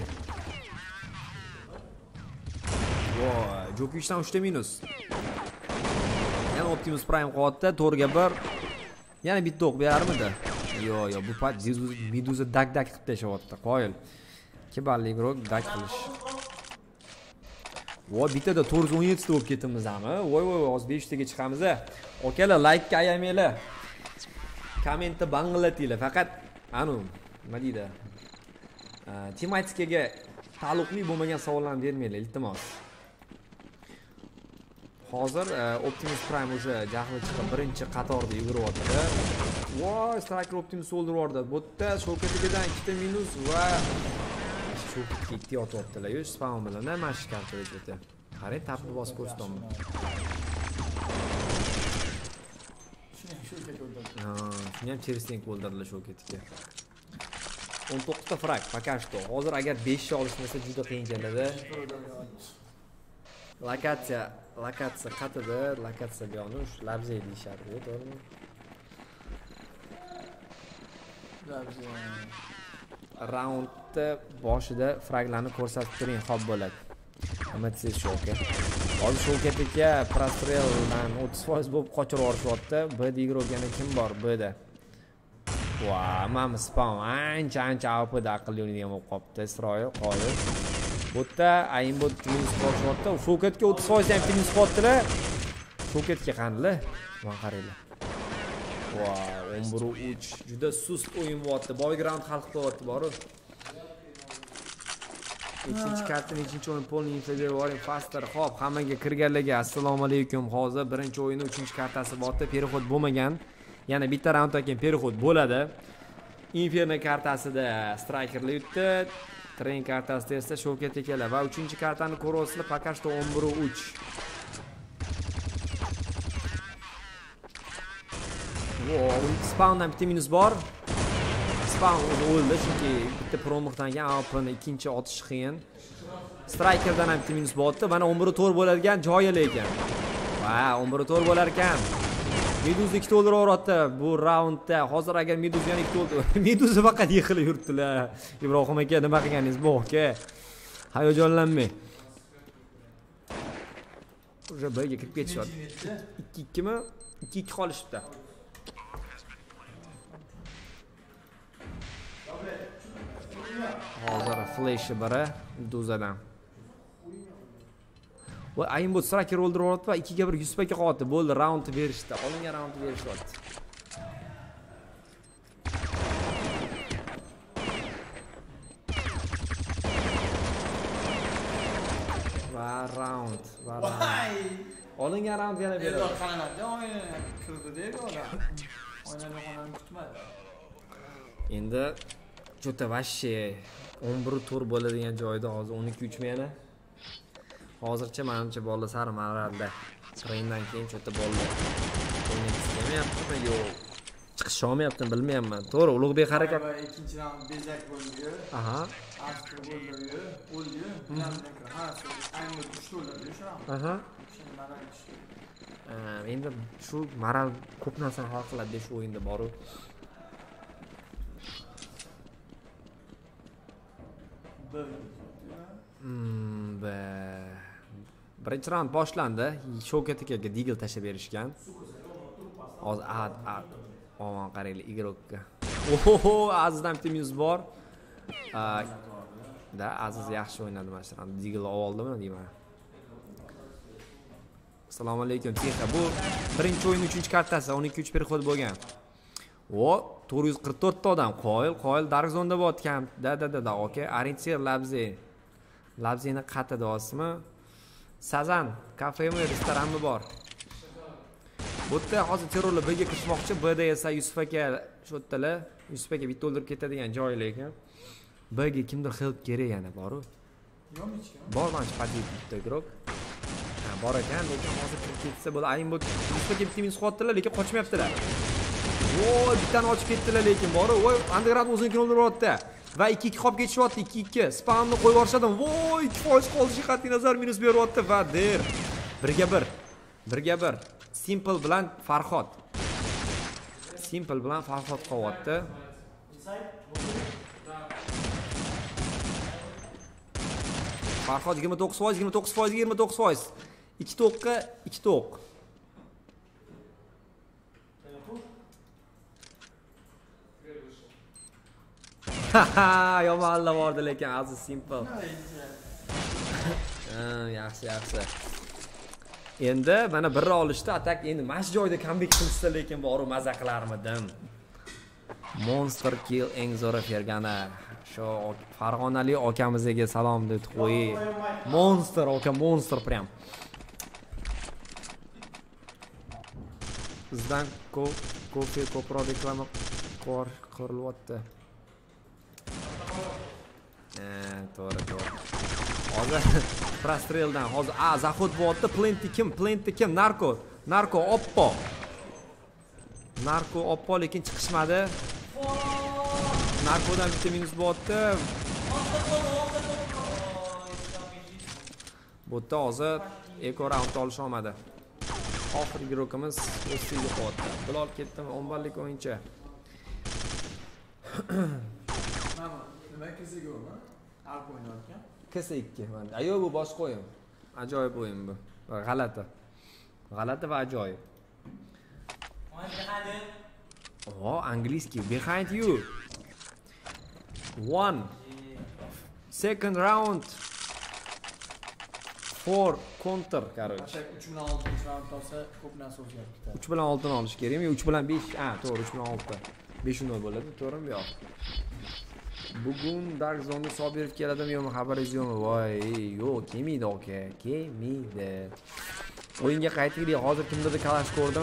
Voy, Jokovicdan 3 ta minus. Yana Optimus Prime qo'yapti, 4 ga 1. Yana bitta o'q berarmidi? Yo'q, bu pat Meduza dak qilib tashyapti. Qoyil. 2 balli groq dak qilish. Voy, bittada 417 ta bo'lib ketimizmi? Voy, hozir 5 taga chiqamiz. Okalar, like-ga ayamanglar. Kommentda banglatinglar. Faqat nima deydi? Tematikaga taalluqli bo'lmagan savollarni bermanglar, iltimos. Hozir Optimus Prime o'sha jahli chiqib birinchi qatorda yuguryapti. Voy, Striker Optimus o'ldirib bu yerda Shokatigadan 2 ta minus va Shokatga ikki yotyaptilar. Yo'q, spawn bilan mash karta o'tdi. Qarang, tapni bosib ko'rsataman. Shuni ham cherisning o'ldirdilar Shokatga. 19 ta frag, пока что. Hozir agar 5 olishmasa juda qiyin keladi. Lokatsiya qatida, lokatsiya buyog'ini shu labzay deyishadi, to'g'rimi? Raundda boshida fraglarni ko'rsatib turing, xo'p bo'ladi. Nima deysiz shu aka? Hozir Shokat aka Prostreldan 30% bo'lib qochirib yuborishyapti. B'da yugurgani kim bor B'da? Voy, mana spawn ancha AWP'da aqlli o'ynaydigan bo'lib qopti. Isroil qoyil. Bu yerda Aimbot minus qo'shyapti. Shokatga 30% ham minus qo'ydilar. Shokatga qandilar? Mana qaranglar. Voy, 11-3 juda sust o'yin bo'lyapti. Background hal qilyapti borib. Ikkinchi kartani ikkinchi o'yin polni infoga boring faster. Xo'p, hammaga kirganlarga assalomu alaykum. Hozir birinchi o'yinning 3-kartasi bo'lyapti. Perixod bo'lmagan. Yana bitta raunddan keyin perixod bo'ladi. Inferno kartasida strikerlar yutdi. Train kartasida esa Shokat akalar va 3-kartani ko'ryapsizlar. Пока что 11-3. Wow, spawndan bitta minus bor. Spawn o'ldi chunki bitta promoqdan keyin AWP'ni ikkinchi otish qiyin. Strikerdan ham bitta minus bo'lyapti. Mana 11-4 bo'ladigan joyi lekin. Va 11-4 bo'lar ekan. Meduza 2 ta o'ldiryapti bu raundda. Hozir agar Meduza yana 2 ta o'ldi. Meduza faqat yiqilib yuribdilar. Ibrohim aka, nima qilganingiz bu aka? Hayajonlanmang. O'sha birga kirib ketishyapti. 2-2 mi? 2-2 qolishibdi. Hozir flash biri Meduzadan. Va Aimbot Striker o'ldiryapti va 2 ga 1 100 paka qo'yapti. Bo'ldi, raundni berishdi. Olingan raundni berishyapti. Va round. Olingan raund yana beradi. Qanaqada o'yin kirdi deydi odam. O'yinlarni kutmadi. Endi juda vashshe 11-4 bo'ladigan joyda hozir 12-3 meni. Hozircha menimcha bola sari maralda. Traindan keyin cho'ta bola o'ynab ishlamayaptimi yo'q. Chiqish olmayaptimi bilmayapman. To'g'ri, Ulug'bek harakat. Ikkinchi raund bezak bo'ldi. Aha. Astro bo'ldi. O'ldi. Ha, ayni kuchli o'ldi shu raund. Aha. Endi shu maral ko'p narsani hal qiladi deb shu o'yinda boru. Birinchi raund boshlandi. Shokat akaga digl tashlab berishgan. Hozir omon qaranglar igrokka. Oho, Azizdan bitta minus bor. Aziz yaxshi o'ynadi mana shu raund. Digl oldimi deyman. Assalomu alaykum Tixa. Bu birinchi o'yin 3-kartasi 12-3 perixod bo'lgan. O 444 ta odam qoyil Dark Zone'da bo'tgan. Da, okey. Orientir Labzeni qatida olsizmi? Sazan kafemi, restoranmi bor? Bu yerda hozir terrorlar B'ga kirishmoqchi. B'da esa Yusuf aka shu yerdalar. Yusuf aka bitta o'ldirib ketadigan joy lekin. B'ga kimdir help kerak yana boru. Yo'qmi hech kim? Bor mana shu padlik bitta igrok. Bor ekan, lekin hozir kirib ketsa bo'ladi. Aimbot Yusuf aka bitta minus qo'yibdilar, lekin qochmayaptilar. Voy, bittani ochib ketdilar lekin boru. Voy, Underground o'zinikini o'ldiryapti. Va 2-2 qolib ketishyapti, 2-2. Spamni qo'yib yuborishadi. Voy, 2% qolishi qat'iy nazar minus beryapti va der. 1-1. Simple bilan Farhod. Qo'yapti. Farhod 29%. 2 to'qqa 2 to'q. Haha, yomonlar bordi lekin Aziz Simple. Yaxshi. Endi mana birra olishdi, atak endi mana shu joyda comeback qilsa lekin boru maza qilarmidim. Monster kill eng zo'ri fergana. Shu Farg'onali akamizga salom deb qo'y. Monster aka, monster prям. Bizdan ko'proq reklama qilinyapti. To'g'ri. Hozir Prostreldan hozir zahod bo'lyapti. Plenti kim? Narko oppo. Narko oppo lekin chiqishmadi. Narkodan bitta minus bo'lyapti. Bu yerda hozir eko raund olisha olmadi. Oxirgi rokimiz o'ziga yo'qotdi. Bilol ketdimi? 10 ballik o'yinchi. Nima kesigo'mi? Alp o'ynayotgan. KS2 mana. Ayo bu boshqa o'yin. Ajoyib o'yin bu. G'alati va ajoyib. Angliski. Behind you. 1 second round 4 counter короче. 3 bilan 6 raund olsa ko'p narsa o'zgaradi. 3 bilan 6 ni olish kerakmi? 3 bilan 5. To'g'ri, 3 bilan 6. 5-0 bo'ladi, to'g'rimi? Yo'q. Bugun Dark Zone Sobirov keladimi yo'qmi? Xabaringiz yo'qmi? Voy, yo'q, kelmaydi aka. Kelmaydi. O'yinga qaytaylik. Hozir kimdirni kalash ko'rdim.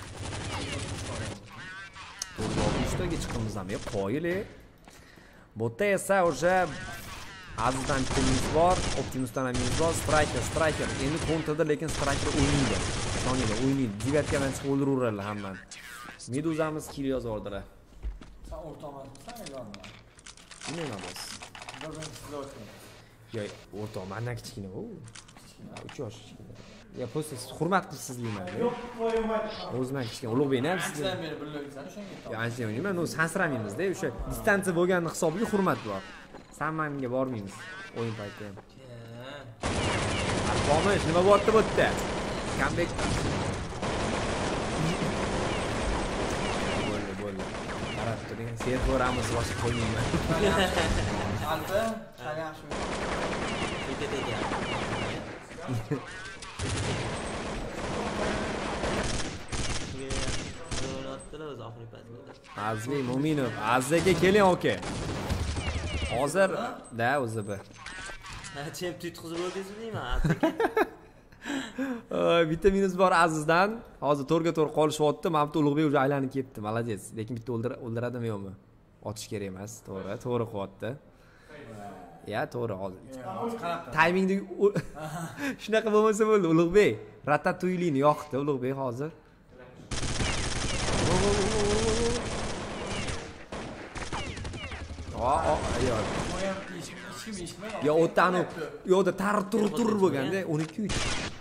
To'g'ri, 3taga chiqamiz ham. Qo'yili. Botda esa o'sha Azizdan minus bor, Optimusdan ham minus bor, Striker. Endi kontrda lekin Striker o'ynaydi. O'ynaydi. Devatkadan chiqib o'ldiraveradi hammani. Meduzamiz kill yozordilar. Sen o'rtoqmansan, e'lonmi? Nima emas? Yo'q, o'rtoq, mendan kichkina u. 3 yosh kichkina. Ya, просто hurmat qilsiz deyman. O'zimdan kichkina, Ulug'bekni ham siz. Anchadan beri birgaliksan, o'shanga. Yo, anchadan o'ynayman, u sansiramaymiz-da, o'sha distansiya bo'lgan hisobiga hurmat bor. Sammanga bormaymiz o'yin paytida ham. Alpomish, nima bo'lyapti bu yerda? Comeback. Bo'ldi. Qarab turing, Sergio Ramos boshqa qo'ymayman. Alba, qani yaxshi. Azli Mo'minov, Azzaga keling aka. Hozir o'zi bir. Chem tutqizib o'ldingizmi deyman, bitta minus bor Azizdan. Hozir to'rga to'g'ri qolishyapti. Mamtu Ulug'bek уже aylanib ketdi. Молодец. Lekin bitta o'ldiradimi yo'qmi? Otish kerak emas. To'g'ri qilyapti. Ya, to'g'ri hozir. Taymingni shunaqa bo'lmasa bo'ldi Ulug'bek. Ratatouille'ni yoqdi Ulug'bek hozir. Ya o'tani yo'da turib bo'lganda 12-3.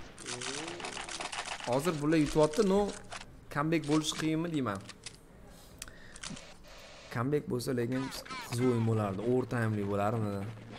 Hozir bular yutyapti, no comeback bo'lish qiyinmi deyman. Comeback bo'lsa lekin qiziq o'yin bo'lardi, o'rtamli bo'lardi.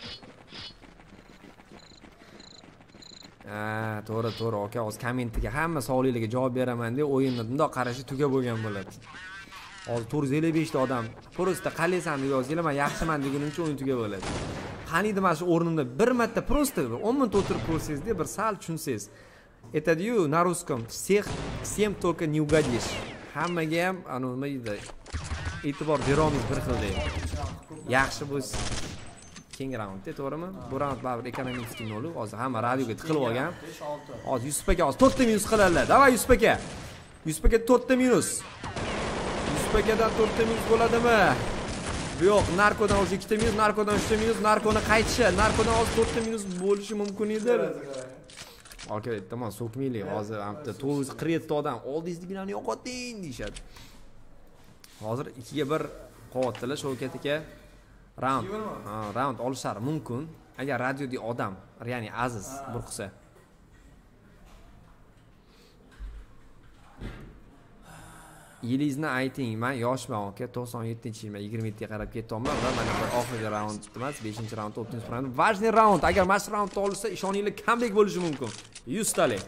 To'g'ri, aka, hozir kommentiga hamma savollarga javob beraman deb o'yinni bundoq qarashi tuga bo'lgan bo'ladi. Hozir 455 ta odam просто qalaysan deb yozinglar, men yaxshiman degunimcha o'yin tuga bo'ladi. Qaniydi mana shu o'rnimda bir marta просто 10 minut o'tirib ko'rsangiz-da, bir sal tushunsangiz. Aytadi-yu, na ruskom, всем только не угодишь. Hammaga ham nima deydi? E'tibor beramiz bir xil deb. Yaxshi bo'lsa keng raundda, to'g'rimi? Bu raund baribir ekonomik nolu. Hozir hamma radioga tiqilib olgan. Hozir Yusuf aka hozir 4 ta minus qiladilar. Davay Yusuf aka. Yusuf aka 4 ta minus. Yusuf akadan 4 ta minus bo'ladimi? Yo'q, narkodan o'sha 2 ta minus, narkodan 3 ta minus, narkoni qaytishi, narkodan hozir 4 ta minus bo'lishi mumkin edi. Aka, tamom, so'kmaylik. Hozir hamda 947 ta odam oldingizda binani yo'qoting deyshadi. Hozir 2 ga 1 qo'yaptilar Shavkat aka. Round olishar mumkin agar radioda odam, ya'ni Aziz bir qilsa. Yilizni ayting, men yoshman aka, 97-yilman, 27 ga qarab ketyapman va mana bu oxirgi raund emas, 5-raund Optimus Prime. Важный raund. Agar mana shu raundni olsa, ishoninglar, comeback bo'lishi mumkin. 100 talik.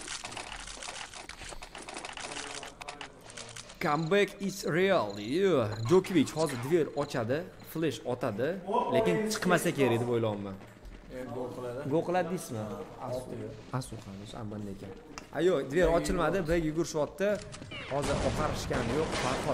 Comeback is real. Djokovic hozir dver ochadi, flash otadi, lekin chiqmasa kerak deb o'ylayman. Gol qiladi. Gol qiladi deysizmi? Asu qamish, bunday ekan. Ayo, dver ochilmadi, bir yugurishyapti. Hozir oqarishgani yo'q.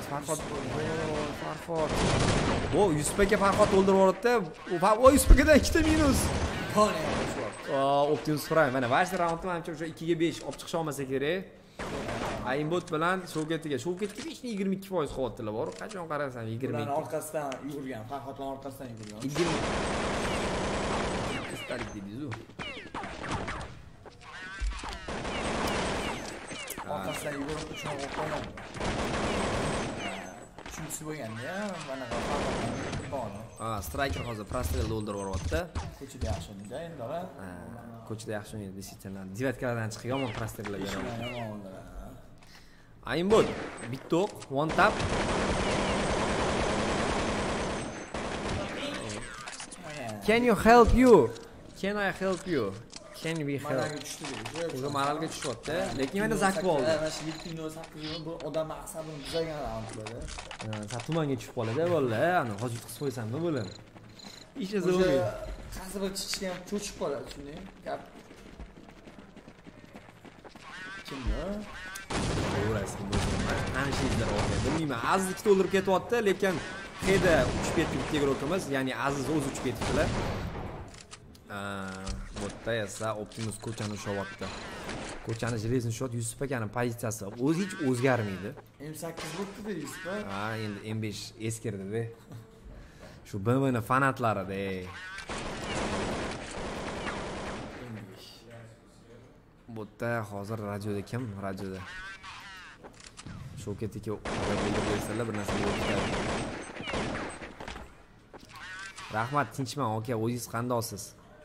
Farhod. Bu Yusufga Farhod to'ldirib yubordi-da. O Yusufgadan 2 ta minus. Optimus Prime. Mana vash raundda menimcha o'sha 2 ga 5 olib chiqish olmasa kerak. Aimbot bilan Shovketga 22% quvvatlar bor. Qachon qarasam 22. Ular orqasidan yugurgan, Farhodlar orqasidan yugurgan. 20. Ustalik deydi-ku. Orqasidan yugurib uchun qo'ygan. Uchinchisi bo'lganda, mana Farhod. Striker hozir prostrelni o'ldirib yuboryapti. Ko'chada yaxshi o'ynaydi endi, va. Ko'chada yaxshi o'ynaydi, действительно. Devatkalardan chiqib yomon prostrellar beradi. Yomon o'ynadi. Aimbot, bitta o'q, one tap. Can you help you? Can I help you? Can we help? Maralga tushdi. O'zi maralga tushyapti, lekin yana zakib oldi. Mana shu 7.8 bu odam asabini buzagan raundlarda. Satumanga tushib qoladi bolalar. Ana hozir qilib qo'ysammi bo'ladi. Ish zo'rmi? Qaysi bir chiqishga ham cho'chib qoladi shunday. Gap. Kimni? To'g'risi bo'lsa, ana shu izlar oldi. Bilmayman, Aziz ikkita o'ldirib ketyapti, lekin Xeda uchib ketdi bitta igrokimiz, ya'ni Aziz o'zi uchib ketibdilar. Bu yerda esa Optimus ko'chani ushlayapti. Ko'chani jelezin shot Yusuf akaning pozitsiyasi o'zi hech o'zgarmaydi. M8 bo'pti-da Yusuf. Endi M5 eskirdi-da. Shu BMW'ning fanatlarida. Bu yerda hozir radioda kim? Radioda. Shovkatga bildirib bersalar bir narsa bo'ladi. Rahmat, tinchman aka, o'zingiz qandoqsiz?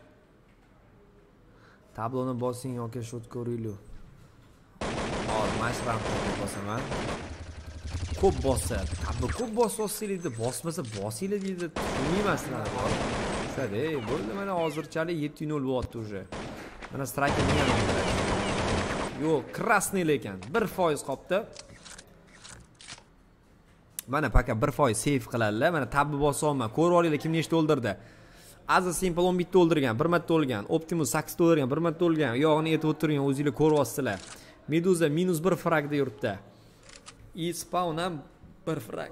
Tabloni bosing yoki shot ko'ringlar. Hozir mashram bosaman. Ko'p bossa, tablo ko'p bossanglar, bosmasa bosinglar deydi. Tushunmayman bor. Shada, bo'ldi mana hozirchalik 7-0 bo'lyapti уже. Mana strikerni ham yo'q, krasniy lekin 1% qolibdi. Mana paka 1% save qiladilar. Mana tabni bosa olma. Ko'rib olinglar kim nechta o'ldirdi. Aziz Simple 11 bitta o'ldirgan, 1 marta o'lgan. Optimus 8 ta o'ldirgan, 1 marta o'lgan. Yog'ini etib o'tirgan, o'zingizlar ko'ryapsizlar. Meduza -1 fragda yuribdi. Spawn ham 1 frag.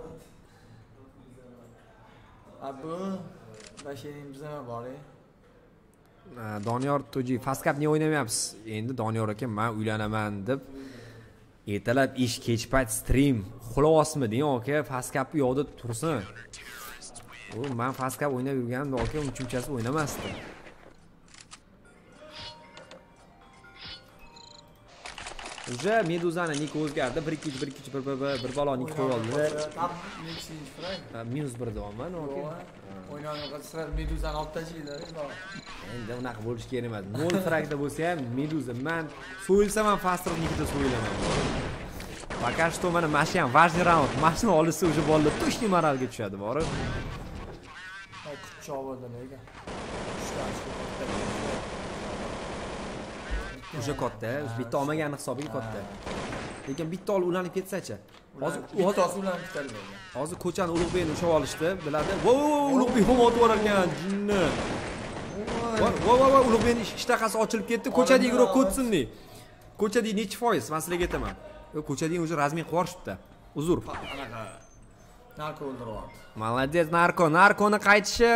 Abu mashining bizga bor. Doniyor Toji Fast Cup ne o'ynamayapsiz? Endi Doniyor aka men uylanaman deb ertalab ish kech payt stream xuloosmiding aka? Fast Cup u yoqda tursin. Men Fast Cup o'ynab yurganimda aka uchinchasi o'ynamasdim. Уже Meduzani nik o'zgardi. 1-2 bir balo nik qo'yib oldi. -1 deyapman aka. O'ynayotgan sira Meduzani olib tashlaydilar. Endi unaqa bo'lish kerak emas. 0 fragda bo'lsa ham Meduza men so'yilsam ham Fasternikida so'yilaman. Пока что mana mashi ham важный rauнд. Mashina olsa уже bolalar точно moralga tushadi, borib. Kuchog' bo'ldi nega? O'sha katta, bitta olmagani hisobiga katta. Lekin bitta olib ulanib ketsa-chi. Hozir ulanib ketadi. Hozir ko'chani Ulug'bekni ushlab olishdi, biladi. Ulug'bek ham otib yuborgan jinni. Voy, Ulug'bekning ishtahasi ochilib ketdi. Ko'chadagi yurib ko'tsinni. Ko'chadagi necha foiz? Men sizlarga aytaman. Ko'chadagi o'zi rasmiy qilib yuborishibdi. Uzr. Narko o'ldiryapti. Молодец, narkoni qaytishi.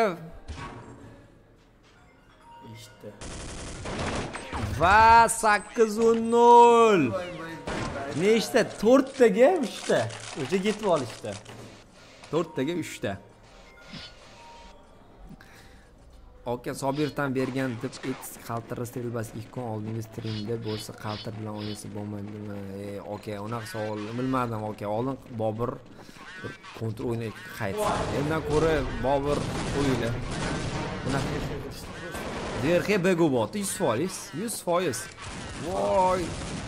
Eshitdi. Va 8-0. Nechta? 4 taga 3 ta. O'sha ketib olishdi. 4 taga 3 ta. Aka Sobirdan bergan deb qaltir strelbasi 2 kun oldingi streamda bo'lsa qaltir bilan o'ynasa bo'lmaydimi? Aka, unaqa savol bilmadim aka. Oldin Bobur bir kontr o'ynay qaytdi. Undan ko'ra Bobur o'yinlar. Bunaqa DRX Begobot 100%. 100%. Voy.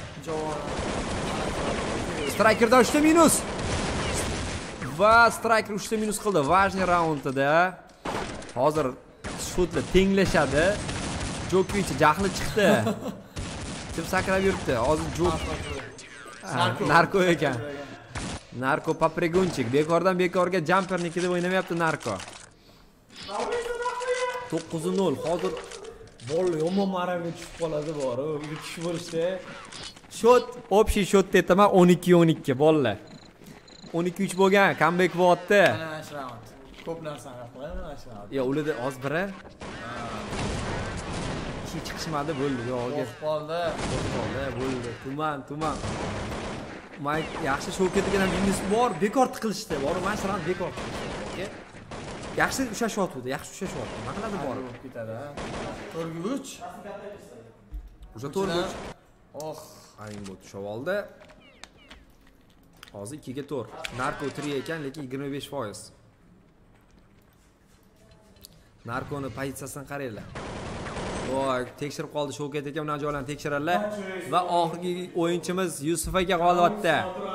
Strikerdan 3 ta minus. Va Striker 3 ta minus qildi. Важный raundda. Hozir shutlar tenglashadi. Jokovich jahli chiqdi. Kim sakrab yuribdi? Hozir Jok narko ekan. Narko papregunchik. Bekorga jumpernikida o'ynamayapti narko. 9-0. Hozir Bolla yomon maramga tushib qoladi bor. U tushib bo'lishda. Shot, общий shot aytaman 12-12 bolla. 12-3 bo'lgan, comeback bo'lyapti. Mana shu raund. Ko'p narsani qiladi mana shu raund. Yo, ularda hozir biri ishi chiqishmadi, bo'ldi. Yo'q, qoldi. Bo'ldi. Tuman. Mike yaxshi shoketiga ham minus bor, bekor tiqilishdi. Bor, mana shu raund bekor tiqilishdi. Yaxshi ushashyapti, Nima qiladi bor? Ketadi, ha. 4-3. O'sha 4-3. Oh, Aying bu tushib oldi. Hozir 2 ga 4. Narko 3 ekan, lekin 25%. Narkoni pozitsiyasini qaranglar. Voy, tekshirib qoldi Shavkat aka, mana joylarni tekshiradilar va oxirgi o'yinchimiz Yusuf aka qolyapti.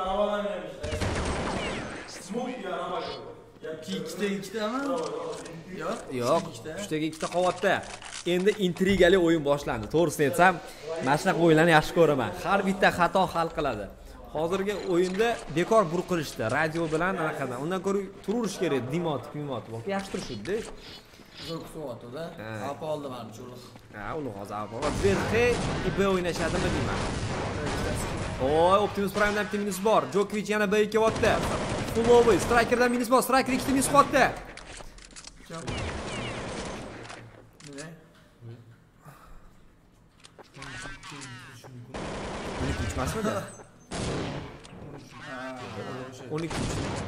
ikkitami? Yo'q, 3 ga 2 qolyapti. Endi intrigali o'yin boshlandi. To'g'risini aytsam, mana shunaqa o'yinlarni yaxshi ko'raman. Har bitta xato hal qiladi. Hozirgi o'yinda bekor burqilishdi. Radio bilan anaqadan. Undan ko'ra turish kerak, dimot. Yaxshi turishdi. Zo'r kutyapti-da. Apa oldi mana cho'liq. Uni hozir apa. Berxe IB o'ynashadimi deyman. Oy, Optimus Prime dan minus bor. Djokovic yana B2 kelyapti. Fuloviy, strikerdan minus bor. Striker 2 minus qilyapti. Masmidi? 12.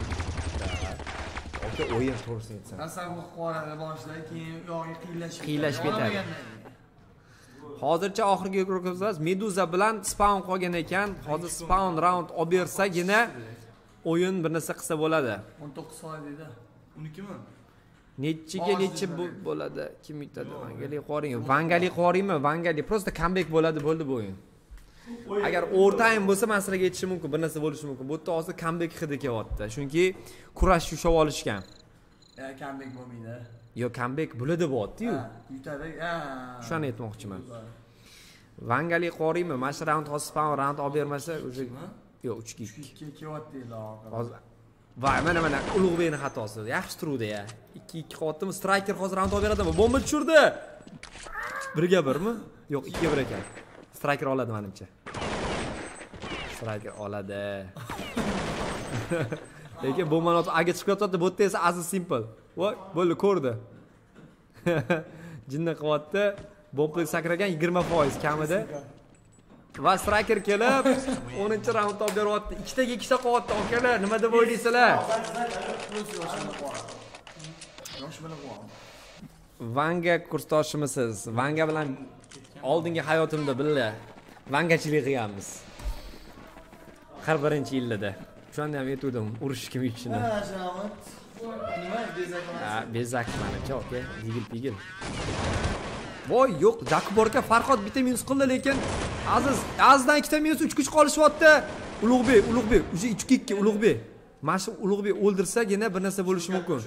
Oka o'yin to'g'risini aytsam. Asabni qora boshlar, keyin yog'i qiylashib ketadi. Hozircha oxirgi guruhimiz Meduza bilan Spawn qolgan ekan. Hozir Spawn round olib bersagina o'yin bir narsa qilsa bo'ladi. 19 soat deydi. 12 mi? Necha bo'ladi? Kim yutadi? Vangali qoriymi? Vangali просто comeback bo'ladi, bo'ldi bu o'yin. Agar o'rtayin bo'lsa, masalaga yetishi mumkin, bir narsa bo'lishi mumkin. Bu yerda hozir comeback hidi kelyapti. Chunki kurash ushlab olishgan. Comeback bo'lmaydi. Yo, comeback bo'ladi bo'lyapti-yu. Yutadi. Shuni aytmoqchiman. Vangali qoriymi? Mana shu round hozir Spawn round olib bermasa, o'zi yo'q, 3-2. 2 kelyapti oxiri. Hozir voy, mana Ulug'bekning xatosi. Yaxshi turuvdi-ya. 2-2 qilyaptimi? Striker hozir round olib beradimi? Bomba tushirdi. 1-ga 1mi? Yo'q, 2-ga 1 ekan. Striker oladi menimcha. Striker oladi. Lekin bombani aga chiqib ketdi, bu yerda esa Aziz Simple. Voy, bo'ldi, ko'rdi. Jinni qilyapti. Bomblik sakragan 20% kamida. Va striker kelib 10-raund olib beryapti. 2taga 2ta qilyapti, akalar. Nima deb o'ylaysizlar? Vanga kursdoshimisiz. Vanga bilan oldingi hayotimda billa vangachilik qilganmiz. Har birinchi yilda. O'shanda ham aytdim, urush kim uchun. Nima bezak? Bezak menimcha, aka, digil. Voy, yo'q, Jakuborga Farhod bitta minus qildi, lekin Azizdan 2ta minus 3 kuch qolishyapti. Ulug'bek, o'sha 3-2 Ulug'bek. Mana shu Ulug'bek o'ldirsagina bir narsa bo'lishi mumkin.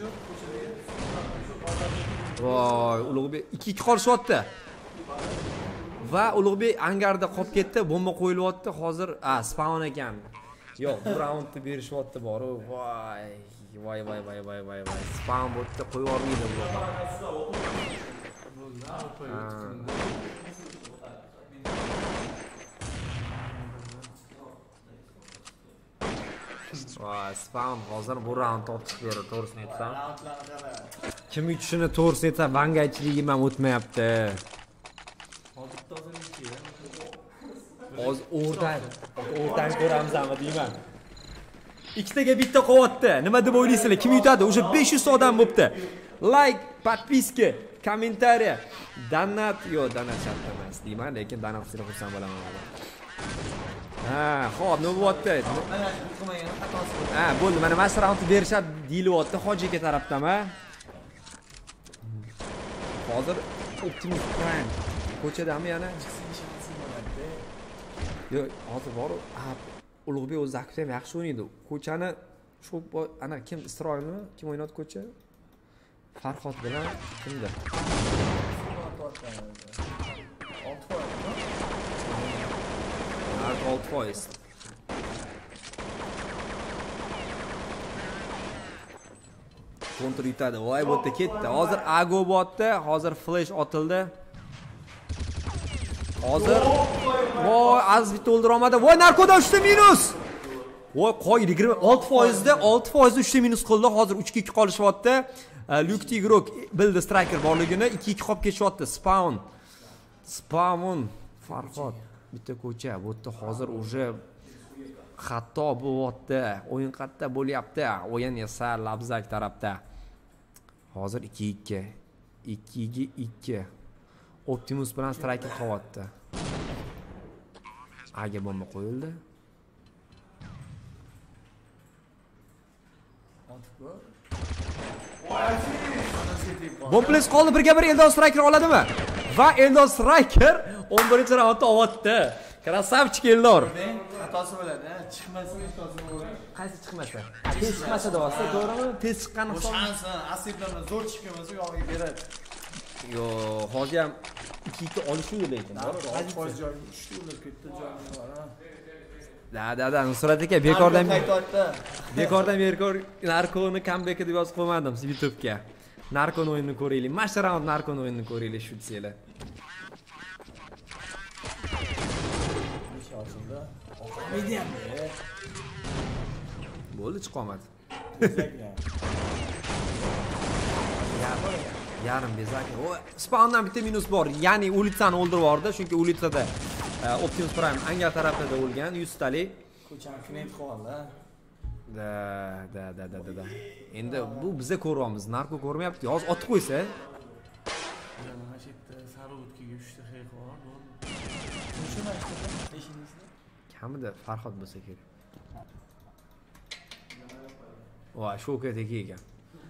Voy, Ulug'bek 2-2 qolishyapti. Va Ulug'bek angarda qolib ketdi, bomba qo'yilyapti. Hozir Spawn ekan. Yo'q, bu raundni berishyapti bor. Voy. Spawn bo'tda qo'yib olmaydi bu. Voy, Spawn hozir bu raund top chiqib berdi, to'g'risini aytsam. Kim uchishini to'g'risini aytsam, vangachiligim ham o'tmayapti. Hozir o'rtadan ko'ramizmi deyman. Ikkitaga bitta qilyapti. Nima deb o'ylaysizlar? Kim yutadi? O'sha 500 odam bo'libdi. Like, podpiska, kommentariy, donat, donat shart emas deyman, lekin donat qilsa xursand bo'laman. Xo'p, nima bo'lyapti? Bo'ldi, mana shu raundni berishadi deyilyapti Hojiga tarafdan, Hozir Optimus Prime ko'chadami yana? Yo'q, hozir bor. Ulug'bek o'zi aktiv ham yaxshi o'ynaydi. Ko'chani shu ana kim Isroilmi? Kim o'ynadi ko'cha? Farhod bilan kimdir? 6%. Kontr yutadi. Voy, bu yerda ketdi. Hozir Ago botdi. Hozir flash otildi. Hozir. Voy, Aziz bitta o'ldira olmadi. Voy, narkoda 3 ta minus. Voy, qo'y 26% da 6% 3 ta minus qildi. Hozir 3-2 qolishyapti. Luke Tigrok bildi striker borligini 2-2 qolib ketishyapti. Spawn Farhod bitta ko'cha. Bu yerda hozir уже xato bo'lyapti. O'yin qatta bo'lyapti. O'yin esa Labzak tarafda. Hozir 2-2. 2-2. Optimus bilan striker qolyapti. Aga bomba qo'yildi. Bombles qoldi, birga bir Eldor Striker oladimi? Va Eldor Striker 11-raundda olyapti. Krasavchik Eldor. Xatosi bo'ladi, chiqmasa xatosi bo'ladi. Qaysi chiqmasa? Tez chiqmasa deyapsiz, to'g'rimi? Tez chiqqani hisob. O'shansa asiblardan zo'r chiqib kelmasa yog'iga beradi. Yo, hozir ham 2-2 olishuv lekin. Hozir foiz joy 3 ta o'lib ketdi joyi bor, ha. Da, Nusrat aka bekordan narkoni comeback deb yozib qo'ymadim YouTube'ga. Narkon o'yinini ko'raylik. Mana shu raund narkon o'yinini ko'raylik shu desanglar. Bo'ldi chiqolmadi. Yarim bezak. Spawndan bitta minus bor. Ya'ni ulitsani o'ldirib yubordi, chunki ulitsada Optimus Prime angar tarafida o'lgan 100 talik. Ko'chani finit qildi. Da. Endi bu biza ko'ryapmiz. Narko ko'rmayapti. Hozir otib qo'ysa. Mana shu yerda Sarutkiga 3 ta xeyq bor. Shuni aytdim. Kamida Farhod bo'lsa kerak. Voy, shu ketga ekan.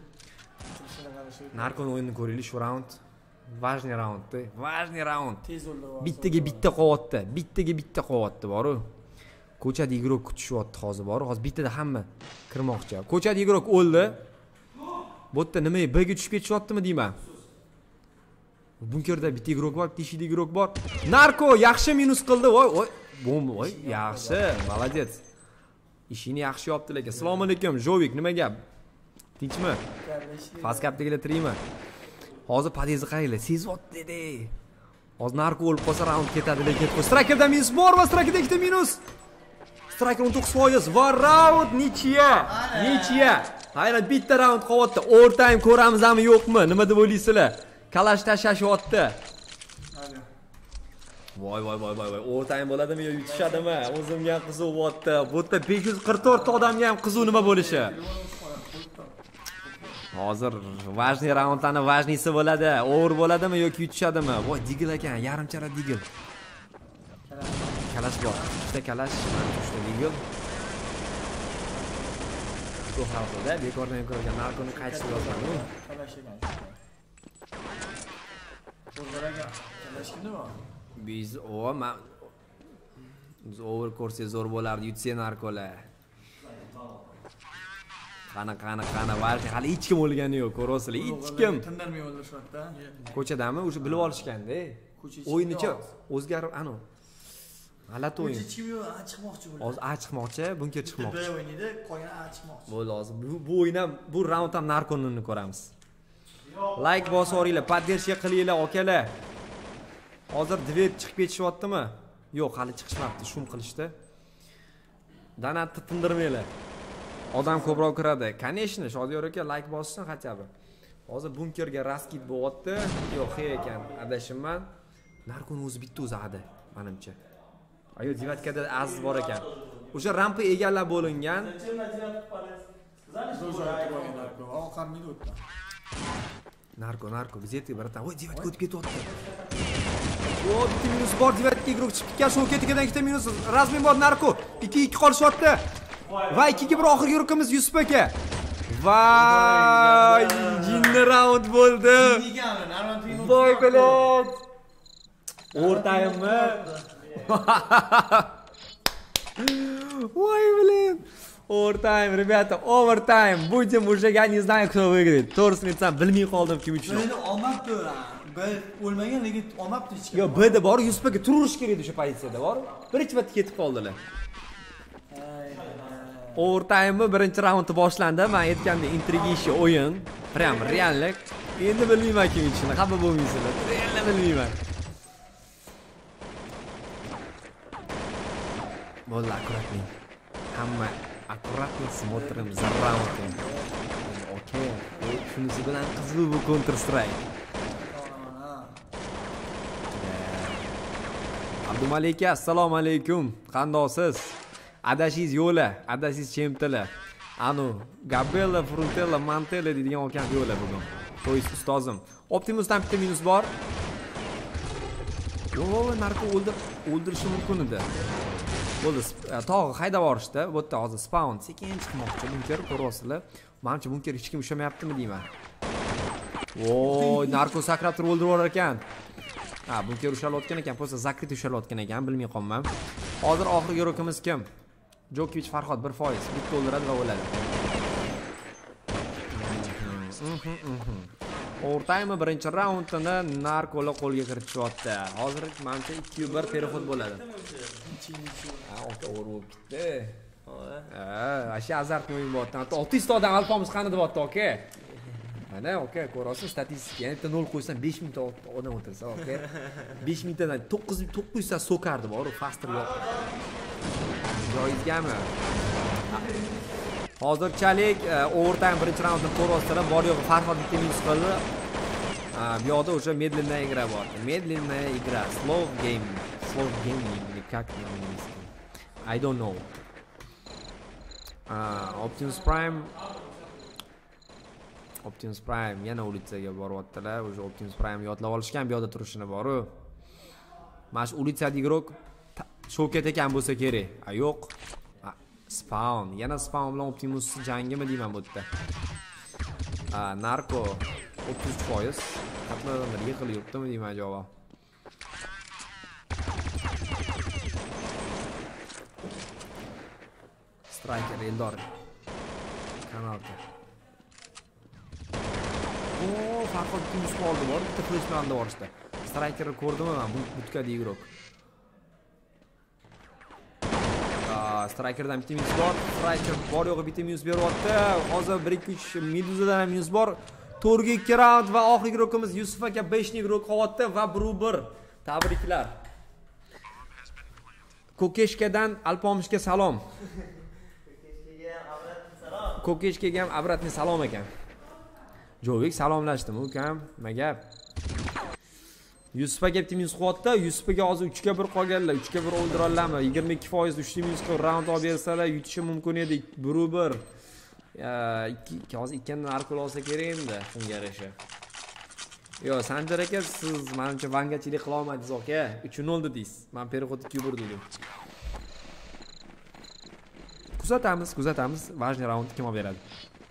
Narkon o'yinini ko'raylik shu raund. Важный raundda. Важный raund. Tez o'ldi. Bittaga bitta qo'yapti. Bittaga bitta qo'yapti, boru. Ko'chada igrok kutishyapti hozir, boru. Hozir bittada hamma kirmoqchi. Ko'chada igrok o'ldi. Bu yerda nima Bga tushib ketishyaptimi deyman. Bunkerda bitta igrok bor, teshida igrok bor. Narko yaxshi minus qildi. Voy, bomba, voy, yaxshi. Молодец. Ishini yaxshi yapti lekin. Assalomu alaykum, Jovik, nima gap? Tinchmi? Fazkapdagilar tirikmi? Hozir podyezdni qaranglar, sezyapti dedi. Hozir narko o'lib qolsa raund ketadi lekin ketdi. Strikerda minus bor va strikerda ikkita minus. Striker 19% va raund nichiya. Hayrat bitta raund qolyapti. O'rtayim ko'ramizmi yo'qmi? Nima deb o'ylaysizlar? Kalash tashlashyapti. Voy. O'rtayim bo'ladimi yo yutishadimi? O'zimga ham qiziq bo'lyapti. Bu yerda 544 ta odamga ham qiziq nima bo'lishi. Hozir важный raundlarning важныйsi bo'ladi. O'g'ir bo'ladimi yoki yutishadimi? Voy, digil ekan, yarimchara digil. Kalash bor. Ikkita kalash, uchta digil. Bu xalqda bekordan ko'rgan narkoni qaytishni yozaman. Kalash ekan. O'zlariga kalash kimda bor? Biz men zo'r ko'rsa zo'r bo'lardi, yutsa narkolar. Qana, varshi hali hech kim o'lgani yo'q, ko'rasizlar, hech kim. Tindirmay o'ldirishyapti. Ko'chadami? O'sha bilib olishganda. O'yinchi o'zgarib, g'alati o'yin. Ko'cha chiqmoqchi bo'ldi. Hozir chiqmoqchi, bunga chiqmoqchi. B o'ynaydi, qolgani chiqmoqchi. Bo'ldi, hozir bu o'yin ham, bu raund ham narkonini ko'ramiz. Like bosib yuboringlar, podдержка qilinglar, akalar. Hozir dvet chiqib ketishyaptimi? Yo'q, hali chiqishmabdi, shum qilishdi. Donatni tindirmanglar. Odam ko'proq kiradi. Конечно, Shodiyor aka like bossin хотя бы. Hozir bunkerga raskit bo'lyapti. Yo'q, ekan, adashimman. Narkon o'zi bitta o'zadi, menimcha. Ayo, devatkada Aziz bor ekan. O'sha rampa egallab bo'lingan. Oxir minutda. Narko, bizga baratan. Voy, devatka o'tib ketyapti. Voy, bitta minus bor, devatka igrok chiqib ketgan, shu ketidan ikkita minus. Razmin bor, narko. 2-2 qolishyapti. Va 2-ga bir oxirgi rukimiz Yusuf aka. Voy, jinni raund bo'ldi. Voy bilan. O'rtayimmi? Voy bilan. Overtime, ребята, overtime. Будем уже, я не знаю, кто выиграет. To'g'risini aytsam, bilmay qoldim kim uchun. Beni olmabdi. O'lmagan lekin olmabdi hech kim. Yo, B'da bor, Yusuf aka turish kerak edi o'sha pozitsiyada, bor. Birinchi marta ketib qoldilar. Overtime'mi birinchi raundi boshlandi. Men aytgandek, intrigishi o'yin. Prям reallik. Endi bilmayman kim uchun. Xafa bo'lmaysizlar. Reallik bilmayman. Bo'ldi, akkuratni. Hamma akkuratni смотрим за раундом. Okey. Shunisi bilan qizil bu Counter Strike. Abdumalika, assalomu alaykum. Qandoqsiz? Adashingiz yo'la, adashingiz chemtila. Anu, Gabella, Frontella, Mantella deydigan okan yo'la bugun. Qo'yis ustozim. Optimusdan bitta minus bor. Yo'q, narko o'ldirishi mumkin edi. Bo'ldi, tog'i haydab borishdi. Bu yerda hozir spawn sekin chiqmoqchi. Bunker ko'ryapsizlar. Menimcha bunker hech kim ushamayaptimi deyman. Voy, narko sakrab turib o'ldirib orar ekan. Ha, bunker ushalayotgan ekan, bo'lsa zakrit ushalayotgan ekan, bilmay qolmam. Hozir oxirgi rokimiz kim? Jokovich Farhod 1%. Bitta o'ldiradi va o'ladi. O'rtaymi birinchi raundda narkolar qo'lga kiritishyapti. Hozir menimcha 2-1 perexod bo'ladi. Ha, o'rib ketdi. Asha azartni o'yin bo'lyapti. 600 ta odam alpomiz qani deyapti, oka. Mana, oka, ko'rasiz statistika. Yana 0 qo'ysam 5000 ta odam o'tirsa, oka. 5000 tadan 900 ta so'kardi bor, faster yo'q. Joyizgami? Hozirchalik overtime birinchi raundni ko'ryapsizlar, bor yo'g'i Farhod bitta minus qildi. Bu yoqda o'sha medlenная игра bor. Medlenная игра, slow game или как по-английски? I don't know. Optimus Prime yana ulitsaga boryaptilar. O'sha Optimus Prime yodlab olishgan, bu yoqda turishini bor-ku. Mana shu ulitsada igrok Shavkat ekan bo'lsa kerak. Yo'q. Spawn. Yana Spawn bilan Optimus jangimi deyman bu yerda. Narko 30%. Qatnashlar yiqilib yuribdimi deyman javob. Striker Eldor. Kanalda. Farhod Optimus oldi bor, bitta flash bilan borishdi. Strikerni ko'rdimmi men bu butkada igrok. Strikerdan bitta minus bor. Striker bor yo'g'i bitta minus beryapti. Hozir 1-2-3 Meduzadan minus bor. 4-2 raund va oxirgi rokimiz Yusuf aka 5ning rok qilyapti va 1-1. Tabriklar. Kokeshkadan Alpomishga salom. Kokeshkaga ham obratni salom ekan. Jovik salomlashdimi ukam? Nima gap? Yusuf aka bitta minus qilyapti. Yusuf aka hozir 3-1 qolganlar. 3-1 o'ldirollarmi? 22% 3 minus qilib raund olib bersalar, yutishi mumkin edi. 1-1. Hozir ikkidan narkol olsa kerak endi shunga yarasha. Yo, Sanjar aka, siz menimcha vangachilik qila olmadingiz, aka. 3-0 dedingiz. Men perexod 2-1 dedim. Kuzatamiz. Важный raund kim olib beradi?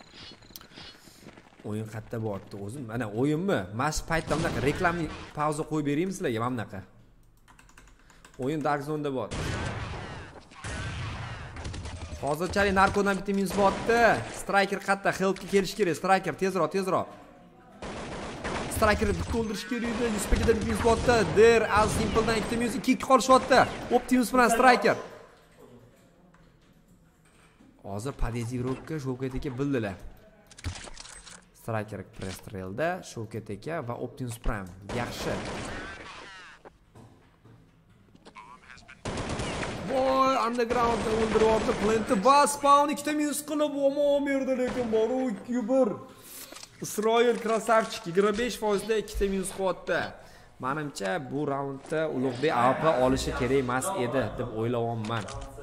O'yin qayerda bordi o'zim? Mana o'yinmi? Mana shu paytda bunaqa reklamni pauza qo'yib beraymi sizlarga mana bunaqa. O'yin Dark Zone'da bor. Hozirchalik narkodan bitta minus bordi. Striker qayerda? Helpga kelish kerak. Striker tezroq. Striker bitta o'ldirish kerak edi. Yuspakada bitta minus bordi. Der as simpledan ikkita minus 2-2 qolishyapti. Optimus bilan Striker. Hozir Padezirokka Shavkat aka bildilar. Striker Prestrelda Shavkat aka va Optimus Prime yaxshi. Voy, undergroundda o'ldiryapti. Plant va Spawn ikkita minus qilib omon berdi, lekin bor 2-1. Isroil krasavchik 25% da ikkita minus qilyapti. Menimcha bu raundda Ulug'bek AP olishi kerak emas edi deb o'ylayapman.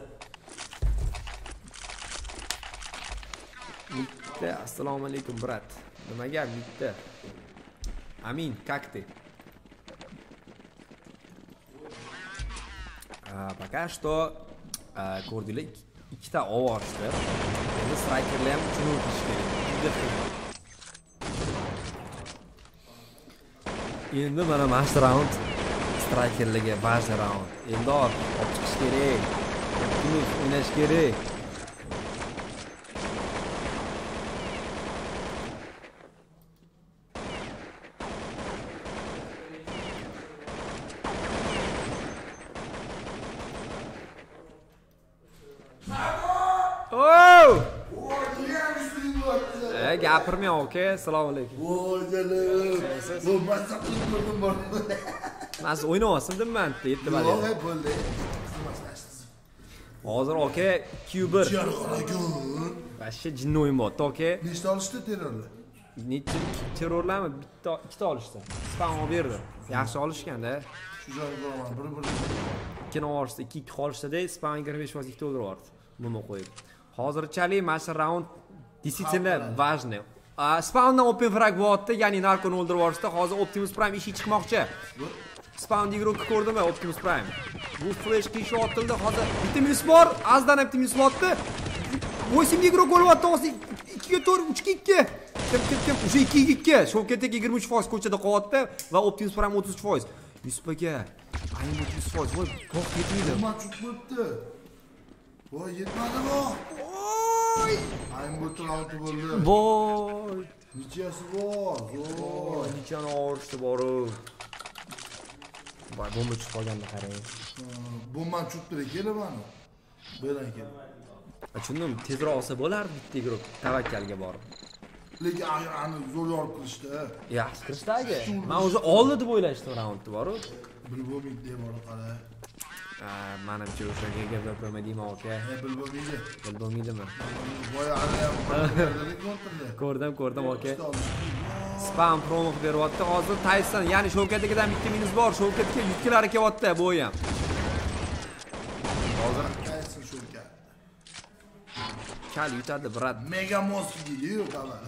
Assalomu alaykum brat. Nima gap bitta? Amin, как ты? Пока что ko'rdilar ikkita ovozda. Endi strikerlar ham tushunish kerak. Endi mana mash raund strikerlarga важный raund. Endi olib chiqish kerak. Optimus o'ynash kerak. Gapirmay, aka. Assalomu alaykum. Bu masaqlarni bor. Mas o'ynayapsizmi men? Yetdi bali. Yo'q, bo'ldi. Hozir aka 2-1. Jarqalagun. Vashshe jinni o'yin bo'pti aka. Nechta olishdi terrorlar? Necha terrorlarmi? Ikkita olishdi. Spam olib berdi. Yaxshi olishganda. Shu joyga boraman. Bir. Ikkini olishdi, 2 qolishdi-da, spam 25% ikkita o'ldirib buni qo'yib. Hozirchalik mana shu raund действительно важный. Spawndan open frag bo'lyapti, ya'ni narkoni o'ldirib yuborishdi. Hozir Optimus Prime ishi chiqmoqchi. Spawn igrovni ko'rdimi Optimus Prime? Bu flash kishi otildi. Hozir bitta minus bor, azdan bitta minus bo'lyapti. 8 igrov bo'lyapti. 2 ga 4, 3 ga 2. Kim уже 2 ga 2. Shovkatga 23% ko'chada qolyapti va Optimus Prime 33%. Yusuf aka, ayni 30%. Voy, qo'q yetmaydi. Nima chiqibdi? Voy, yetmadimi? Voy! Ayni bu raund bo'ldi. Voy! Nechasi bor? Voy, Nechani orishdi borib. Voy, bomba chiqib qolganda qarang. bomba chutdi kelamani. Beran kel. Tushundim, tezroq olsa bo'lardi bitta guruh tavakkalga borib. Lekin ani zo'r yorib kirishdi. Yaxshi kirishdagi. Men o'zi oldi deb o'ylashdim raundni borib. Bilbo'maydi deb bor qara. Menimcha o'sha gap ko'rmadingmi aka? Bilbo'maydi. Bilmaydimi? Voy, ani Ko'rdim aka. Spam promo beryapti. Hozir Tyson, ya'ni Shovkatdagidan bitta minus bor. Shovkatga yutkilari kelyapti bu ham. hozir qaysi shulka? Kal yutadi, brat. Mega Moski deydi-yu, qala.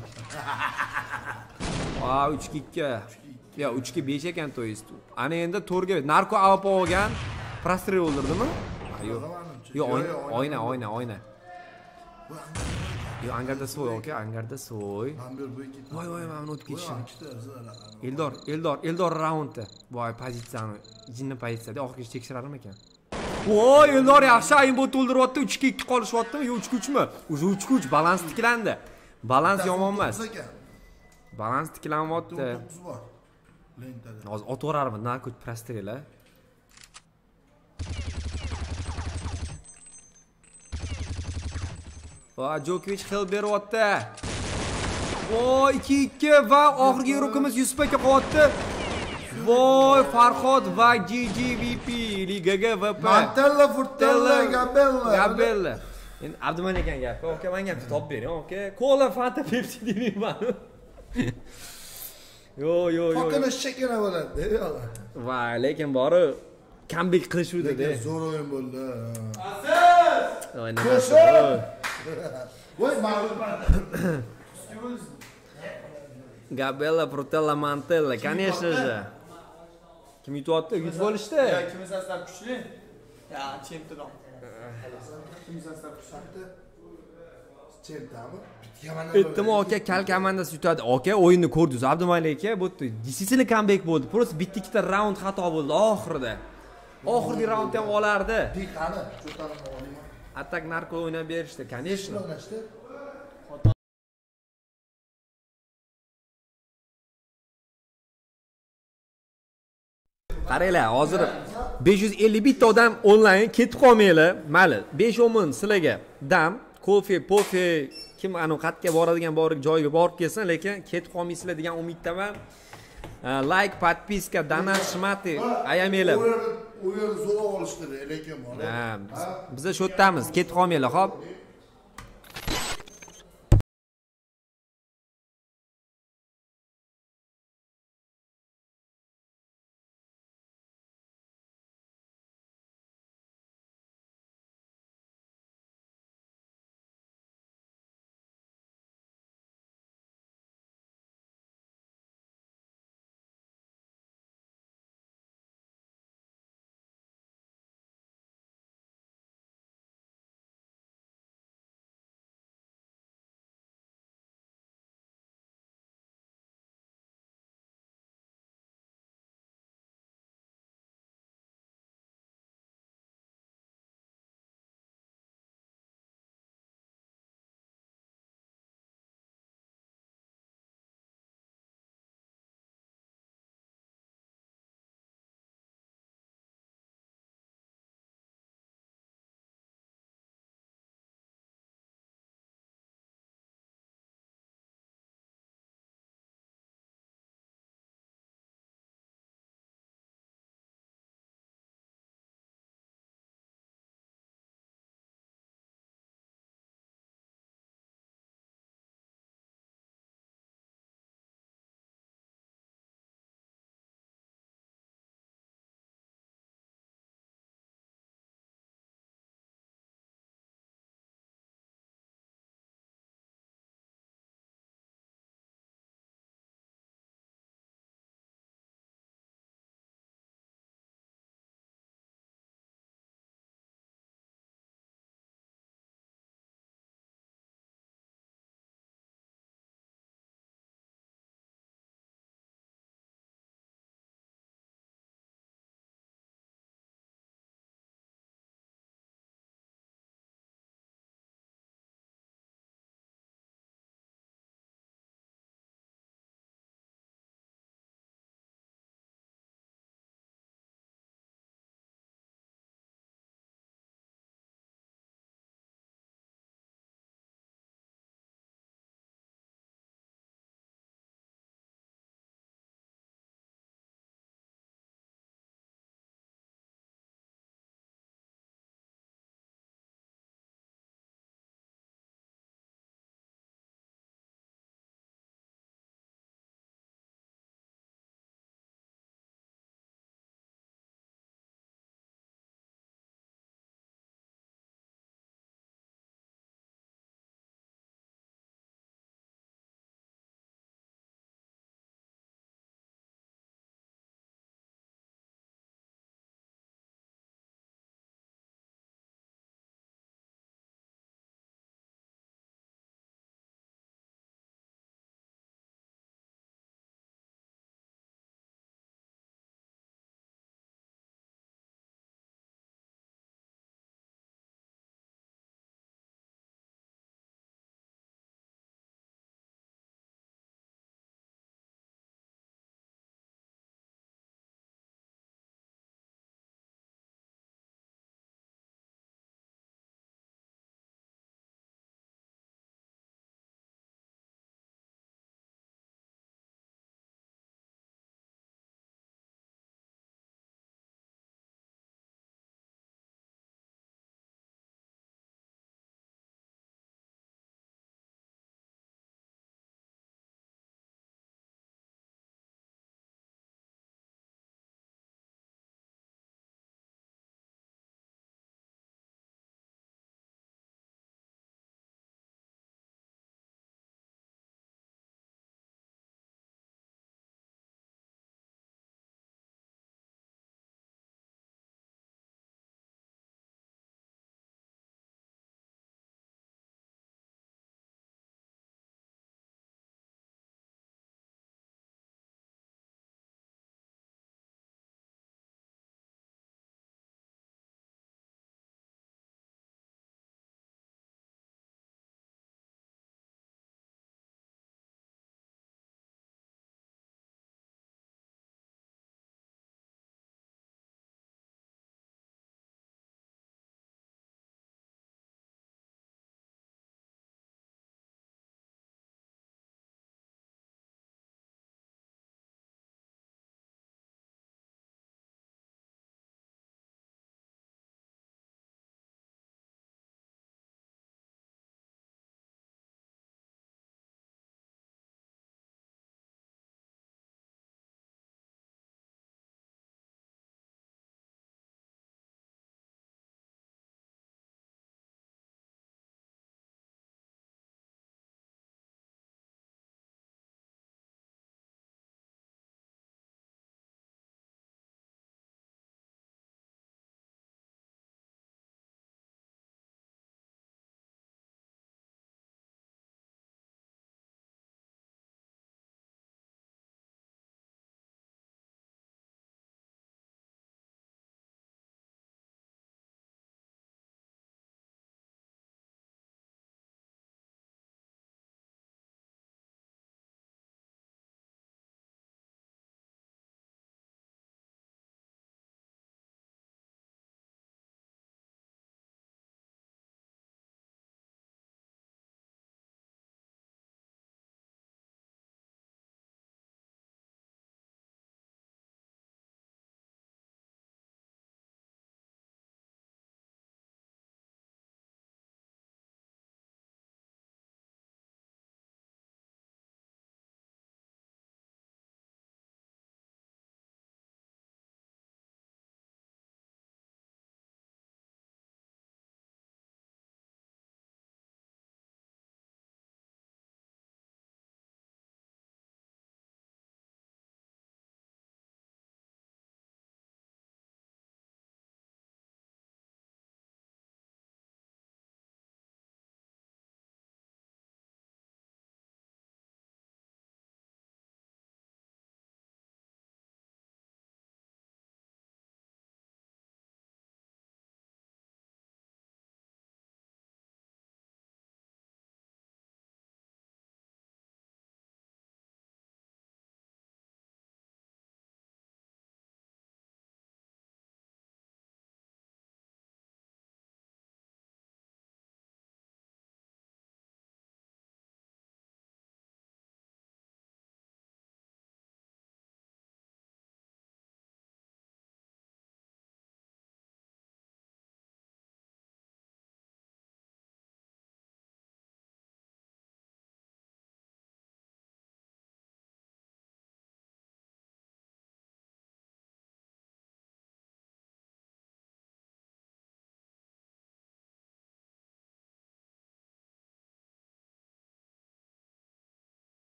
3-2. Ya 3-5 ekan to есть. Ana endi to'rga narko avp olgan, prostrel o'ldirdimi? Yo'q. Yo'q, oyna. Yo'q, angarda so'y, aka, angarda so'y. Voy, men o'tib ketishim. Eldor raundda. Voy, pozitsiyani, jinni pozitsiyada oxirgacha tekshirarm ekan. Voy, Eldor yaxshi ayin bot o'ldiryapti, 3-2 qolishyaptimi? Yo'q, 3-3mi? O'zi 3-3 balans tiklandi. Balans yomon emas. Balans tiklanyapti. Hozir otvorarman, narko prostrel. Va Jokovic xil beryapti. Voy 2-2 va oxirgi rukimiz Yusuf aka qolyapti. Voy Farhod va GGVP ligaga VP. Mantella, Furtella, Gabella. Endi Abduman ekan gapi. Aka, menga ham topib bering, aka. Cola, Fanta, Pepsi deyman. Yo. Fakana shakana bo'ladi. Voy, lekin bori comeback qilishuvdi-da. Zo'r o'yin bo'ldi. Aziz! Voy, nima? Voy, ma'lum. Gabella, Frutella, Mantella, конечно же. Kim yutyapti? Yutib olishdi. Ya kimi saslab kuchli? Ya, chempion. Kimi saslab kuchli? Chempionmi? Aytdim aka, kal komandasi yutadi. Aka, o'yinni ko'rdingiz. Abdumalik aka, bu действительно comeback bo'ldi. Просто bitta-ikkita raund xato bo'ldi oxirida. Oxirgi raundni ham olardi. Qani, cho'tanimni olayman. Atak narko o'ynab berishdi, конечно. O'ynashdi. Qaranglar, hozir 551 ta odam onlayn ketib qolmanglar. Mayli, 5 o'min sizlarga dam, kofe, pofe, kim anu qatga boradigan joyga borib kelsin, lekin ketib qolmaysizlar degan umiddaman. Like, podpiska, donat, shmati ayamanglar. U yer zo'r olishdi, lekin bor. Biz shu yerdamiz, ketib qolmanglar, xo'p?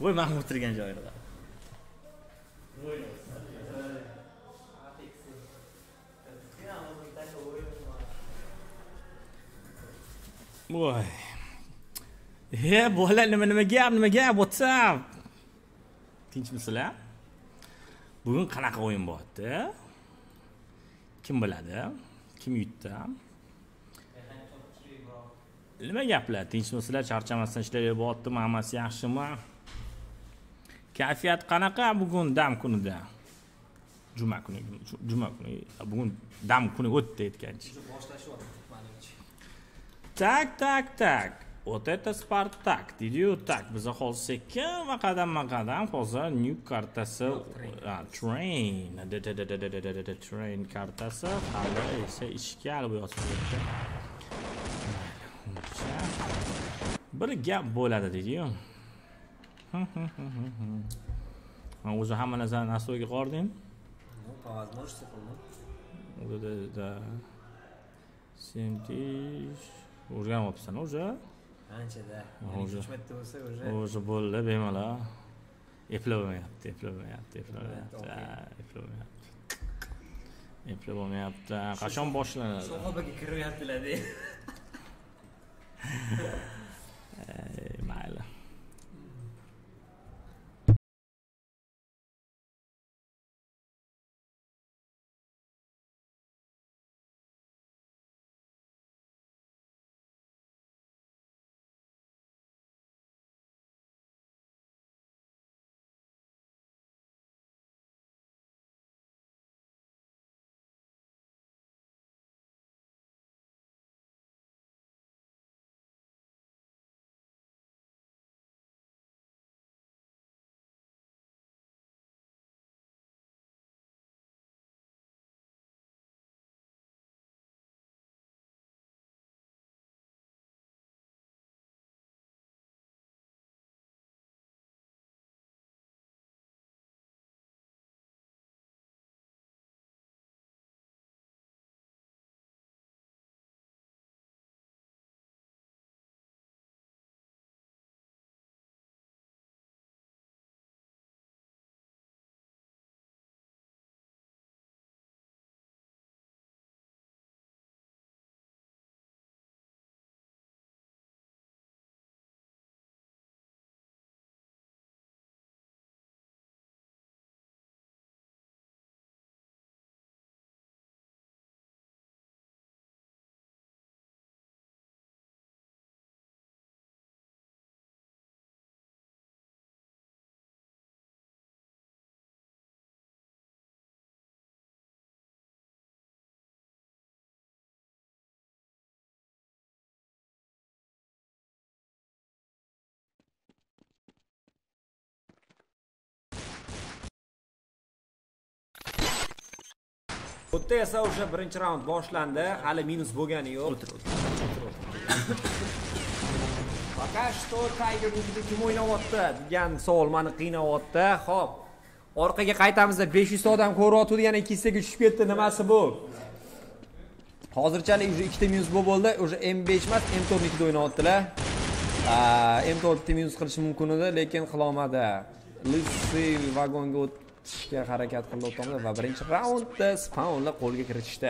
voy men o'tirgan joyda. Voy. Bolalar nima gap, what's up? Tinchmisizlar? Bugun qanaqa o'yin bo'lyapti? Kim biladi? Kim yutdi? Nima gaplar? Tinchmisizlar? Charchamasdan ishlayotib bo'lyaptimi? Hammasi yaxshimi? Kayfiyat qanaqa bugun dam kunida? Juma kuni. Bugun dam kuni o'tdi aytganchi. Tak. Вот это Spartak. Deydi-yu, tak. Biz hozir va qadam hozir new kartasi train. Train kartasi hali esa ishga olib yotibdi. Bir gap bo'ladi deydi-yu. Men o'zi hamma narsani nastroyga qo'ydim. По возможности, Да. 70 o'rganyapsan o'zi. Anchada. O'zi bo'ldi bemalol. Eplolmayapti. Qachon boshlanadi? So'g'abaga kiryaptilar-da. Mayli. Bu yerda esa o'sha birinchi raund boshlandi. Hali minus bo'lgani yo'q. Пока что Tiger Wood'da kim o'ynayapti degan savol meni qiynayapti. Xo'p, orqaga qaytamizda 500 odam ko'ryapti degan 2 sega tushib ketdi. Nimasi bu? Hozirchalik уже 2 ta minus bo'ldi. Уже M5 emas, M4 da o'ynayaptilar. M4 ta minus qilish mumkin edi, lekin qilolmadi. Litsey vagonga o'tishga harakat qilyapmiz va birinchi raundda spawnni qo'lga kiritishdi.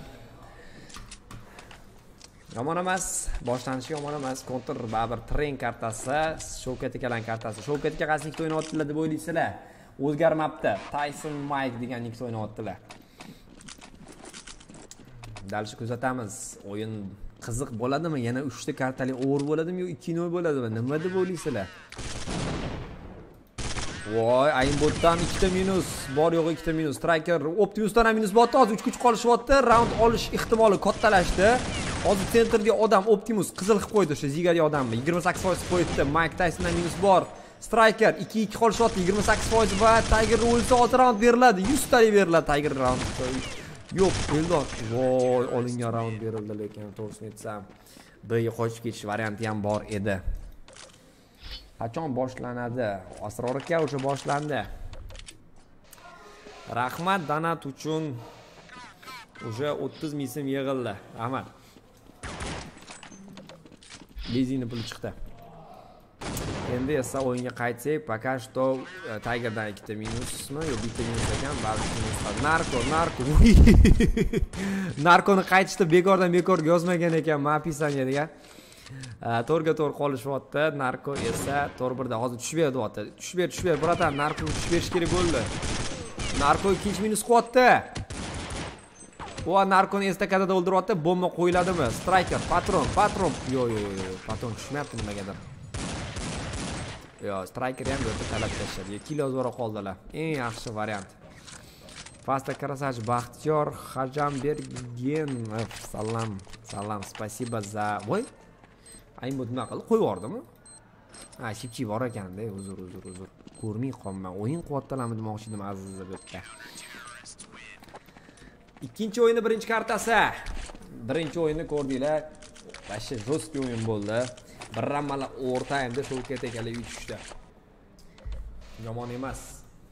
Yomon emas, boshlanishi yomon emas. Counter baribir train kartasi, Shavkat akaning kartasi. Shavkat aka qaysi nikda o'ynayaptilar deb o'ylaysizlar? O'zgarmabdi. Tyson Mike degan nikda o'ynayaptilar. Dalshi kuzatamiz. O'yin qiziq bo'ladimi? Yana 3 ta kartali o'g'ir bo'ladimi yo 2-0 bo'ladimi? Nima deb o'ylaysizlar? Voy, Aimbotdan 2 ta minus, bor yo'g'i 2 ta minus. Striker Optimusdan ham minus botdi, hozir 3 kuch qolishyapti. Round olish ehtimoli kattalashdi. Hozir sentrga odam Optimus qizil qilib qo'ydi, o'sha Zigari odamni 28% qo'ydi. Mike Tysondan minus bor. Striker 2-2 qolishyapti, 28% va Tiger o'lsa hozir round beriladi. 100 talik beriladi Tiger round. Yo'q, Eldor. Voy, olingan round berildi, lekin to'g'risini aytsam, B'ga qochib ketish varianti ham bor edi. Qachon boshlanadi? Asror aka o'sha boshlandi. Rahmat donat uchun. O'sha 30 ming so'm yig'ildi. Rahmat. Lizingni puli chiqdi. Endi esa o'yinga qaytsak, пока что Tigerdan ikkita minusmi, yo'q bitta minus ekan, balki minus. Narko. Narkoni qaytishda bekorga yozmagan ekan, men описаниеga. To'rga to'g'ri qolishyapti. Narko esa to'g'ri birda hozir tushib beryapti. Tushib ber, bratan, narko tushib berish kerak bo'ldi. Narko ikkinchi minus qilyapti. O narkoni estakadada o'ldiryapti. Bomba qo'yiladimi? Striker, patron. Yo'q, patron tushmayapti nimagadir. Yo, striker ham yo'q, talab tashladi. Kilo zo'ra qoldilar. Eng yaxshi variant. Pasta Krasach Baxtiyor Xajambergen. Salom, spasibo za. Voy. Aymod nima qildi? Qo'yib yubordimi? Ha, shipchi bor ekan-da. Uzr. Ko'rmay qolman. O'yin quvvatlanami demoqchi edim azizlar bu yerda. Ikkinchi o'yinning birinchi kartasi. Birinchi o'yinni ko'rdinglar. Bashir jo'ski o'yin bo'ldi. Birrammalar o'rtayimda shouket ekanlar 3-3da. Yomon emas.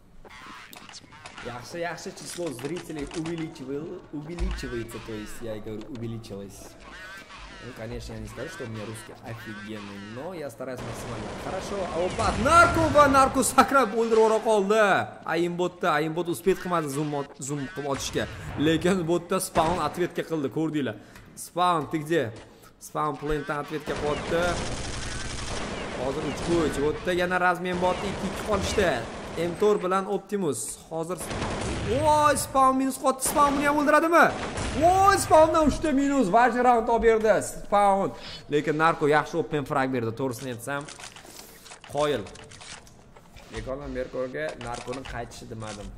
Yaxshi число зрителей увеличивается, то есть я говорю увеличилось. Ну, конечно, я не скажу, что у меня русский офигенный, но я стараюсь максимально. Хорошо, narko sakrab o'ldirib qoldi. Aimbot uspet qilmadi zoom qilib otishga. Lekin botda spawn ответga qildi, ko'rdinglar. Spawn где? Spawn plantdan ответga qotdi. Hozir 3 qo'ychi o'tdi, yana razmen botni 2 qolishdi. M4 bilan Optimus. Hozir voy, spawn minus qotdi. Spawnni ham o'ldiradimi? Voy, spawndan 3 ta minus. Vajni round olib berdi. Spawn. Lekin narko yaxshi open frag berdi, to'g'risini aytsam. Qoyil. Bekordan Merkorga narkoni qaytishi demadim.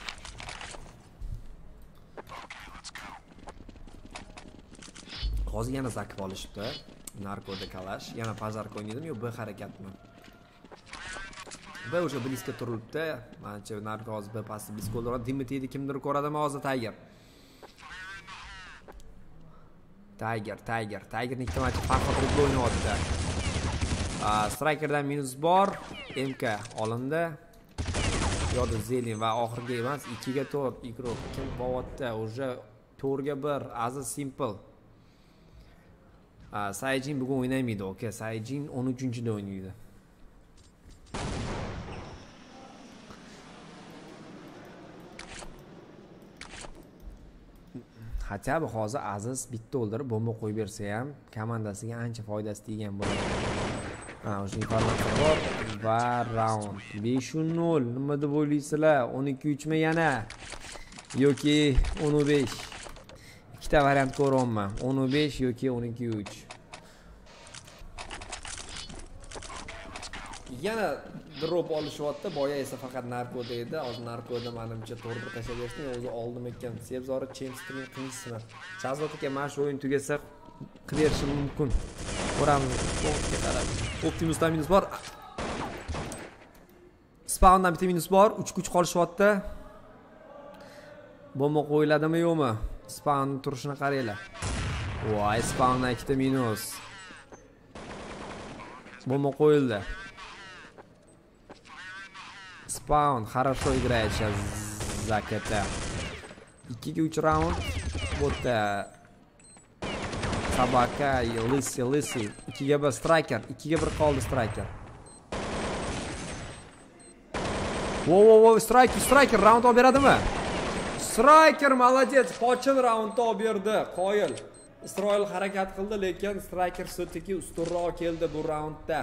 Hozir yana zakib olishibdi. Narkoda kalash. Yana pazarka o'ynaydim, yo'q, bu harakatmi? Va o'sha bliska turilibdi. Menimcha narko hozir bir pasti bliska o'ldiradi. Dimitiyni kimdir ko'radimi hozir Tiger? Tigerning ikkita match farqli turib o'ynayapti. Strikerdan minus bor. MK olindi. Yo'da Zelin va oxirgi emas, 2 ga 4 ikrok. Kim bo'lyapti? O'sha 4 ga 1 Aziz Simple. Saijin bugun o'ynamaydi, okey. Saijin 13-da o'ynaydi. Hatto bu hozir Aziz bitta o'ldirib bomba qo'yib bersa ham komandasiga ancha foydasi teggan bo'ladi. O'sha informatsiya bor va round 5-0. Nima deb o'ylaysizlar? 12-3 mi yana? Yoki 15? Ikkita variant ko'ryapman. 15 yoki 12-3. Yana drop olishyapti. Boya esa faqat narkoda edi. Hozir narkoda menimcha to'g'ri bir tashlab berishdi. O'zi oldim ekan. Sebzori Champions qilisizmi? Chazot aka mana shu o'yin tugasa qilib berishim mumkin. Ko'ramiz. Optimusdan minus bor. Spawndan bitta minus bor. 3 kuch qolishyapti. Bomba qo'yiladimi yo'qmi? Spawn turishini qaranglar. Voy, spawndan ikkita minus. Bomba qo'yildi. Spawn хорошо играет сейчас Заката. 2-3 раунд. Вот Собака и Лысый. 2 ga 1 striker. 2 ga 1 qoldi striker. Voy, striker round olib beradimi? Striker молодец. Qochin round olib berdi. Qoyil. Isroil harakat qildi, lekin striker sotiki ustunroq keldi bu raundda.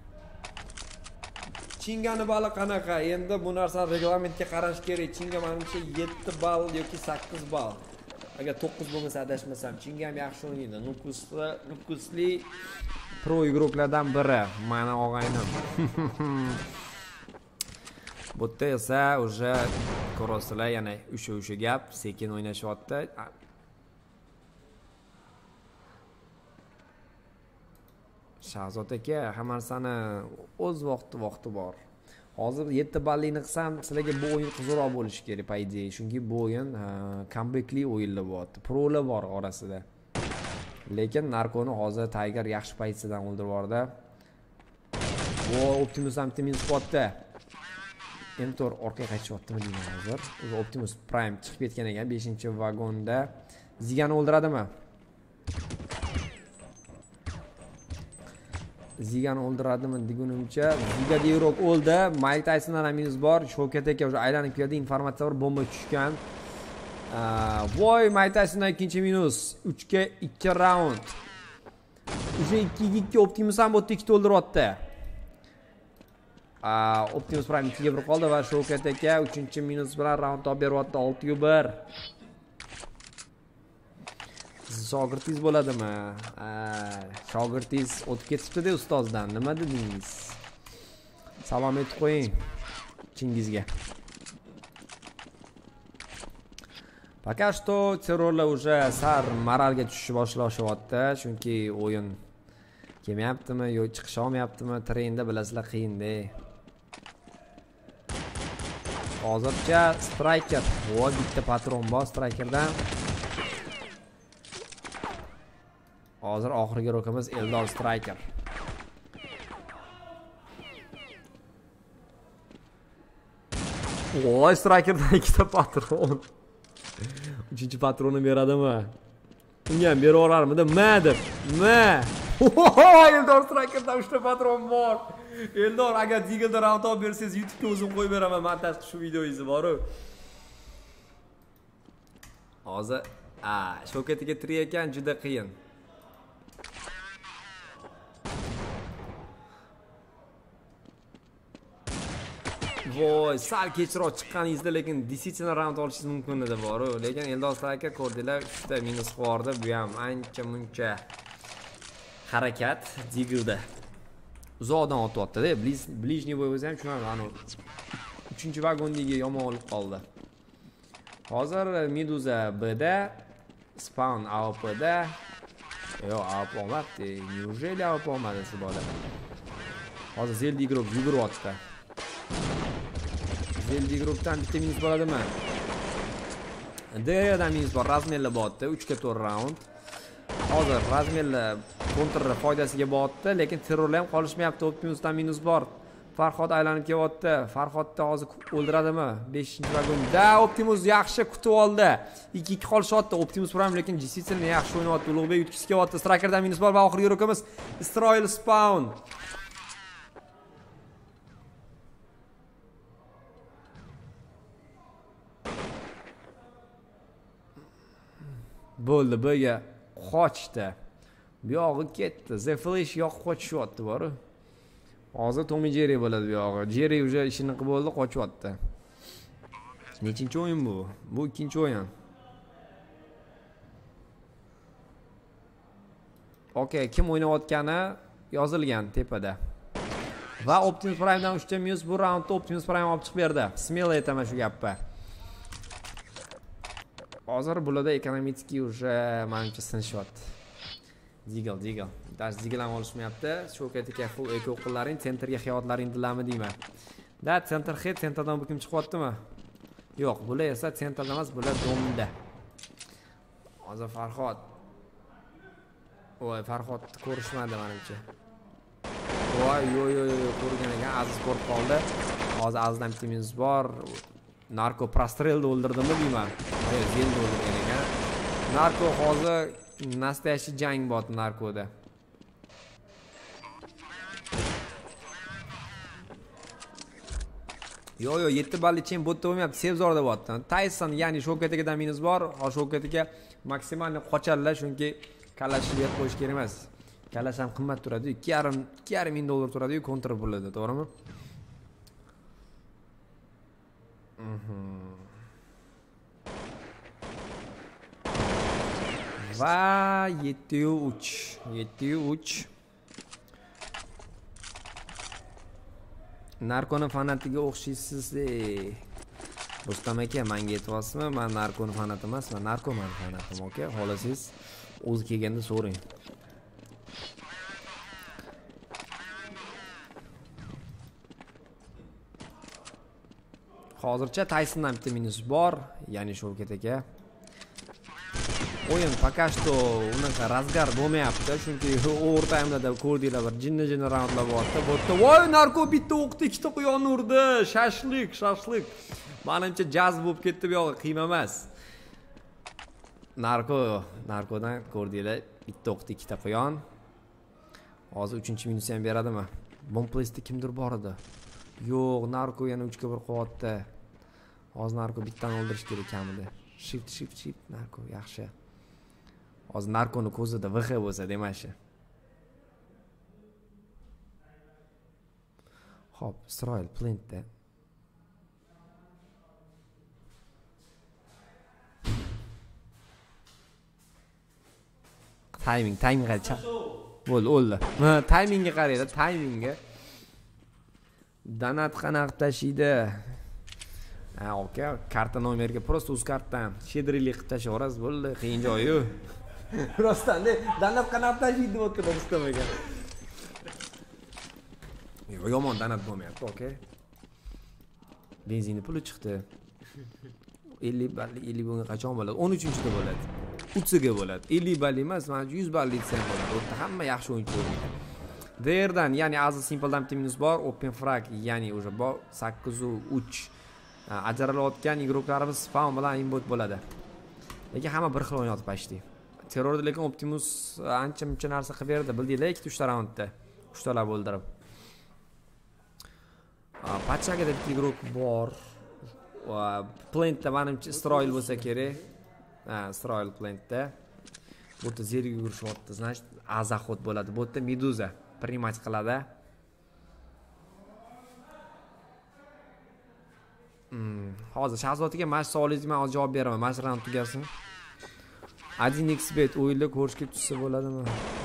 Chingani bali qanaqa? Endi bu narsani reglamentga qarash kerak. Chinga menimcha 7 ball yoki 8 ball. Agar 9 bo'lmasa adashmasam, Chinga ham yaxshi o'ynaydi. Nukusli pro igroklardan biri. Mana og'aynim. Bu yerda esa o'sha ko'rasizlar, yana o'sha gap, sekin o'ynashyapti. Shahzod aka, hamma narsani o'z vaqti bor. Hozir 7 ballini qilsam, sizlarga bu o'yin qizilroq bo'lishi kerak, po ideye. Chunki bu o'yin comebackli o'yinlar bo'lyapti. Prolar bor orasida. Lekin narkoni hozir Tiger yaxshi paytsidan o'ldirib yubordi. Bu Optimus ham minus qotdi. M4 orqaga qaytishyaptimi deyman hozir. O'zi Optimus Prime chiqib ketgan ekan 5-vagonda. Zigani o'ldiradimi? Zigani o'ldiradimi degunimcha. Ziga deyroq o'ldi. Mike Taysondan ham minus bor. Shavkat aka o'sha aylanib keldi, informatsiya bor, bomba tushgan. Voy, Mike Taysondan ikkinchi minus. 3 ga 2 raund. O'sha 2 ga 2 Optimus ham o'tdi, 2 o'ldiryapti. Optimus Prime 2 ga 1 qoldi va Shavkat aka 3-minus bilan raund olib beryapti, 6 ga 1. Shogirdingiz bo'ladimi? Shogirdingiz o'tib ketibdi-da ustozdan. Nima dedingiz? Salom aytib qo'ying Chingizga. Пока что terrorlar уже sar moralga tushishni boshlashyapti, chunki o'yin kelmayaptimi yoki chiqisha olmayaptimi? Trenda bilasizlar qiyin-da. Hozircha striker, voy bitta patron bor strikerdan. Hozir oxirgi rokamiz Eldor Striker. Voy, Strikerdan ikkita patron. 3-patronni beradimi? Unga ham beraverarmidi? Ma deb. Ma. Eldor Strikerdan 3ta patron bor. Eldor, agar Digelda raund olib bersangiz, YouTube'ga o'zim qo'yib beraman. Montaj qilib shu videoingizni bor-ku. Hozir, Shavkatiga 3 ekan, juda qiyin. Voy, sal kechroq chiqqaningizda, lekin действительно raund olishingiz mumkin edi bor-ku. Lekin Eldor Striker ko'rdinglar, 3 ta minus bordi. Bu ham ancha-muncha harakat Digelda. Uzoqdan o'tyapti-da. Blижний bo'y o'zi ham tushunadi. Ana 3-vagondagi yomon olib qoldi. Hozir Meduza B'da, Spawn AWP'da. Yo, AWP olmadi. Неужели AWP olmadi shu bola? Hozir Zeldi Group yuguryapti. Zeldi Groupdan bitta minus bo'ladimi? D'dan minus bor, razmerlar botdi, 3 ga 4 raund. Hozir razmerlar kontr foydasiga botdi, lekin terrorlar ham qolishmayapti. Optimusdan minus bor. Farhod aylanib kelyapti. Farhodni hozir o'ldiradimi? 5-vagonda Optimus yaxshi kutib oldi. 2-2 qolishyapti. Optimus Prime lekin действительно yaxshi o'ynayapti. Ulug'bek yutkisi kelyapti. Strikerdan minus bor va oxirgi rokamiz Isroil Spawn. Bo'ldi, B'ga qochdi. Bu yog'i ketdi. The Flash yo'q qochyapti bor-ku. Hozir Tommy Jerry bo'ladi bu yog'i. Jerry уже ishini qilib bo'ldi, qochyapti. Nechinchi o'yin bu? Bu ikkinchi o'yin. Okay, kim o'ynayotgani yozilgan tepada. Va Optimus Prime'dan 3 ta minus, bu raundda Optimus Prime olib chiqib berdi. Smelo aytaman shu gapni. Hozir bularda ekonomik уже menimcha sinishyapti. Digel. Dash Digel ham olishmayapti. Shavkat aka full eko o'qillaring, sentrga xiyotlaring dilami deyman. Da center hit, sentrdan bu kim chiqyaptimi? Yo'q, bular esa sentrda emas, bular domda. Hozir Farhod. Voy, Farhod ko'rishmadi menimcha. Voy, yo, ko'rgan ekan, Aziz ko'rib qoldi. Hozir Azizdan bitta minus bor. Narko prostrelni o'ldirdimi deyman. Hayır, Zelda o'ldirgan ekan. Narko hozir nastoящий jang bor Narkoda. Yo, 7 ball chen botda bo'lmayapti, Sevzorda bo'lyapti. Tyson, ya'ni Shavkat akadan minus bor. Shavkat aka maksimalni qochadilar, chunki kalashni berib qo'yish kerak emas. Kalash ham qimmat turadi, 2,5 ming dollar turadi-yu, kontr bo'ladi, to'g'rimi? Va 7-3. Narkoni fanatiga o'xshaysiz. Rustam aka, menga aytyapsizmi? Men narkoni fanati emasman, narkoman fanatim, okay? Xohlasangiz o'zi kelganda so'rang. Hozircha Taysondan bitta minus bor, ya'ni Shavkat aka. O'yin пока что unaqa razgar bo'lmayapti, chunki o'rtamda ko'rdinglar bir jinni raundlar bordi. Voy, narko bitta o'qdi, ikkita quyonni urdi. Shashlik. Menimcha jaz bo'lib ketdi, bu yog'i qiyma emas. Narkodan ko'rdinglar, bitta o'qdi, ikkita quyon. Hozir 3-minus ham beradimi? Bomplesda kimdir bor edi. Yo'q, narko yana 3 ga 1 qilyapti. Hozir narko bittani o'ldirish kerak kamida. Shift narko yaxshi. Hozir narkoni ko'zida VH bo'lsa demashi. Xo'p, Isroil Plantda. Timing qaracha. Bo'ldi, o'ldi. Timingga qaraydi, timingga. Donat qanaqa tashiydi? Ha, oka, karta nomerga prosta o'z kartadan shedrilik qilib tashaverasiz, bo'ldi, qiyin joyi-yu. Rostdan-da, donat qanaqa tashiydi deb o'tdi ekan. Yomon donat bo'lmayapti, oka. Benzinning puli chiqdi. 50 bunga qachon bo'ladi? 13-da bo'ladi. 3ga bo'ladi. 50 ball emas, mana 100 ball desa ham bo'ladi. O'rta hamma yaxshi o'yinchi o'ynaydi. Derdan, ya'ni Aziz Simple'dan bitta minus bor, Open Frag, ya'ni o'sha bor 8-3. Ajralayotgan igroklarimiz spam bilan imbot bo'ladi. Lekin hamma bir xil o'ynayapti pashti. Terrorda lekin Optimus ancha-muncha narsa qilib berdi, bildinglar, 2-3 ta raundda. 3 talar o'ldirib. Pachagada bitta igrok bor. Plantda menimcha Isroil bo'lsa kerak. Isroil Plantda. Bu yerda zerga yurishyapti, значит, azahot bo'ladi. Bu yerda Meduza primat qiladi. Hozir Shahzodaga mash solingiz, men hozir javob beraman. Mash round tugasin. 1xbet o'yinda ko'rishga tushsa bo'ladimi?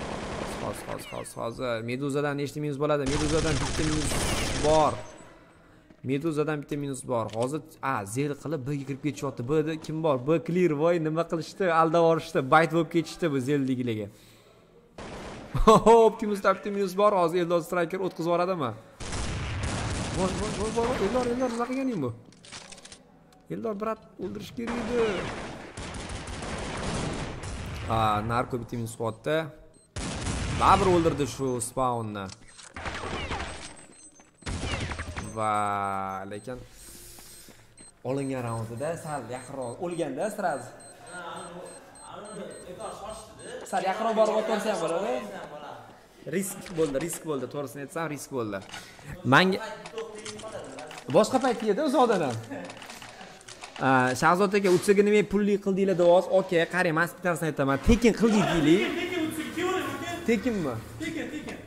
Hozir Meduzadan nechta minus bo'ladi? Meduzadan bitta minus bor. Meduzadan bitta minus bor. Hozir zel qilib B'ga kirib ketishyapti. B'da kim bor? B clear voy, nima qilishdi? Aldab yorishdi. Byte bo'lib ketishdi bu zeldigilarga. Optimusda bitta minus bor. Hozir Eldor Striker o'tkazib yuboradimi? Voy, Eldor nima qilganing bu? Eldor brat o'ldirish kerak edi. Narko bitta minus bo'tdi. Baribir o'ldirdi shu spawnni. Va lekin olingan raundida sal yaqinroq o'lganda sraz. Sal yaqinroq borib o'tirsa ham bo'ladi. Risk bo'ldi, to'g'risini aytsam risk bo'ldi. Menga boshqa payt edi o'zodan ham. Shahzodaga o'tsaga nima pulli qildinglar davoz? Okay, qarang, men bitta narsani aytaman. Tekin qildinglar. Tekinmi? Tekin.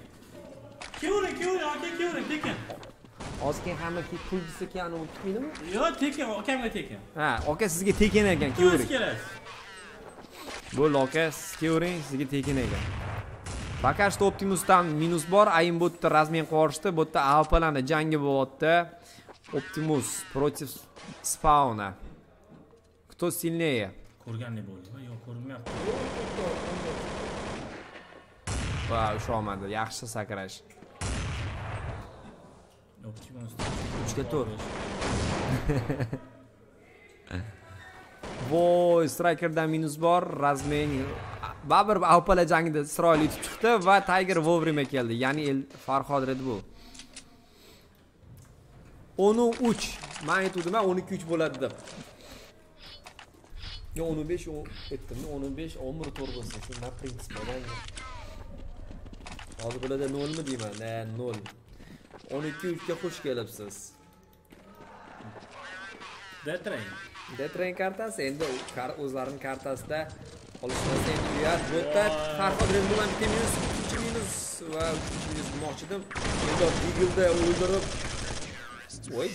Kevering, tekin. Ozgina hamma pul desa keyin uni tutmaydimi? Yo'q, tekin, akamga tekin. Aka sizga tekin ekan, kevering. Bo'ldi, aka, siz kevering, sizga tekin ekan. Пока что Optimusdan minus bor, aimbotda razmen qo'rishdi, bu yerda AWPlarni jangi bo'lyapti. Optimus против спауна. Кто сильнее? Ko'rgandek bo'ldimi? Yo'q, ko'rinmayapti. Va, ushlolmadi. Yaxshi sakrash. Optimus 3ga 4. Voy, Strikerdan minus bor, razmen Babir AWPlar jangida Isroil yutib chiqdi va Tiger vovrima keldi. Ya'ni Farhod edi bu. 13. Men aytdim, 12-3 bo'ladi deb. Yo 15 aytdim, 15 umr to'g'ri bo'lsa, shunday prinsip bilan. Hozir bo'ladi 0 mi deyman? 0. 12-3 ga xush kelibsiz. Detrain kartasi endi o'zlarining kartasida olishmasa endi uyat. Bu yerda Farhod bilan bitta minus, 2 minus va 3 minus mo'chidim. Endi Eagle'da o'ldirib voy,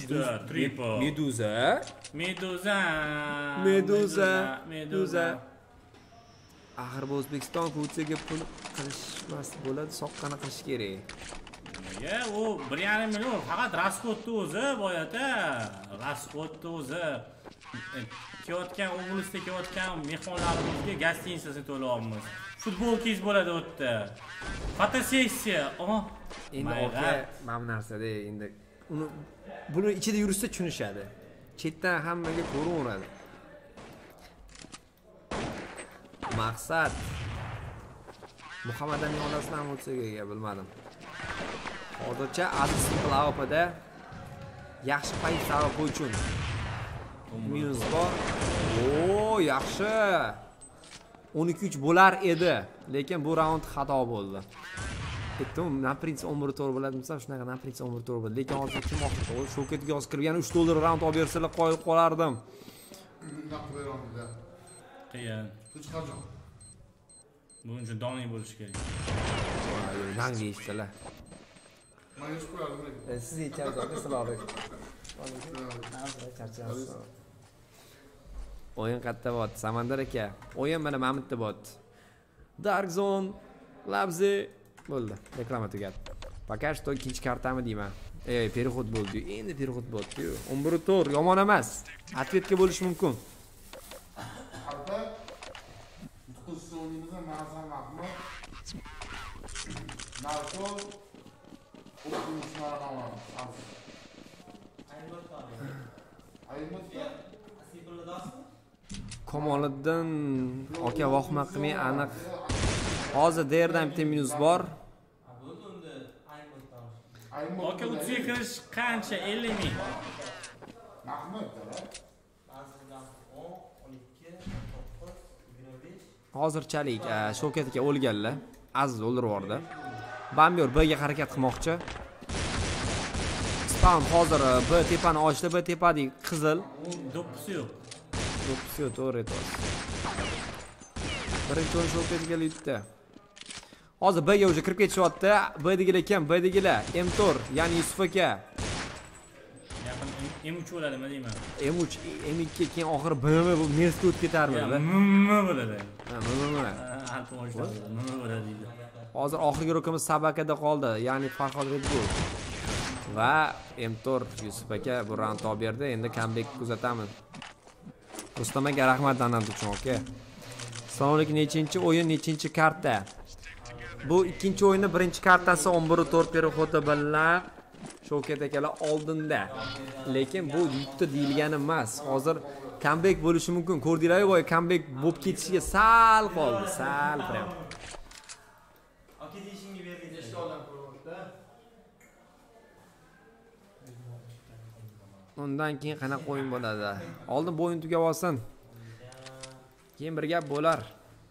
Meduza. Axir bu O'zbekiston ko'chaga pul qilishmas bo'ladi, soqqani qilish kerak. U 1,5 million faqat rasxodni o'zi boyata. Rasxodni o'zi. Kelayotgan oblasda kelayotgan mehmonlarimizga gostinitsasini to'layapmiz. Futbolkingiz bo'ladi u yerda. Fotosessiya. Endi aka, mana bu narsada endi uni buni ichida yursa tushunishadi. Chetdan hammaga ko'raveradi. Maqsad Muhammadning onasidan o'tsaga bilmadim. Hozircha Aziz Simple'da yaxshi payt sababi uchun minus bor. Yaxshi. 12-3 bo'lar edi, lekin bu raund xato bo'ldi. ketdim. Naprints 11 to'g'ri bo'ladi desam, shunaqa Naprints 11 to'g'ri bo'ladi. Lekin hozir kim oxirda o'l Shoketga yozib kirib, yana 3 dollar round olib bersalar qoyil qolardim. Qiyin. Hech qachon. Buning uchun doming bo'lish kerak. Nang deyishdilar. Men hech qo'yardim. Siz yechasiz, sizlar. O'yin qayerda bot? Samandar aka. O'yin mana Mamutda bot. Dark Zone, Labzi bo'ldi. Reklama tugadi. Пока что ikkinchi kartami deyman. Переход bo'ldi. Endi переход bo'ldi-yu. 11 to'g'ri, yomon emas. Atletga bo'lish mumkin. Albatta. Diskussionimizda Nazar Mahmud. Narko o'qituvchilar nomasi. Komoliddin aka vahma qilmay aniq. Hozir derdan bitta minus bor. Aka uchiga kirish qancha? 50 ming. Mahmud Hozirchalik Shokat aka o'lganlar. Aziz o'ldirib yubordi. Bamyor B'ga harakat qilmoqchi. Spam hozir B tepani ochdi. B tepadagi qizil. Do'ppisi yo'q. Do'ppisi yo'q, to'g'ri aytasiz. Birinchi o'yin Shokatga yutdi. Hozir B'ga o'zi kirib ketishyapti. B'dagilar kim? B'dagilar M4, ya'ni Yusuf aka. Yaqin M3 bo'ladimi deyman. M3, M2 keyin oxiri BMW bu Mercedes o'tib ketarmidi? Nima bo'ladi? Ha, nima? Nima bo'ladi? Hozir oxirgi rokimiz Sabakada qoldi, ya'ni Farhod Redbull. Va M4 Yusuf aka bu raund olib berdi. Endi comeback kuzatamiz. Rustam aka rahmat donat uchun aka. Assalomu alaykum. Nechinchi o'yin, nechinchi karta? Bu ikkinchi o'yinning birinchi kartasi 11-4 perexodi bilan Shokat akalar oldinda. Lekin bu yutdi deyilgani emas. Hozir comeback bo'lishi mumkin. Ko'rdinglar-ku, boya comeback bo'lib ketishiga sal qoldi, sal prям. Aka deyishingga bergan nechta odam ko'ryapti? Undan keyin qanaqa o'yin bo'ladi? Oldin bu o'yin tugab olsin. Keyin bir gap bo'lar.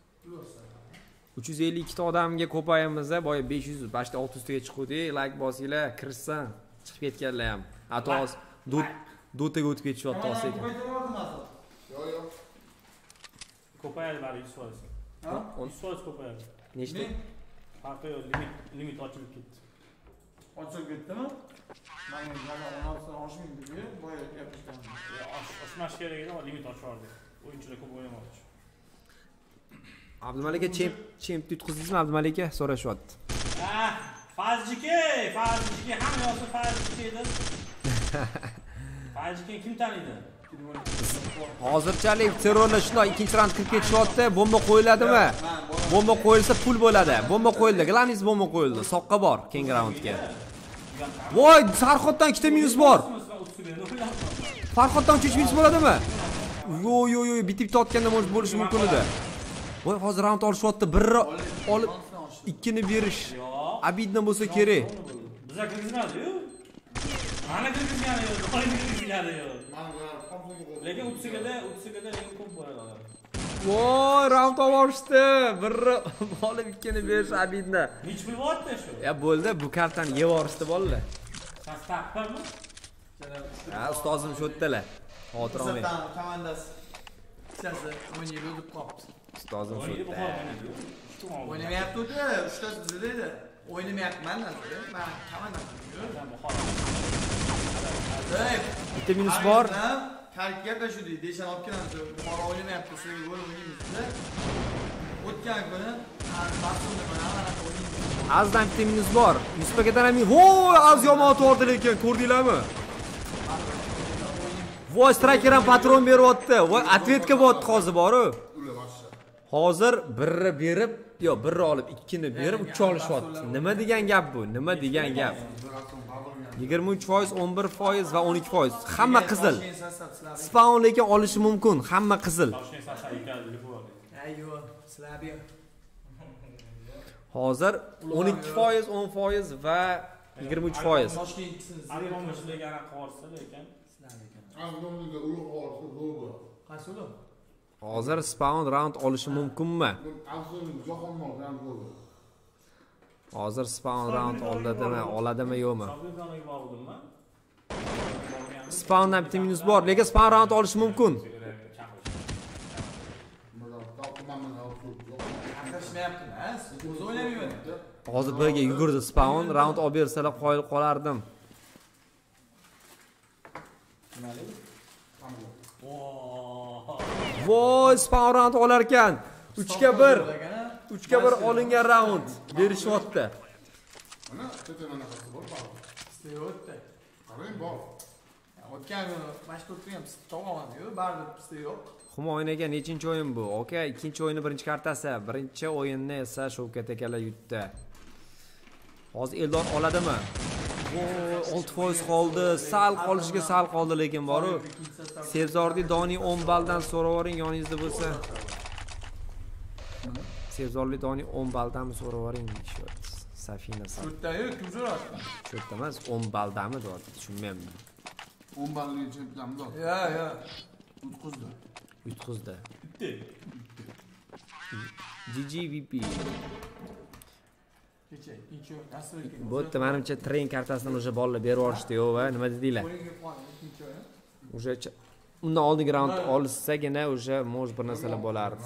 352 ta odamga ko'payimizda boya 500, başta 600 taga chiqdi. Like bosinglar, kirsin. Chiqib ketganlar ham. Atos Dotaga o'tib ketishyapti hozir. Yo'q. Ko'payadi bari 100%. Ha? 100% ko'payadi. Nechta? Farqi yo'q, limit ochilib ketdi. Ochilib ketdimi? Men yana 16 oshmaydi-ku, boya gapirdim. Oshmash kerak edi, limit ochib yubordik. O'yinchilar ko'p o'ynamoqchi. Abdumalik aka chemp tutqizingizmi Abdumalik aka? So'rashyapti. Fazjiki ham yo'q, Fazjiki edi. Fazjiki kim taniydi? Hozirchalik terrorlar shunday ikkinchi raund kirib ketishyapti. Bomba qo'yiladimi? Bomba qo'yilsa pul bo'ladi. Bomba qo'yildi. Glanis bomba qo'yildi. Soqqa bor keyingi raundga. Voy, Farhoddan ikkita minus bor. Farhoddan 3 minus bo'ladimi? Yo'q, bitib totganda bo'lishi mumkin edi. Voy, hozir raund olishyapti. Birni olib ikkini berish. Abiddan bo'lsa kerak. Bizga kirgizmadi-yu. Mana kirgizgani yo'q, qo'yib kirgizgani yo'q. Lekin 30gada lekin ko'p bo'ladi. Voy, raund olishdi. Birni olib ikkini berish Abiddan. Hech pul bo'lyapti shu. Ya bo'ldi, bu kartani yeb yuborishdi bolalar. Sastavmi? Ha, ustozim shu yerdalar. Xotir olmay. Komandasi. Ikkitasi o'ynayib o'tib qolibdi. Ustozim shu yerda. O'ynamayapti-ku, 3 tasi bizda edi. O'ynamayapman nazar. Men komandasi. Bitta minus bor. Kartga gaplashuvdik, deshan olib kelamiz. Buxoro o'ynamayapti, sizga gol o'ynaymiz-da. O'tgan kuni Barselona bilan anaqa o'ynaymiz. Azdan bitta minus bor. Yusuf akadan ham. Voy, az yomon o'tdi lekin, ko'rdinglarmi? Voy, striker ham patron beryapti. Voy, atletka bo'lyapti hozir bor-ku. Hozir birni berib, yo'q, birni olib, ikkini berib, 3 olishyapti. Nima degan gap bu? Nima degan gap? 23%, 11% va 12%. Hamma qizil. Spawn lekin olishi mumkin, hamma qizil. Ayyo, Slaviya. Hozir 12%, 10% va 23%. Alpomishligini qorsa lekin Azg'omliga urug' olsa zo'r. Qaysi ular? Hozir spawn round olishi mumkinmi? Azg'omlik jahonmoq ham zo'r. Hozir spawn round oladimi yo'qmi? Spawndan bitta minus bor, lekin spawn round olish mumkin. O'zi o'ynamayman. Hozir B'ga yugurdi spawn, round olib bersalar qoyil qolardim. Voy, spawn round olar ekan. 3 ga 1 olingan round berishyapti. Mana tetana qilib bor. Istayapti. Qarang bor. O'tgan kuni mashhur turgan to'g'onman-ku, baribir pista yo'q. Xumoynaga nechinchi o'yin bu? Aka, ikkinchi o'yini birinchi kartasi. Birinchi o'yinni esa Shavkat akalar yutdi. Hozir Eldor oladimi? O 6% qoldi. Sal qoldi lekin boru. Sevzordi Doni 10 balldan so'ravering yoningizda bo'lsa. Sevzorli Doni 10 balldanmi so'ravering deyapti. Safina. Cho'tda-yu, kim so'radi? Cho'tda emas, 10 baldami deyapti. Tushunmayman. 10 balli chempionmi? Yo. Yutqizdi. GGVP. Kecha, ikkinchi o'yin asrlik. Bu yerda menimcha train kartasini o'sha bolalar berib yuborishdi-yu, va nima dedinglar? O'sha undan oldingi raund olsagina o'sha mo'j bir narsalar bo'lardi.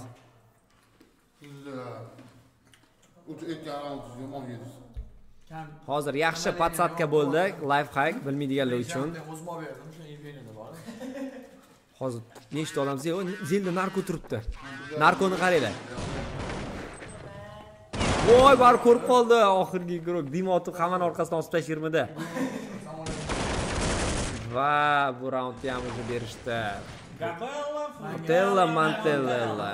Hozir yaxshi patsatka bo'ldi, life hack bilmaydiganlar uchun. O'zim olib berdim, o'sha infinity bor. Hozir nechta odam Zelda narko turibdi. Narkoni qaranglar. Voy, bar ko'rib qoldi oxirgi guruh. Dimotib hamon orqasidan osib tashirmidi. Va bu raundni ham o'zi berishdi. Mantella.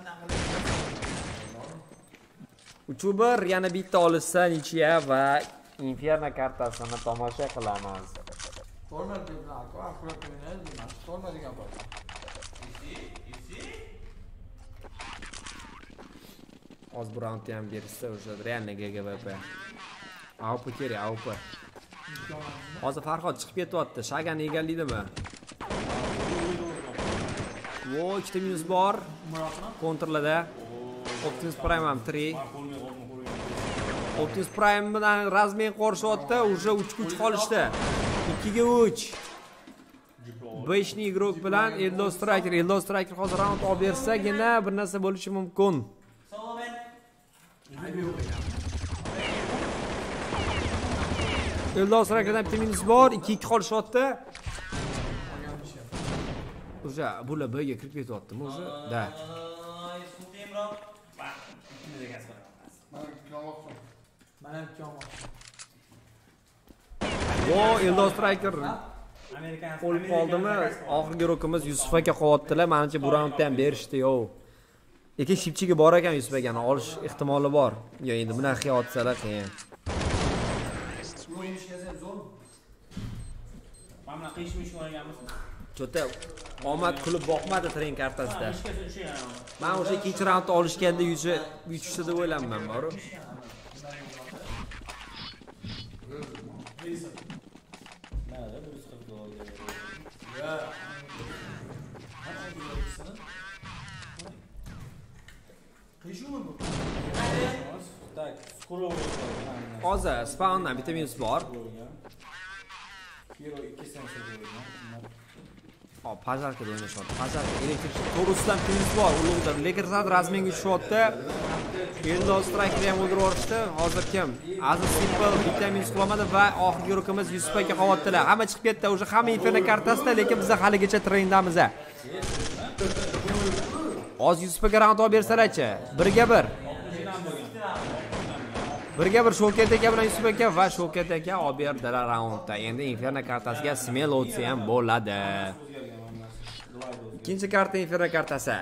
3-1 yana bitta olishsa nichiya va Inferno kartasini tomosha qilamiz. Format bilan akkurat o'ynaydi, format degan bor. Oz bu raundni ham berishsa o'sha realni GGVP. AWP kerak, AWP. Hozir Farhod chiqib ketyapti. Shagani egallaydimi? Voy, ikkita minus bor. Kontrolda. Optimus Prime ham 3. Optimus Prime bilan Razmen qo'rshyapti. O'sha 3 qolishdi. 2 ga 3. 5 ni igrok bilan Eldor Striker hozir round olib bersagina bir narsa bo'lishi mumkin. Eldor Strikerdan bitta minus bor, 2 qolishyapti. O'sha bular B'ga kirib ketyaptimi o'sha? Da. Voy, Eldor Striker o'lib qoldimi? Oxirgi rokimiz Yusuf aka qo'yaptilar. Menimcha bu raundni ham berishdi-yu. Lekin shipchiga bor ekan Yusuf akani olish ehtimoli bor. Yo, endi bunaqa qiyotsizlar qiyin. Mana qiyishmish o'ynaganmiz. Cho'ta omad kulib boqmadi train kartasida. Men o'sha ikkinchi raundni olishganda yutishdi deb o'ylayman, boru. Hozir spawndan bitta minus bor. Hop, pajarkada o'ynashyapti. Pajarka elektrik to'g'risidan minus bor. Ulug'da lekin sad razmenga tushyapti. Eldor Strikerni ham o'ldirib yuborishdi. Hozir kim? Aziz Simple bitta minus qilmadi va oxirgi rokimiz Yusuf aka qo'yaptilar. Hamma chiqib ketdi. O'sha hamma Inferno kartasida, lekin biz haligacha trendamiz. Hozir Yusuf aka round olib bersalar-chi? 1 ga 1. 1 ga 1 Shavkat aka bilan Yusuf aka va Shavkat aka olib berdilar raundda. Endi Inferno kartasiga smell o'tsa ham bo'ladi. Ikkinchi karta Inferno kartasi.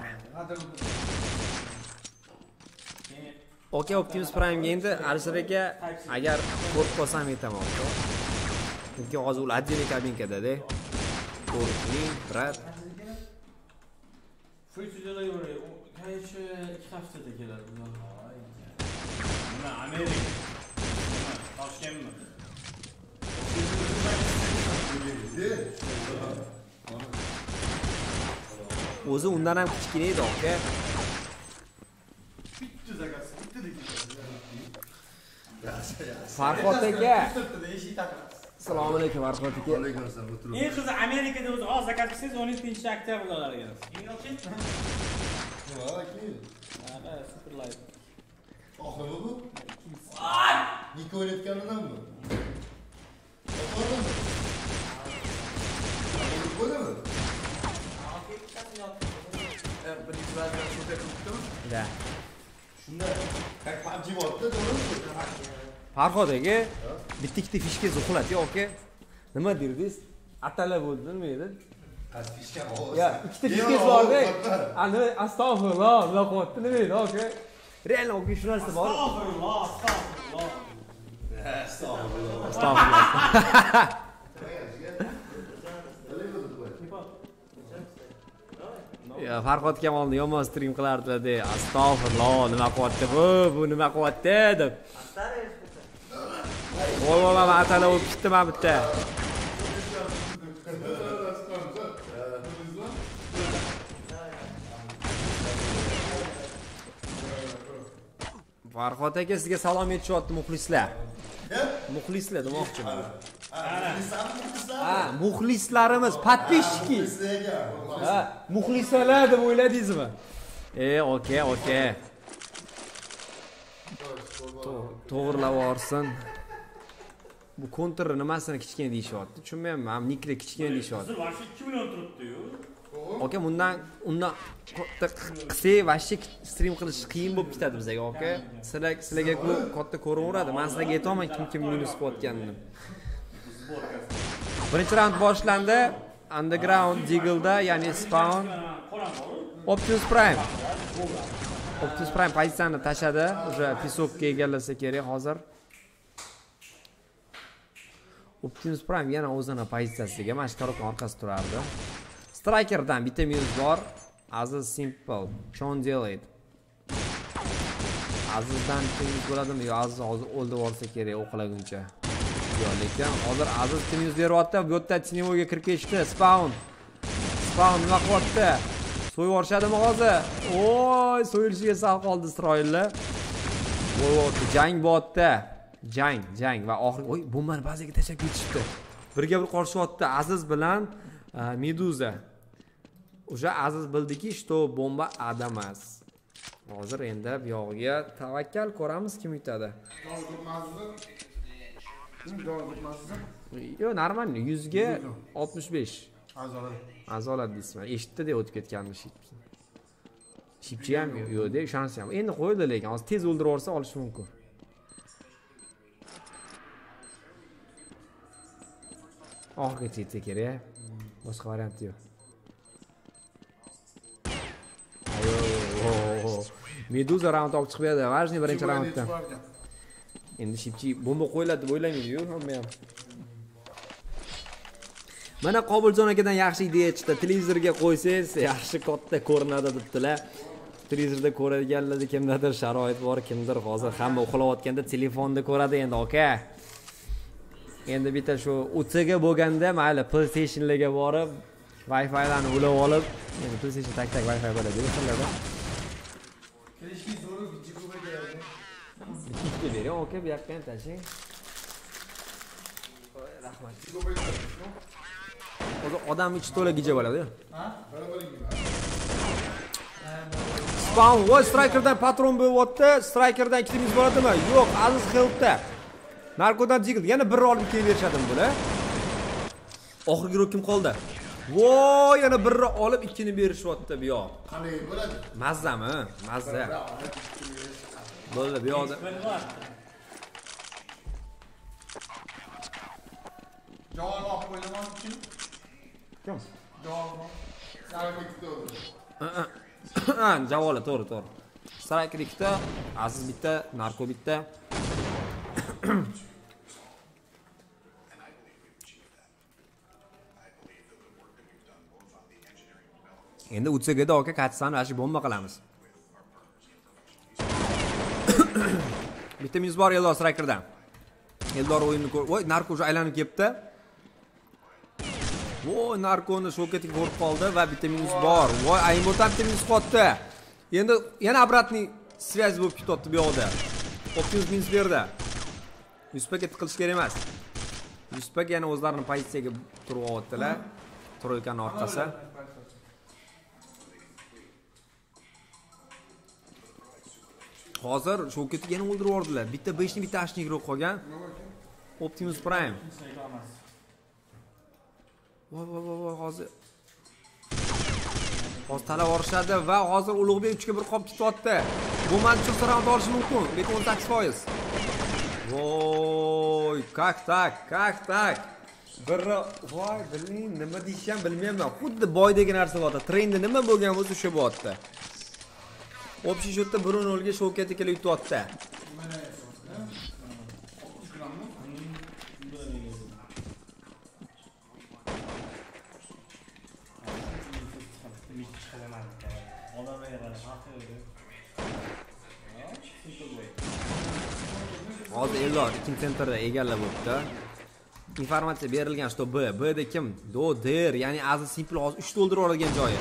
Okey, Optimus Prime endi Alisher aka agar ko'rib qolsam aytaman. Chunki hozir u отдельный kabinkada-da. Ko'rning, brat. Fuytida yo'ray. Qaychi 2 haftada keladi bular. Nima Amerika? Toshkentmi? O'zi undan ham kichkina edi, aka. Farhod aka. Eshik taqilasiz. Assalomu alaykum Farhod aka. Alaykum assalom. O'tirib. Eng qizi Amerikada o'zi hozir zakaz qilsangiz 12-oktyabrlarga kelasiz. Eng olchin? Ha, keyin. Ha, super live. Oxiri bu? Nik o'ynayotganidan bu. Bo'ladimi? Birinchi vaziyat super qilibdimi? Da. Shunda как PUBG borda, to'g'rimi? Farhod aka, bitta-ikkita fishkangiz uxladi, aka. Nima derdingiz? Atala bo'ldi, nima edi? Qaysi fishka bor? Ya, ikkita fishkangiz bor-da. Ana, astag'firulloh, nima qilyapti, nima edi, aka? Real aka shu narsa bor. Astag'firulloh, astag'firulloh. Astag'firulloh. Ya Farhod kamolni yomon stream qilardilar-da. Astag'firulloh, nima qilyapti bu nima qilyapti deb. Voy, men atala bo'lib ketdim bitta. Farhod aka sizga salom aytishyapti muxlislar. Muxlislar demoqchiman. Ha, muxlislarimiz, подписчики. Ha, muxlislar deb o'yladingizmi? Okey. To'g'rilab yorsin. Bu kontur nimasini kichkina deyishyapti. Tushunmayapman. Ham nikli kichkina deyishyapti. Hozir vashi 2 million turibdi-yu. Aka, undan katta qilsak, vashi stream qilish qiyin bo'lib ketadi bizga, aka. Sizlarga bu katta ko'raveradi. Men sizlarga aytaman kim minus qilayotganini. Birinchi raund boshlandi. Underground Deagle'da, ya'ni Spawn Optimus Prime pozitsiyani tashladi. O'sha pisokka egallasa kerak hozir. Optimus Prime yana o'zini pozitsiyasiga mana shu korobka orqasida turardi. Strikerdan bitta minus bor. Aziz Simple, Chon Delayed. Azizdan minus bo'ladimi? Yo, Aziz hozir o'ldi borsa kerak o'qlaguncha. Yo, lekin hozir Aziz minus beryapti. Bu yerda Tinimoga kirib ketdi. Spawn nima qilyapti? So'yib yorishadimi hozir? Oy, so'yilishiga sal qoldi Isroillar. Voy, jang bo'tdi. Jang va oxirgi oy bombani bazaga tashlab ketishdi. Birga bir qo'shyapti Aziz bilan Meduza. O'sha Aziz bildiki, что bomba adamas. Hozir endi bu yog'iga tavakkal ko'ramiz kim yutadi. Yo, normal 100 ga 65. Azolat deysizmi? Eshitdi-da o'tib ketganini Shipchi ham yo'q-da, ishonchi ham. Endi qo'ydi, lekin hozir tez o'ldirib olsa olish mumkin. Oxirgacha yetsa kerak. Boshqa variant yo'q. Meduza raund olib chiqib berdi. Важный birinchi raundda. Endi Shipchi bomba qo'yiladi deb o'ylamaydi-yu, hamma ham. Mana Qobiljon akadan yaxshi ideya chiqdi. Televizorga qo'ysangiz, yaxshi katta ko'rinadi debdilar. Televizorda ko'radiganlarda kimdadir sharoit bor, kimdir hozir hamma uxlayotganda telefonda ko'radi endi, aka. Endi bitta shu o'tiga bo'lganda, mayli PlayStationlarga borib, Wi-Fi-dan ulab olib, endi PlayStation tak Wi-Fi bo'ladi, o'shlarda. Kelishki zo'ru bichikuga keladi. Bitta bering, aka, bu yoqqa ham tashing. Rahmat. Hozir odam ichi to'la gija bo'ladi-yu. Ha? Spawn, voy strikerdan patron bo'lyapti. Strikerdan ikkitamiz bo'ladimi? Yo'q, Aziz Helpda. Narkodan Deagle yana bir olib kelib berishadimi bular? Oxirgi rol kim qoldi? Voy, yana bir olib ikkini berishyapti bu yoq. Qanday bo'ladi? Mazzami? Mazza. Bo'ldi bu yoqda. Javob olib qo'yaman kim? Kim? Javob. Javoli, to'g'ri. Striker ikkita, Aziz bitta, Narko bitta. Endi Utsegada aka katsani ashi bomba qilamiz. Bitta minus bor Eldor Strikerdan. Eldor o'yinni voy, Narko o'sha aylanib kelibdi. Voy, Narkoni shoketiga ko'rib qoldi va bitta minus bor. Voy, Aymurdan bitta minus qotdi. Endi yana обратный связь bo'lib ketyapti bu yoqda. Optimus minus berdi. Yusufga tiqilish kerak emas. Yusufga yana o'zlarini pozitsiyaga turib olyaptilar. Troykaning orqasi. Hozir Shovkatni yana o'ldirib yubordilar. Bitta 5 ni bitta 8 igro qolgan. Optimus Prime. Voy, hozir talab orishadi va hozir Ulug'bek 3 ga 1 qolib ketyapti. Bu manchur round olishi mumkin, lekin 18%. Voy, как так? Voy, bilmayman, nima deyishim bilmayman. Xuddi boydagi narsa bo'ldi. Trendi nima bo'lgan bo'lsa o'sha bo'lyapti. Общий счётda 1-0 ga Shovkat kelib yutyapti. Hozir Eldor ikkinchi sentrda egallab o'tdi. Informatsiya berilgan, что B'da kim? Der, ya'ni Aziz Simple hozir 3 ta o'ldirib yuboradigan joyi.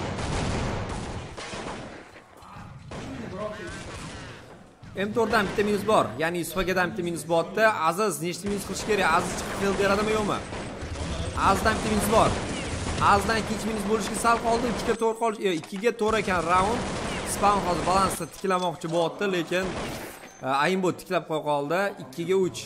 M4dan bitta minus bor. Ya'ni Yusufgadan bitta minus bor-da. Aziz nechta minus qilish kerak? Aziz chiqib fail beradimi yo'qmi? Azizdan bitta minus bor. Azizdan ikkinchi minus bo'lishga sal qoldi. 2 ga to'g'ri qolish, 2 ga to'g'ri ekan round. Spawn hozir balansni tiklamoqchi bo'lyapti, lekin Aimbot tiklab qo'ya qoldi. 2 ga 3.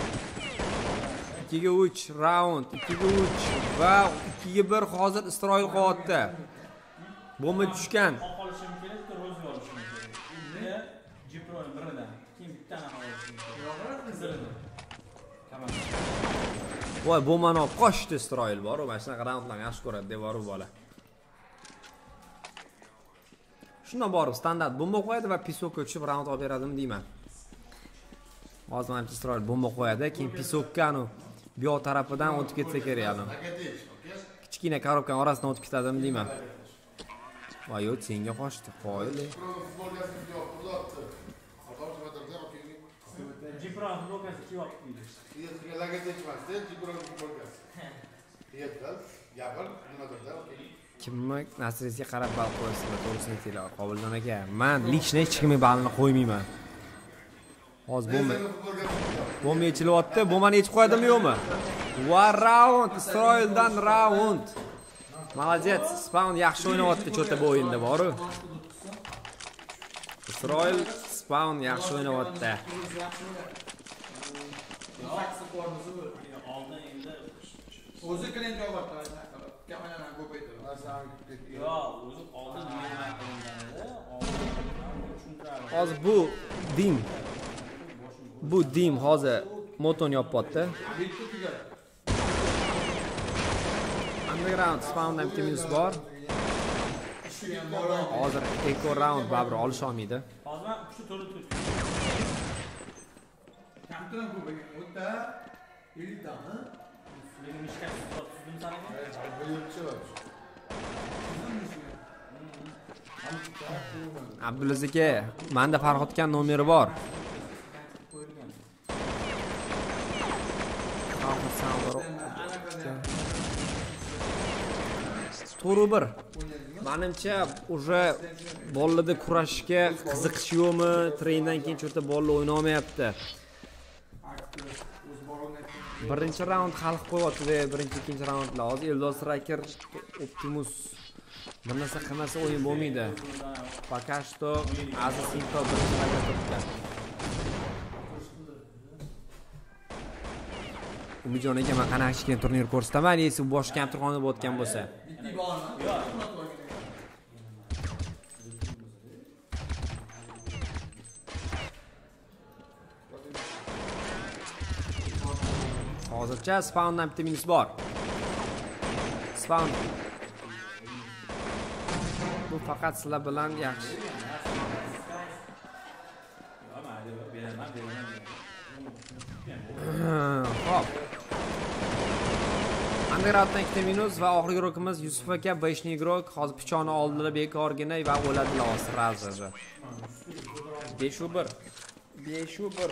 2 ga 3 round, 2 ga 3 va 2 ga 1 hozir Isroil qo'yapti. Bomba tushgan. Voy, bombani olib qochdi Isroil bor, mana shunaqa raundlarni yaxshi ko'radi devoru bola. Shundan borib standart bomba qo'yadi va pisokka tushib raund olib beradimi deyman. Hozir ham Isroil bomba qo'yadi, keyin pisokkani bu yoq tarafidan o'tib ketsa kerak yana. Kichkina korobkaning orasidan o'tib ketadimi deyman. Voy, yo'q, senga qochdi, qo'yil. Jipron blokasi kiyapti. Kimni nasrisiga qarab bal qo'yasizlar, to'g'risini aytinglar, Qobiljon aka. Men lichni hech kimga balni qo'ymayman. Hozir bomba yechilyapti, bombani yechib qo'yadimi yo'qmi? Va round, Isroildan round. Молодец, Spawn yaxshi o'ynayapti cho'ta bu o'yinda boru. Isroil Spawn yaxshi o'ynayapti. O'zi klient javob berdi. Kameradan ko'paydi. Yo'q, o'zi oldin nima qilganda Hozir bu dim hozir motoni yopyapti. Underground Spawndan bitta minus bor. Hozir eco round baribir olisha olmaydi. Hozir men kuchli to'rda Kamtadan ko'paygan. O'ta 50 tani. Benim mishka tutdim sanaga. Abdulaziz aka, menda Farhodgan nomeri bor. To'g'ri bir. Menimcha уже bolalarda kurashishga qiziqish yo'qmi? Trendan keyin cho'ta bolalar o'ynay olmayapti. Birinchi raund hal qilib qo'yapti-da, birinchi ikkinchi raundlar. Hozir Eldor Striker Optimus bir narsa qilmasa o'yin bo'lmaydi. Пока что Aziz Simple birinchi raundda turibdi. Umidjon aka, men qanaqa kichkina turnir ko'rsataman, deysiz, u boshqa ham turxonada bo'layotgan bo'lsa. Hozircha Spawndan bitta minus bor. Spawn. Bu faqat sizlar bilan yaxshi. Hop. Undergrounddan ikkita minus va oxirgi rokimiz Yusuf aka 5 igrok. Hozir pichoni oldilar bekorgina va o'ladilar hozir razza. 5-1. 5-1.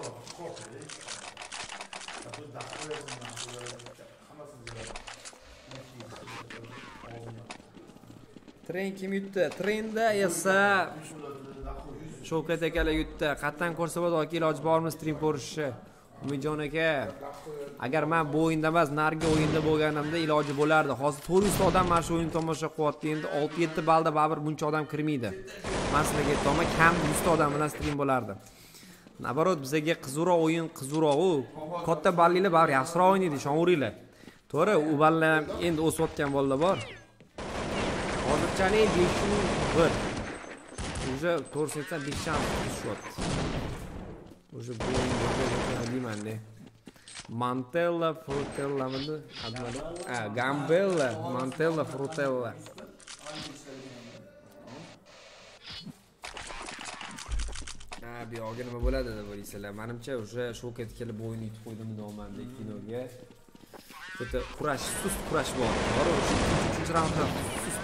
Tren kim yutdi? Trenda esa Shovkat akalar yutdi. Qatdan ko'rsa bo'ladi yoki iloji bormi stream ko'rishi. Umidjon aka, agar men bu o'yinda emas, narigi o'yinda bo'lganimda iloji bo'lardi. Hozir 400 ta odam mana shu o'yin tomosha qilyapti. Endi 6-7 balda baribir buncha odam kirmaydi. Men sizlarga aytaman, kam 100 ta odam bilan stream bo'lardi. Nabarot bizga qizuvroq o'yin, qizuvroq-u. Katta ballilar baribir yaxshiroq o'ynaydi, ishonaveringlar. To'g'ri, u ballar ham endi o'sayotgan bolalar bor. Hozirchalik 501. Уже to'g'risini aytsam 5 shans tushyapti. Уже bu deyman-da. Mantella, Frutella midi? Gambella, Mantella, Frutella. Bu yo'g'i nima bo'ladi deb o'ylaysizlar? Menimcha o'sha Shavkat kelib o'yin yutib qo'ydimi nomanda kinoga. Bitta kurash, sust kurash bor. To'g'ri, 3-chi raundda sust.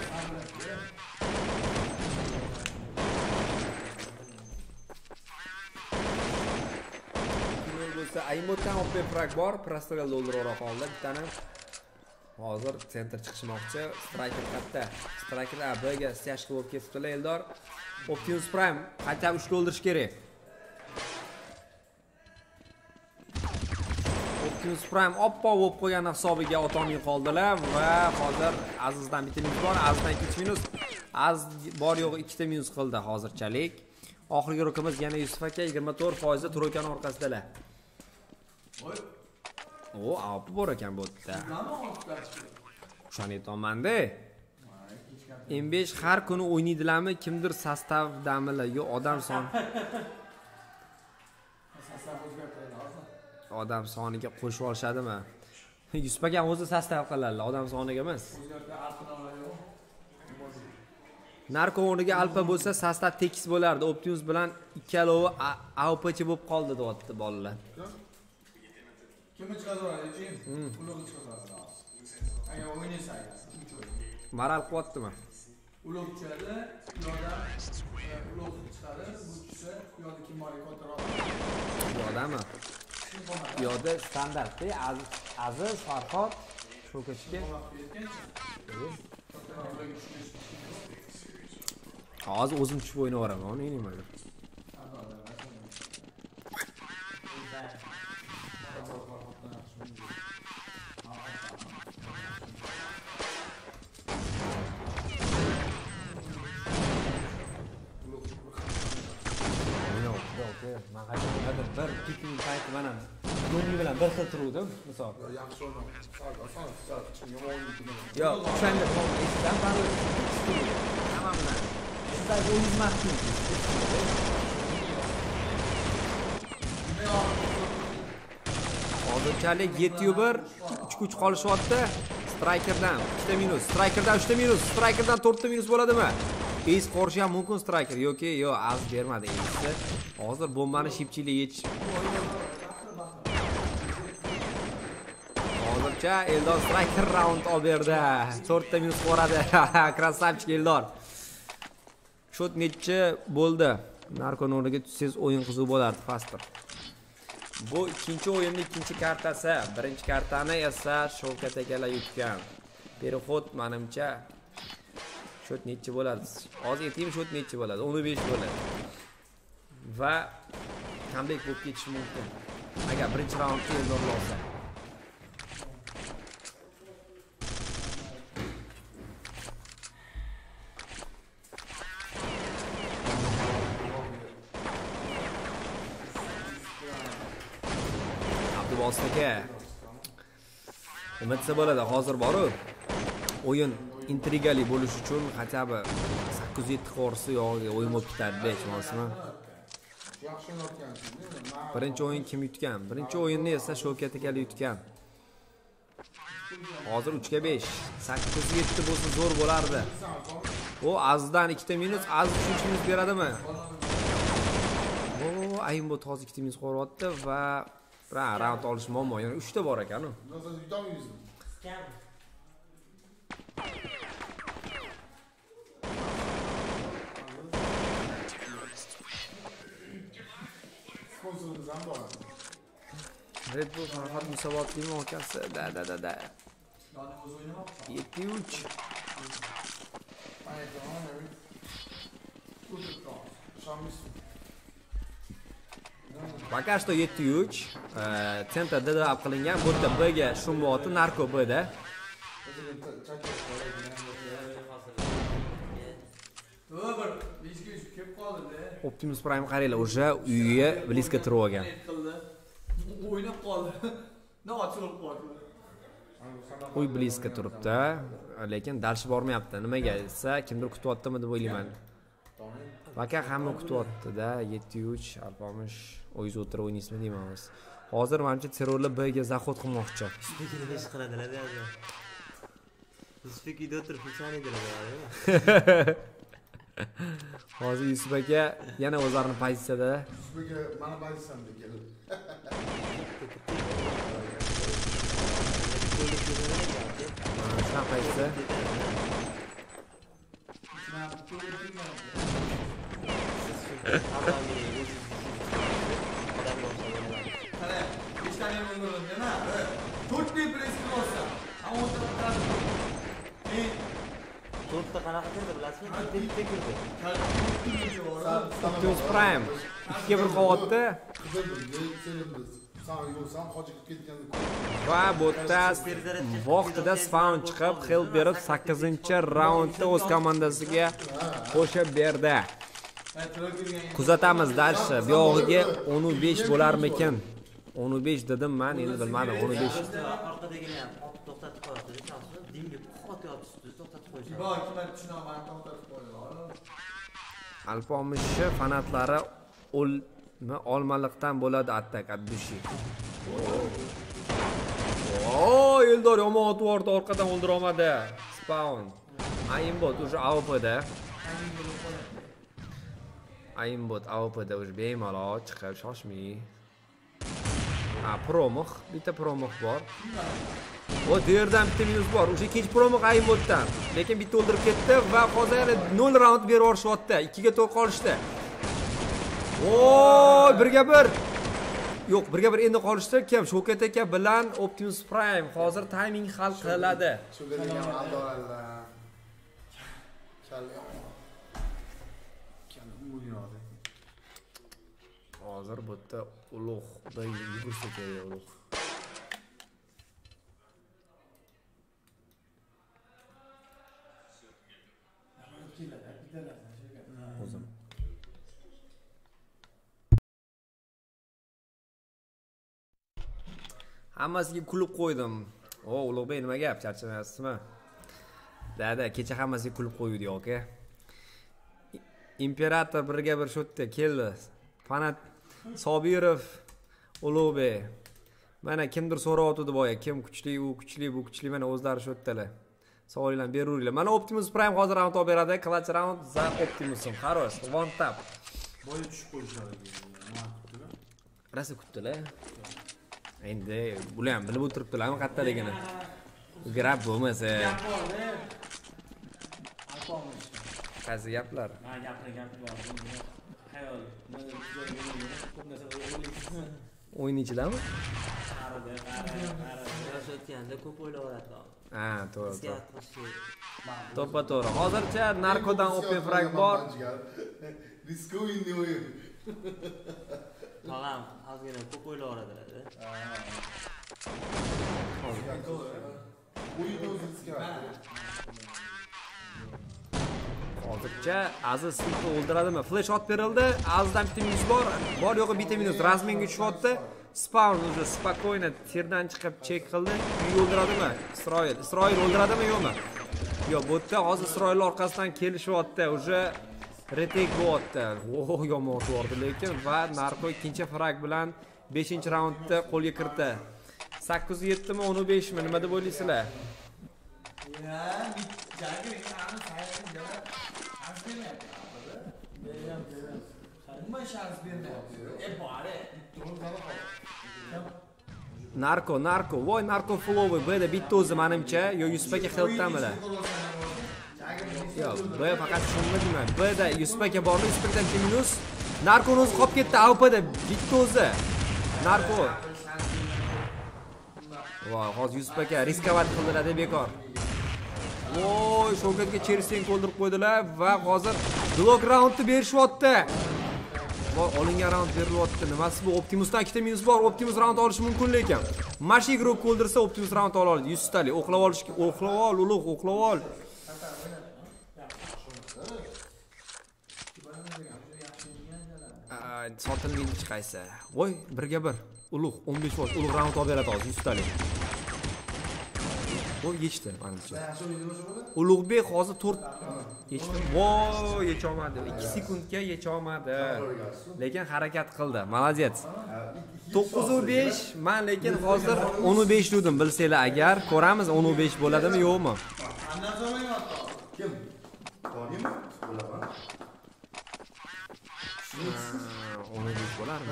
Aymotdan OP frag bor, Prastrel o'ldirib qoldi bittani. Hozir sentr chiqishmoqchi, striker katta. Striker B'ga stashka bo'lib ketibdilar Eldor. Optimus Prime qayta 3 ta o'ldirish kerak. Optimus Prime oppo bo'lib qo'ygan hisobiga o'tolmay qoldilar va hozir Azizdan bitta minus bor, Azizdan 2 minus. Az bor yo'q 2 ta minus qildi hozirchalik. Oxirgi raqamimiz yana Yusuf aka 24% Troykan orqasidalar. O, avp bor ekan bu yerda. O'shani aytaman-da. M5 har kuni o'ynaydilarmi? Kimdir sostavdamilar? Yo, odam soni. Odam soniga qo'shib olishadimi? Yusuf aka o'zi sostav qiladilar, odam soniga emas. Narko o'rniga alfa bo'lsa, sostav tekis bo'lardi. Optimus bilan ikkalovi AWPchi bo'lib qoldi deyapti bolalar. Kimni chiqazaveradi? Uloq chiqazaveradi. Agar o'ynasa, Maral qilyaptimi? Uloq chiqadi, yo'da uloq chiqadi, bu tushsa, yo'da kim bor kattaroq. Yodami? Yo'da standartda Aziz, Farhod, Shokatga. Hozir o'zim tushib o'ynayveraman, o'ynayman. Bir pikning payti mana Goni bilan bir xil turuvdim, misol. Yaxshi o'ynab. Oson, yomon o'ynaydi. Yo'q, o'shanda eshitdan bari tamomlan. Sizlar o'yinmaqchi. Hozirchalik 7-1 3 kuch qolishyapti. Strikerdan 2 ta minus, Strikerdan 3 ta minus, Strikerdan 4 ta minus bo'ladimi? Ace qorishi ham mumkin Striker. Yo'ki, yo'q, az bermadi Ace. Hozir bombani shipchilik yetish. Hozircha Eldor Striker round olib berdi. 4 ta minus boradi. Krasavchik Eldor. Shot necha bo'ldi? Narko o'rniga tushsangiz o'yin qiziq bo'lardi, Faster. Bu ikkinchi o'yinning ikkinchi kartasi. Birinchi kartani esa Shavkat akalar yutgan. Perexod menimcha shot necha bo'ladi? Hozir aytayim, shot necha bo'ladi? 15 bo'ladi. Va comeback bo'lib ketishi mumkin. Agar birinchi raundda Eldor olsa. Abdubosniki nima desa bo'ladi, hozir borib o'yin intrigali bo'lish uchun хотя бы 807 qorisi yo'g'iga o'yin bo'lib ketadi, ishonasizmi? Yaxshi o'ynayotgansiz. Birinchi o'yin kim yutgan? Birinchi o'yinni esa Shavkat akali yutgan. Hozir 3 ga 5. 807 bo'lsa zo'r bo'lardi. O Azdan 2 ta minus, Az 3 minus beradimi? O Ayimbot hozir 2 ta minus qo'yyapti va round olish muammo. Yana 3 ta bor ekan-ku. Siz yutamaysiz. Sponsorimiz ham bor. Red Bull Farhod Musobotning okasi. Da. Doni o'zi o'ynamoqchi. 7-3. Пока что 7-3. Center DDAP qilingan. Bu yerda B'ga shumboti, narko B'da. Optimus Prime qaranglar, o'sha uyiga Bliska turib olgan. O'ynab qoldi. Nochilib qoldi. Uy Bliska turibdi, lekin dalshi bormayapti. Nimaga desa, kimdir kutyaptimi deb o'ylayman. Vaka hamma kutyapti-da, 7-3 Alpomish o'zingiz o'tirib o'ynaysizmi deymiz. Hozir menimcha terrorlar B'ga zahod qilmoqchi. Fikrini ish qiladilar-da. Biz fikirda o'tirib xursandlar. Hozir Yusuf aka yana o'zlarini pozitsiyada. Yusuf aka mana pozitsiyamda keldi. Shunaqa pozitsiya. Qara, ishdan o'rgandim nima? 4 ta press olsa, ammo o'tirib to'rtta qanaqa kirdi bilasizmi? Bitta kirdi. Optimus Prime 2 1 qavatda va botas vaqtida spawn chiqib, help berib 8-raundda o'z komandasiga qo'shib berdi. Kuzatamiz dalshi. Bu yog'iga 15 bo'larmikin? 15 dedim men, endi bilmadim 15. Orqadagini ham to'xtatib qo'ydi. Dinga qot yotishdi, to'xtatib qo'ydi. bor, kimlar tushunaman, to'xtatib qo'ydilar. Alpomishni fanatlari olmaliqdan bo'ladi attak addushi. Eldor yomon otib yubordi, orqadan o'ldira olmadi. Spawn. Aimbot o'sha AWP'da. Aimbot AWP'da o'sha bemalol chiqib shoshmay. Promix, bitta promix bor. O yerdan bitta minus bor. O'sha ikkinchi promix Aimbotdan. Lekin bitta o'ldirib ketdi va hozir 0 raund berib yuborishyapti. 2 ga 4 qolishdi. Birga bir. Yo'q, birga bir endi qolishdi. Kim? Shokat aka bilan Optimus Prime hozir timing hal qiladi. Sho'gadegan aldorlar. Hozir bu yerda ulug' bir yugursa kerak ulug'. O'zim. Hammasiga kulib qo'ydim. Ulug'bek nima gap, charchamayapsizmi? Dada, kecha hammasiga kulib qo'ydik, aka. Imperator birga bir shotda keldi. Fanat Sobirov, Ulug'bek. Mana kimdir so'rayotdi boya, kim kuchli, u kuchli, bu kuchli, mana o'zlari shotdalar. Savolinglarni beraveringlar. Mana Optimus Prime hozir round olib beradi. Clutch round za Optimus'im. Xarosh, one tap. Boya tushib qo'yishadi. Nima kutdilar? Rasa kutdilar. Endi bular ham bilib o'tiribdilarmi qattaligini. Grab bo'lmasa. Qaysi gaplar? O'yin ichidami? O'tganda ko'p o'ylayveradi. To'g'ri. To'ppa-to'g'ri. Hozircha narkodan open frag bor. Risk o'yinni o'yin. Tog'am, ozgina ko'p o'ylayveradilar. O'yin o'zi riskga. Hozircha Aziz Smithni o'ldiradimi? Flash ot berildi. Azizdan bitta minus bor. Bor yo'qi bitta minus. Razmenga tushyapti. Spawn o'zi spokойно terdan chiqib chek qildi. Uyi o'ldiradimi? Isroil o'ldiradimi yo'qmi? Yo'q, bu yerda hozir Isroil orqasidan kelishyapti. O'sha retake bo'lyapti. Yomon o'tdi lekin va narko ikkinchi frag bilan 5-raundda qo'lga kiritdi. 807mi, 15mi? Nima deb o'ylaysizlar? Narko, voy narko flowy B'da bitta o'zi menimcha, yo Yusuf aka helpdamilar. Yo'q, B faqat tushunmadimman. B'da Yusuf aka bormi, Yusuf akadan minus. Narko'ni o'zi qolib ketdi AWP'da bitta o'zi. Narko. Voy, hozir Yusuf aka riskovat qildilar deb bekor. Voy, Shovkatga Chersen o'ldirib qo'ydilar va hozir blok raundni berishyapti. Voy, olingan raund berilyapti. Nimasi bu? Optimusdan ikkita minus bor. Optimus raund olishi mumkin lekin. Mashi ig'rok o'ldirsa Optimus raund ola oladi. 100 talik. O'qlab olishga, o'qlab ol, ulug', o'qlab ol. Sotilmaydi hech qaysi. Voy, birga bir. Ulug' 15 foiz. Ulug' raund olib beradi hozir 100 talik. Voy, yechdi menimcha. Ulug'bek hozir 4 yechdi. Voy, yecha olmadi. 2 sekundga yecha olmadi. Lekin harakat qildi. Молодец. 9:5 men lekin hozir 10:5 dedim. Bilsanglar agar ko'ramiz 10:5 bo'ladimi yo'qmi? Kim? Bormi? Bilaman. 10:5 bo'larmi?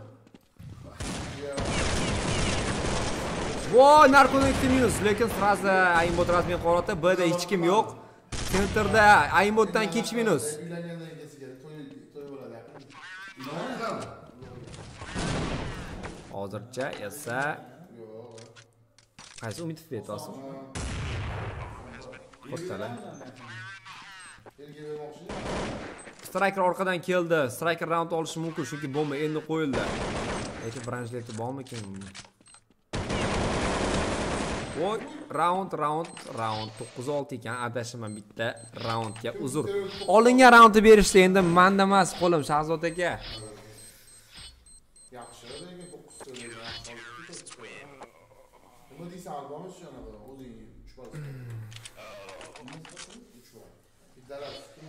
Voy, narkodan 2 minus, lekin srazi aimbot rasmiy qo'rotda B'da hech kim yo'q. Centerda aimbotdan 2 minus. Uylangandan keyin to'y bo'ladi yaqin. Hozircha esa qaysi Umidov betasi? Qo'ttala. Striker orqadan keldi. Striker round olishi mumkin, chunki bomba endi qo'yildi. Lekin branjleti bormikin? Voy, round 9-6 ekan, adashaman bitta roundga uzr. Olingan raundni berishdi, endi menda emas, qo'lim Shahzod aka. Yaxshi, lekin 9 to'yga. Nima deysan, albatta shuna o'zing 3 bor. 3 bor. Bittalar kim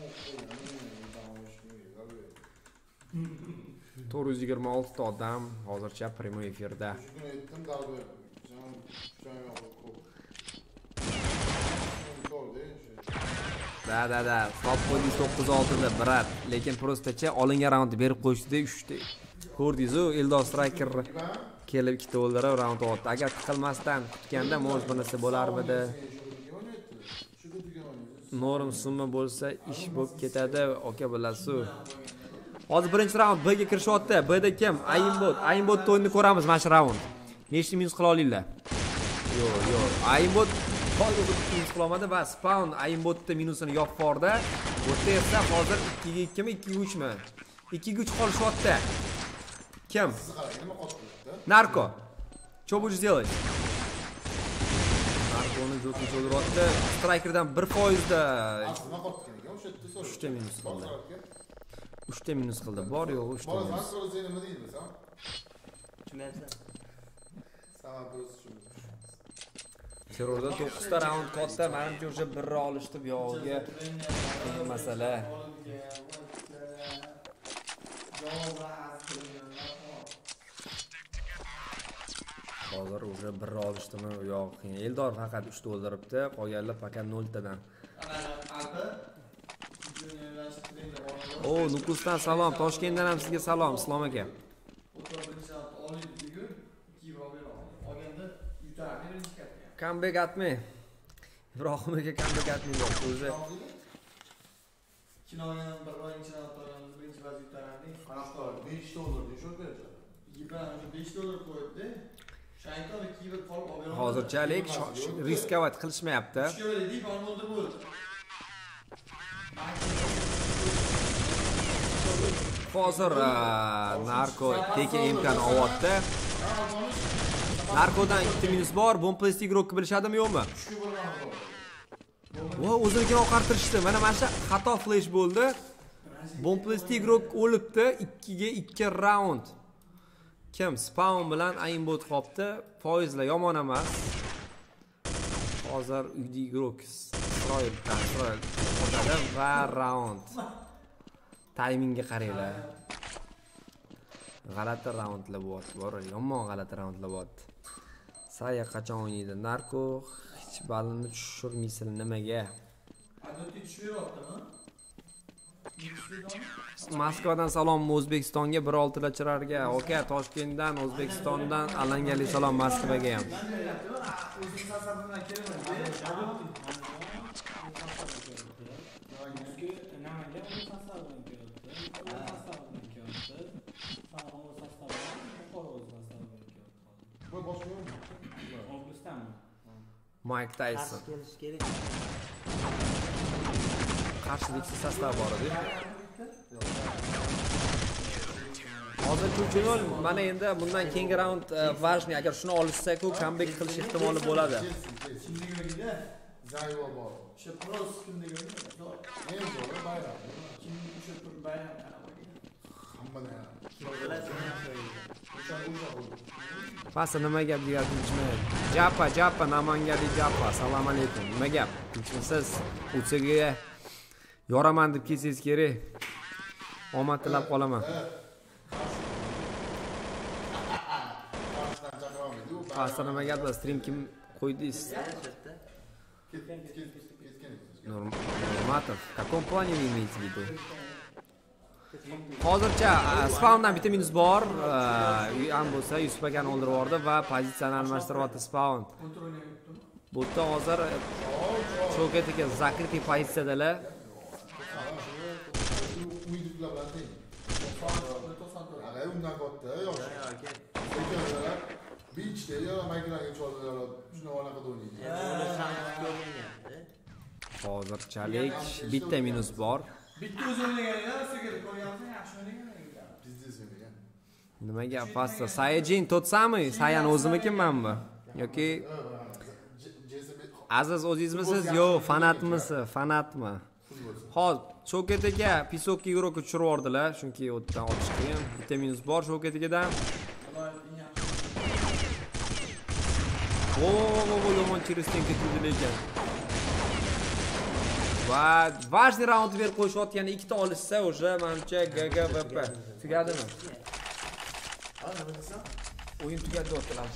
o'qiydi? 426 ta odam hozircha prямой efirda. Shuni aytdim, darbe. Da. Stop qo'ydik 9-6 da brat. Lekin prostacha olingan raundni berib qo'yishdi 3 ta. Ko'rdingiz-ku, Eldor Striker kelib ikkita o'ldirib raund oldi. Agar tiqilmasdan kutganda mo'j bir narsa bo'larmidi. Norm summa bo'lsa ish bo'lib ketadi, aka bilasiz. Hozir birinchi raund B'ga kirishyapti. B'da kim? Aimbot. Aimbot o'yinini ko'ramiz mana shu raund. Nechta minus qila olinglar? Yo'q. Aimbot hozir minus qila olmadi va spawn aimbotda minusini yopib bordi. O'tda esa hozir 2 ga 2mi, 2 ga 3mi? 2 ga 3 qolishyapti. Kim? Narko. Что будешь делать? Narkoni jo'tni cho'ldiryapti. Strikerdan 1% da 3 ta minus qildi. 3 ta minus qildi. Bor yo'q 3 ta minus. Nima deydi sen? Tushunmayapsan. Terrorda 9 ta raund qotdi. Menimcha o'sha birni olishdi bu yog'iga. Masala. Hozir o'sha birni olishdimi yo'q. Eldor faqat 3 ta o'ldiribdi. Qolganlar faqat 0 tadan. Nukusdan salom. Toshkentdan ham sizga salom, Islom aka. Comeback atmay. Ibrohim aka comeback atmayapti o'zi. Kinodan bir oyinchi avtoramiz birinchi vazifa yutardik. Qanaqa $5 shu kerak. $5 qo'yibdi. Shayton kiyib qolib olib. Hozirchalik riskovat qilishmayapti. Shko'ydik, olmoqda bo'ldi. Hozir narko teki imkon olyapti. Narkodan 2 minus bor, bomplastik rockni bilishadimi yo'qmi? Voy, o'zinikini oqartirishdi. Mana shu xato flash bo'ldi. Bomplastik rock o'libdi. 2 ga 2 round. Kim spawn bilan aimbot qopti. Foizlar yomon emas. Hozir uydi rock Isroil qotadi va round. Timingga qaranglar. G'alati raundlar bo'lyapti. Yomon g'alati raundlar bo'lyapti. Saya qachon o'ynaydi? Narko hech balini tushirmaysan nimaga? Adotga tushiryaptimi? Moskvadan salom O'zbekistonga 16 lachirarga. Aka Toshkentdan, O'zbekistondan alangali salom Moskvaga ham. Mike Tyson. Qarshilik sostav bor edi. Hozir Kuchunol mana endi bundan keyingi raund важный, agar shuni olishsa-ku comeback qilish ehtimoli bo'ladi. Kimligida? Zayvo bor. O'sha pros kimligida? Men zo'ri bayram. Kim o'sha tur bayram qanaqa? Hammadan. Pasa nima gap deyapsizmi? Japa, Namangalik Japa. Assalomu alaykum. Nima gap? Tinchmisiz? O'tsaga yoraman deb kelsangiz kerak. Omad tilab qolaman. Pasa nima gap? Stream kim qo'ydingiz? Nurmatov. В каком плане вы имеете в виду? Hozircha spawndan bitta minus bor, ham bo'lsa Yusuf akani o'ldirib yubordi va pozitsiyani almashtiryapti spawn. Bu yerda hozir Shavkat aka zakritniy pozitsiyadalar. Uyliklar bilan teng. Undan katta yosh. Beachda yaramaydigan chollar shuni anaqa o'ynaydi. Hozirchalik bitta minus bor. Bitta o'zi o'ynaganlar, o'shaga ko'rgansan, yaxshi o'ynagan. Biznes o'ynagan. Nima gap pasta? Sayajin tот самый, Sayan o'zimikinmanmi? Yoki Aziz o'zingizmisiz? Yo'q, fanatmisiz? Fanatmi? Hozir Shavkat aka pisokka yurok tushirib yubordilar, chunki o'tdan otish qiyin. Bitta minus bor Shavkat akadan. Yomon через tenka turdi lekin. Va важный raund berib qo'yishyapti, ikkita olishsa o'sha menimcha GGVP. Tugadimi? O'yin tugadi deyaptilar.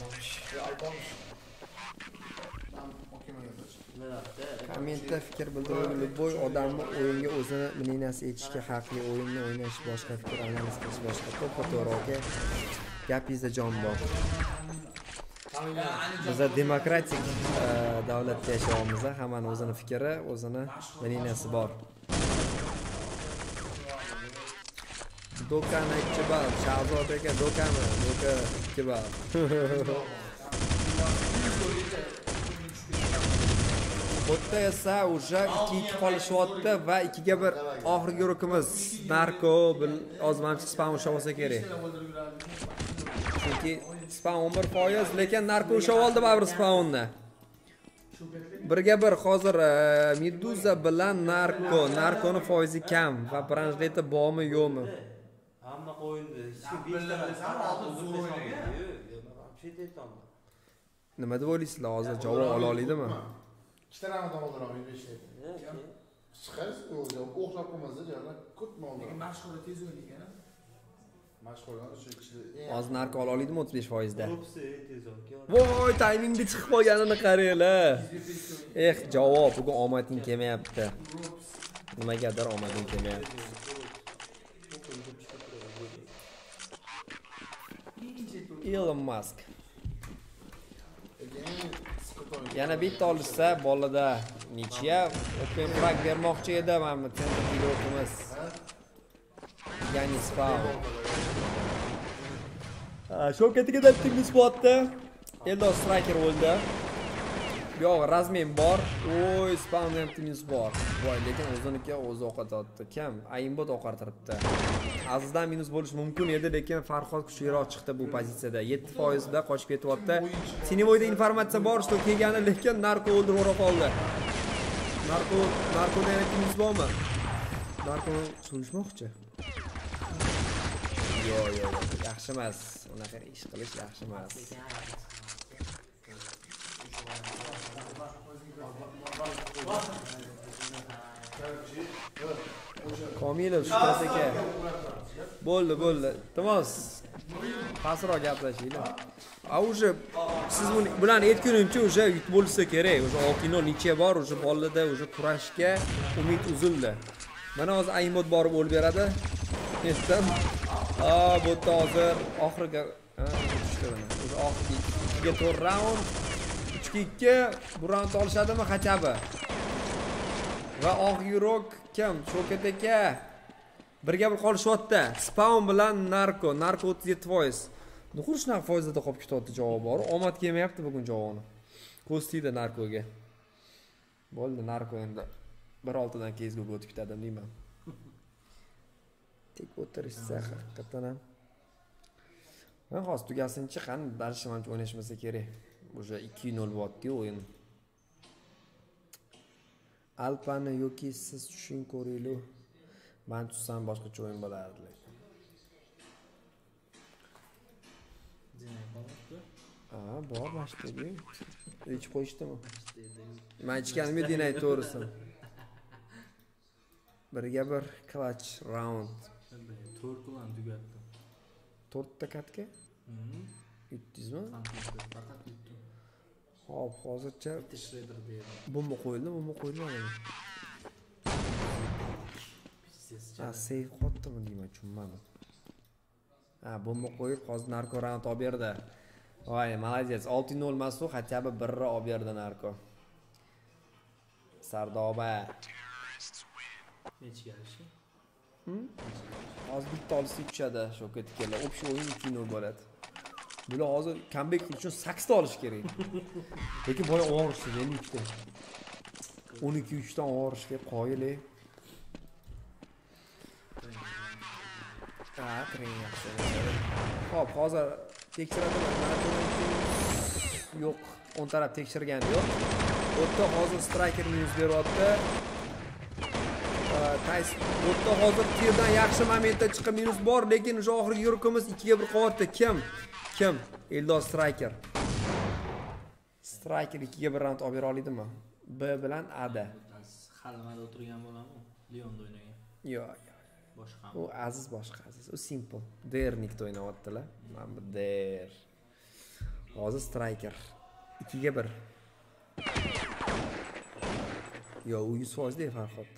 Kommentda fikr bildiring. Любой odamni o'yinga o'zini мненияsi aytishga haqli, o'yinni o'ynash boshqa, fikr analiz qilish boshqa. To'g'ri aka. Gapingizda jon bor. Biz demokratik davlatda yashayapmiz, hammani o'zini fikri, o'zini мненияsi bor. Do'kon ikkibar, Shahzod aka do'kami, do'ka ikkibar. Bo'tda esa o'sha 2-2 qolishyapti va 2-1 oxirgi urukimiz Narko ozmanchi spam ushlab olsa kerak. Chunki spam 11%, lekin Narko ushlab oldi baribir spamni. 1-1 hozir Meduza bilan Narkoni foizi kam va branjleti bormi yo'qmi? Hamma qo'yindi. Hech kim 5 o'ynagan. Nima deb o'ylaysizlar? Hozir javob ola oladimi? İşte Ramazan olur abi bir şey. Çıkarız o'xshab qolmasa jana ko'p oldi. Mashhur tez o'ynagan. Mashhurlar shu ichida. Hozir narko ola oladimi 35%da? Ko'psi tez o'ynagan. Voy, taymingda chiqib qolganini qaranglar. Javob, bugun omading kelmayapti. Nimagadir omading kelmayapti. Elon Musk. Yana bitta olishsa bolada necha open frag bermoqchi edi mana center pilotimiz. Ya'ni spawn. Shavkatiga da tinglisi bo'tdi. Eldor striker bo'ldi. Yo'q, razmen bor. Voy, spawn ham tinglisi bor. Voy, lekin o'ziniki o'zi o'qotdi. Kim? Aimbot oqartiribdi. Azizdan minus bo'lish mumkin edi, lekin Farhod kuchliroq chiqdi bu pozitsiyada. 7% da qochib ketyapti. Sinimoyda informatsiya bor, что kelgani, lekin narko o'ldirib yuborib qoldi. Narkoda yana minus bormi? Narkoni so'yishmoqchi. Yo'q, yaxshi emas. Unaqa ish qilish yaxshi emas. Komilov Shuhrat aka. Bo'ldi. Iltimos. Pastroq gaplashinglar. Уже siz bilan aytgunimcha уже yutib bo'lsa kerak. Уже 6-0 necha bor, уже bolada уже kurashga umid uzildi. Mana hozir Aymod borib o'lib beradi. Esdan. Bu hozir oxirgi oxirgi 4 raund 3-2 bu raund olishadimi xachabi? Va oxirroq kim? Shavkat aka. Birga bir qolishyapti. Spawn bilan Narko 37%. Nuqul shunaqa foizda qolib ketyapti javob bor. Omad kelmayapti bugun javobni. Ko'stiydi Narkoga. Bo'ldi, Narko endi 1-6dan kezguga o'tib ketadi deyman. Tek o'tirishsa haqiqatan ham Ben hozir tugasinchi qani dalishmancha o'ynashmasa kerak. O'sha 2-0 bo'lyapti o'yin. Alpani yoki siz tushing ko'ringlar. Men tushsam boshqacha o'yin bo'lardi. Bor mashdagi. Ichib qo'yishdimi? Men ichganimga dinay to'g'risi. Birga bir clutch round. 4 bilan tugatdim. 4 ta katka? Yutdingizmi? Faqat yutdim. Hop, hozircha Shredder deydi. bomba qo'yildi. Save qotdimi deyman, tushunmadim. Bomba qo'yib, hozir narko round olib berdi. Voy, молодец. 6-0 emas-ku, хотя бы 1 olib berdi narko. Sardoba. Necha galishi? Hozir bitta olsa tushadi, shu ketganlar. Общий o'yin 2-0 bo'ladi. Bular hozir comeback qilish uchun 8 ta olish kerak. Lekin bola og'rishdi, 52 ta. 12-3 dan og'rishga qoyil. Tren yaxshi. Xo'p, hozir tekshiradilar. Yo'q, on taraf tekshirgani yo'q. O'tda hozir striker minus beryapti. Tays o'tda hozir tirdan yaxshi momentda chiqib minus bor, lekin o'sha oxirgi yurikimiz 2 ga 1 qolyapti. Kim? Eldor striker. Striker 2 ga 1 round olib bera oladimi? B bilan A da. Xalmada o'tirgan bo'lamu. Leonda o'ynagan. Yo'q. Boshqa. U Aziz boshqa Aziz. U simple. Dernikda o'ynayaptilar. Mana bu Der. Hozir striker 2 ga 1. Yo, u 100% dey Farhod.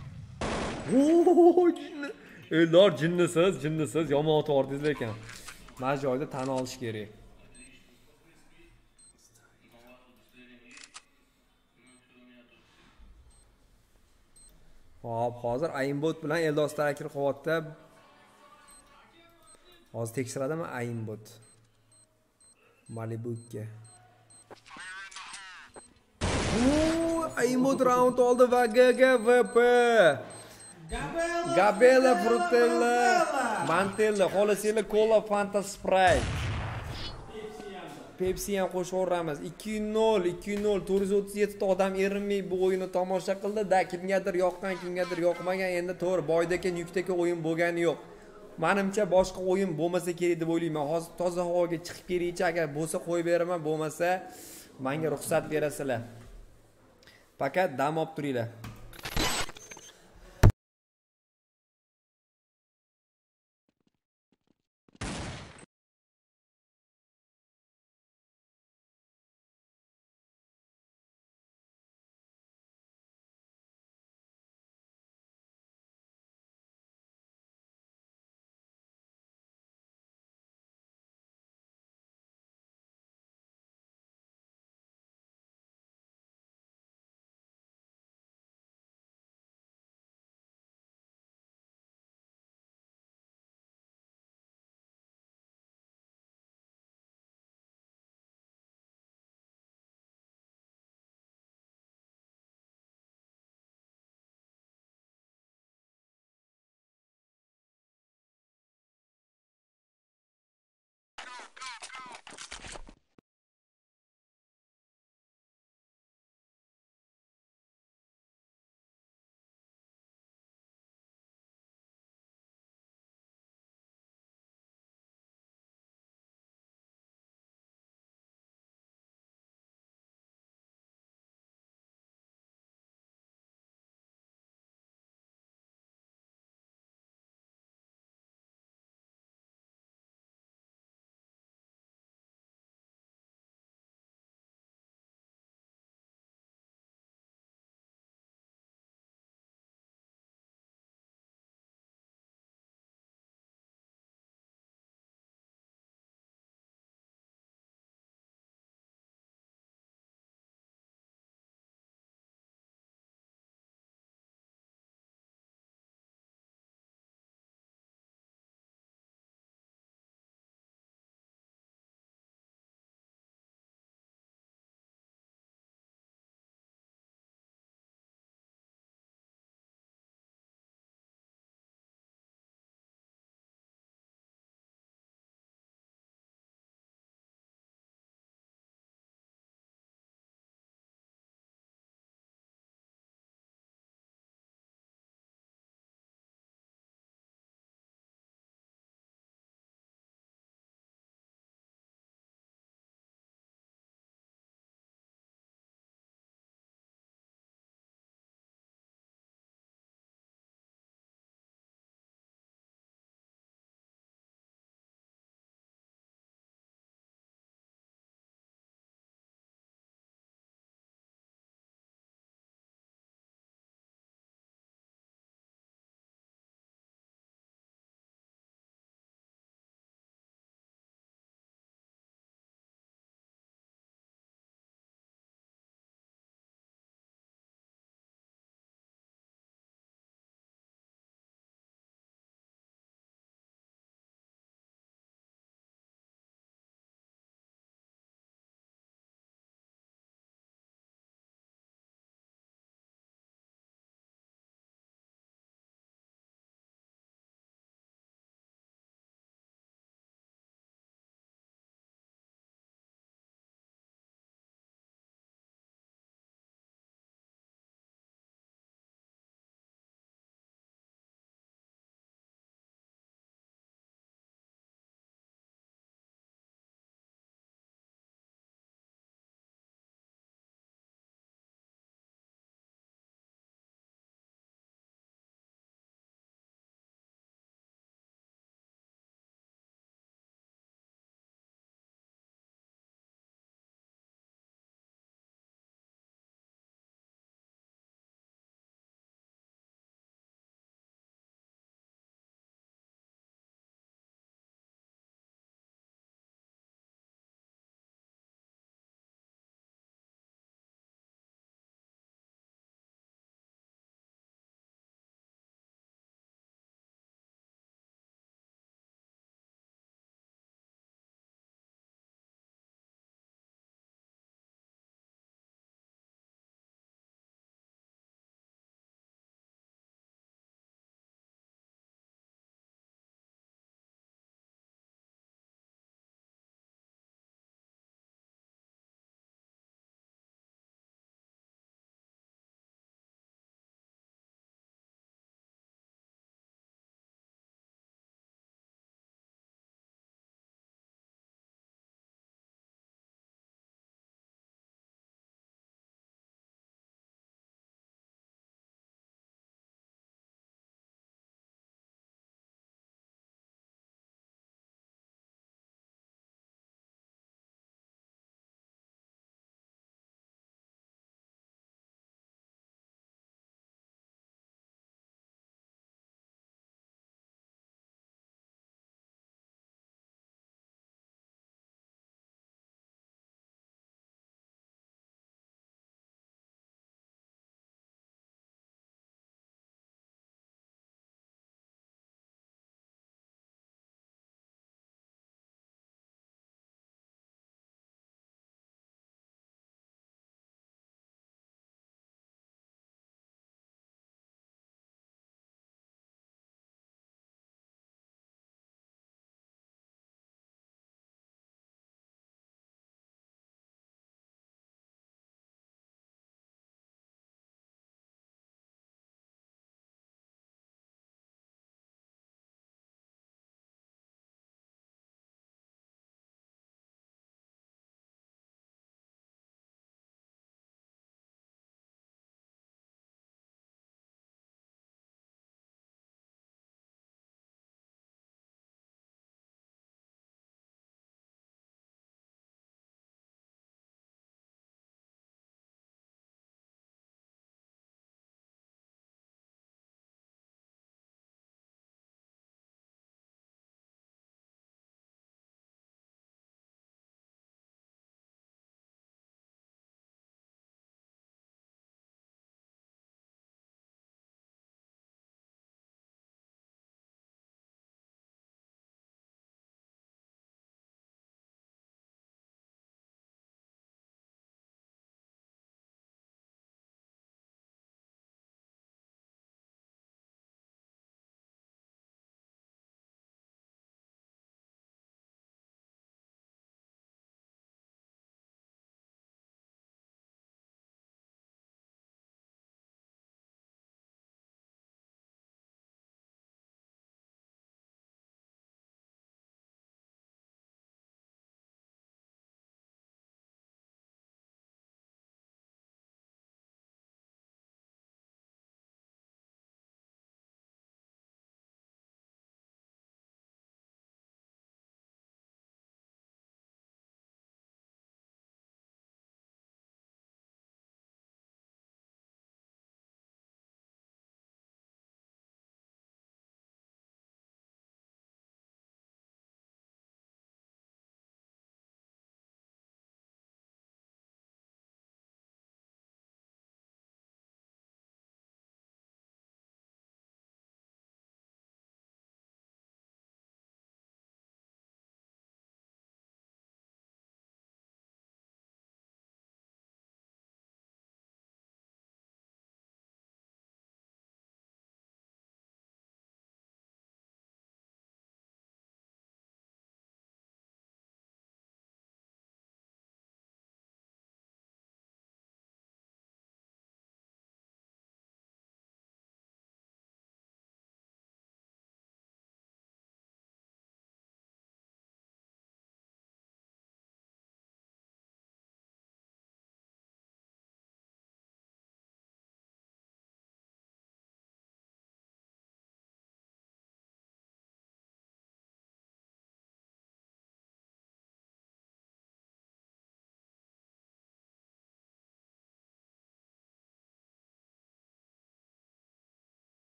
Jinni. Eldor jinnisiz, yomon ot ordingiz ekan. Mana joyda tan olish kerak. Hop, hozir Aimbot bilan Eldor striker qo'yapti. Hozir tekshiradimi Aimbot? Malibuga. Aimbot round oldi va GGVP. Gabela Frutella, Mantella, Xolasela Cola Fanta Sprite. Pepsi ham qo'shib o'ramiz. 2-0, 437 ta odam erinmay bu o'yinni tomosha qildi. Da kimgadir yoqqan, kimgadir yoqmagan. Endi to'g'ri, boydagi yukdagi o'yin bo'lgani yo'q. Menimcha boshqa o'yin bo'lmasa kerak deb o'ylayman. Hozir toza havoga chiqib kerakchi, agar bo'lsa qo'yib beraman, bo'lmasa menga ruxsat berasizlar. Faqat dam olib turinglar.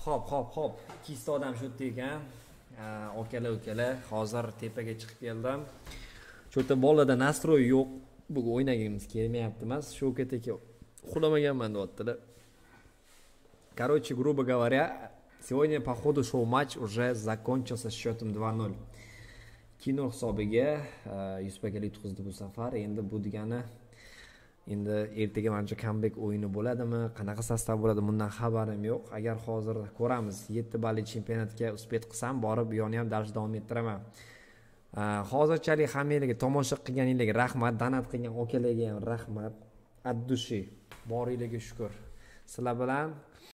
Xo'p. Ikkita odam shu yerda ekan. Okalar, hozir tepaga chiqib keldim. Shu yerda bolada nastroy yo'q. Bugun o'ynagimiz kelmayapti emas. Shu ketga uxlamaganman deyaptilar. Короче, грубо говоря, сегодня походу шоу матч уже закончился счетом 2-0. Kino hisobiga Yusupakali yutqizdi bu safar. Endi bu degani endi ertaga menimcha comeback o'yini bo'ladimi, qanaqa sostav bo'ladi bundan xabarim yo'q. Agar hozir ko'ramiz, 7 balli chempionatga uspet qilsam, borib yoni ham dars davom ettiraman. Hozirchalik hammanglarga tomosha qilganinglarga rahmat, donat qilgan okalarga ham rahmat. Ad dushi, boringlarga shukr. Sizlar bilan